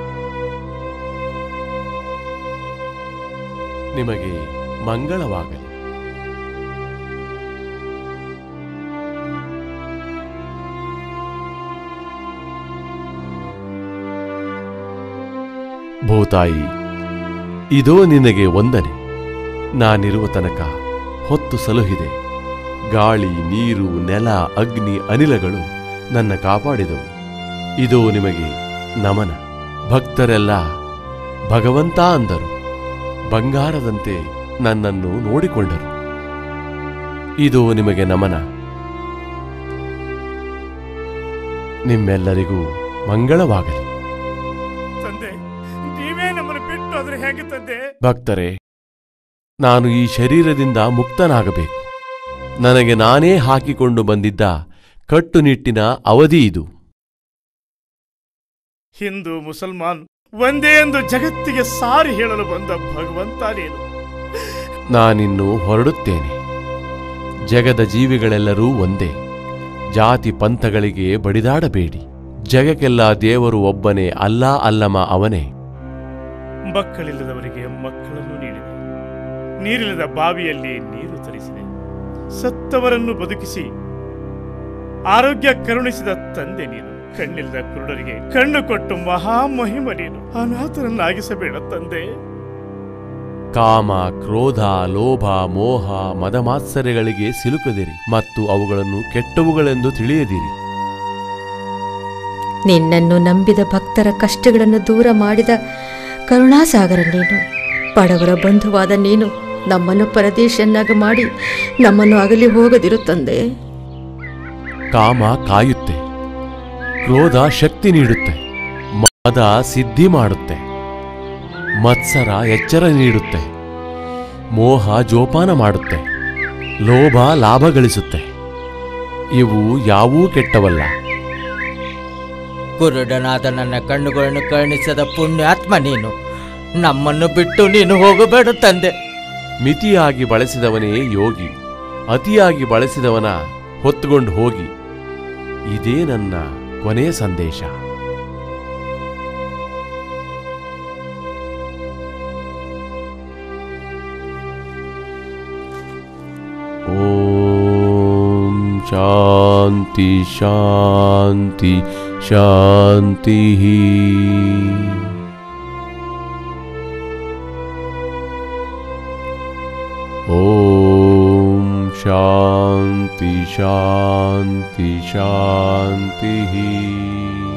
ನಿಮಗೆ ಮಂಗಳವಾಗಲಿ. ಭೂತಾಯಿ, ಇದೋ ನಿನಗೆ ವಂದನೆ. ನಾನಿರುವ ತನಕ ಹೊತ್ತು ಸಲುಹಿದೆ. ಗಾಳಿ, ನೀರು, ನೆಲ, ಅಗ್ನಿ, ಅನಿಲಗಳು ನನ್ನ ಕಾಪಾಡಿದವು. ಇದೋ ನಿಮಗೆ ನಮನ. ಭಕ್ತರೆಲ್ಲ ಭಗವಂತ ಅಂದರು. ಬಂಗಾರದಂತೆ ನನ್ನನ್ನು ನೋಡಿಕೊಂಡರು. ಇದೋ ನಿಮಗೆ ನಮನ. ನಿಮ್ಮೆಲ್ಲರಿಗೂ ಮಂಗಳವಾಗಲಿ. ತಂದೆ, ನೀವೇ ನಮ್ಮನ್ನು ಬಿಟ್ಟು ಆದ್ರೆ ಹೇಗೆ ತಂದೆ? ಭಕ್ತರೇ, ನಾನು ಈ ಶರೀರದಿಂದ ಮುಕ್ತನಾಗಬೇಕು. ನನಗೆ ನಾನೇ ಹಾಕಿಕೊಂಡು ಬಂದಿದ್ದ ಕಟ್ಟುನಿಟ್ಟಿನ ಅವಧಿ ಇದು. ಹಿಂದೂ ಮುಸಲ್ಮಾನ್ ಒಂದೇ ಎಂದು ಜಗತ್ತಿಗೆ ಸಾರಿ ಹೇಳಲು ಬಂದ ಭಗವಂತ ನೀನು. ನಾನಿನ್ನು ಹೊರಡುತ್ತೇನೆ. ಜಗದ ಜೀವಿಗಳೆಲ್ಲರೂ ಒಂದೇ. ಜಾತಿ ಪಂಥಗಳಿಗೆ ಬಡಿದಾಡಬೇಡಿ. ಜಗಕ್ಕೆಲ್ಲ ದೇವರು ಒಬ್ಬನೇ, ಅಲ್ಲಾ ಅಲ್ಲಮ ಅವನೇ. ಮಕ್ಕಳಿಲ್ಲದವರಿಗೆ ಮಕ್ಕಳನ್ನು ನೀಡಿದೆ. ನೀರಿಲ್ಲದ ಬಾವಿಯಲ್ಲಿ ನೀರು ತರಿಸಿದೆ. ಸತ್ತವರನ್ನು ಬದುಕಿಸಿ ಆರೋಗ್ಯ ಕರುಣಿಸಿದ ತಂದೆ ನೀನು. ಕಣ್ಣಿಲ್ಲದ ಕುರುಡರಿಗೆ ಕಣ್ಣು ಕೊಟ್ಟು ಮಹಾಮಹಿಮ ನೀನು. ಅನಾಥರನ್ನಾಗಿಸಬೇಡ ತಂದೆ. ಕಾಮ, ಕ್ರೋಧ, ಲೋಭ, ಮೋಹ, ಮದಮಾತ್ಸರ್ಯಗಳಿಗೆ ಸಿಲುಕದಿರಿ ಮತ್ತು ಅವುಗಳನ್ನು ಕೆಟ್ಟವುಗಳೆಂದು ತಿಳಿಯದಿರಿ. ನಿನ್ನನ್ನು ನಂಬಿದ ಭಕ್ತರ ಕಷ್ಟಗಳನ್ನು ದೂರ ಮಾಡಿದ ಕರುಣಾಸಾಗರ ನೀನು, ಬಡವರ ಬಂಧುವಾದ ನೀನು ನಮ್ಮನ್ನು ಪರದೇಶನ್ನಾಗ ಮಾಡಿ ನಮ್ಮನ್ನು ಅಗಲಿ ಹೋಗದಿರು ತಂದೆ. ಕಾಮ ಕಾಯುತ್ತೆ, ಕ್ರೋಧ ಶಕ್ತಿ ನೀಡುತ್ತೆ, ಮದ ಸಿದ್ಧಿ ಮಾಡುತ್ತೆ, ಮತ್ಸರ ಎಚ್ಚರ ನೀಡುತ್ತೆ, ಮೋಹ ಜೋಪಾನ ಮಾಡುತ್ತೆ, ಲೋಭ ಲಾಭ ಗಳಿಸುತ್ತೆ. ಇವು ಯಾವೂ ಕೆಟ್ಟವಲ್ಲ. ಕುರುಡನಾದ ನನ್ನ ಕಣ್ಣುಗಳನ್ನು ಕರುಣಿಸದ ಪುಣ್ಯಾತ್ಮ ನೀನು, ನಮ್ಮನ್ನು ಬಿಟ್ಟು ನೀನು ಹೋಗಬೇಡ ತಂದೆ. ಮಿತಿಯಾಗಿ ಬಳಸಿದವನೇ ಯೋಗಿ, ಅತಿಯಾಗಿ ಬಳಸಿದವನ ಹೊತ್ತುಕೊಂಡು ಹೋಗಿ. ಇದೇ ನನ್ನ ಕೊನೆಯ ಸಂದೇಶ. ಓಂ ಶಾಂತಿ ಶಾಂತಿ ಶಾಂತಿ. ಓಂ ಶಾಂತಿ ಶಾಂತಿ ಶಾಂತಿ.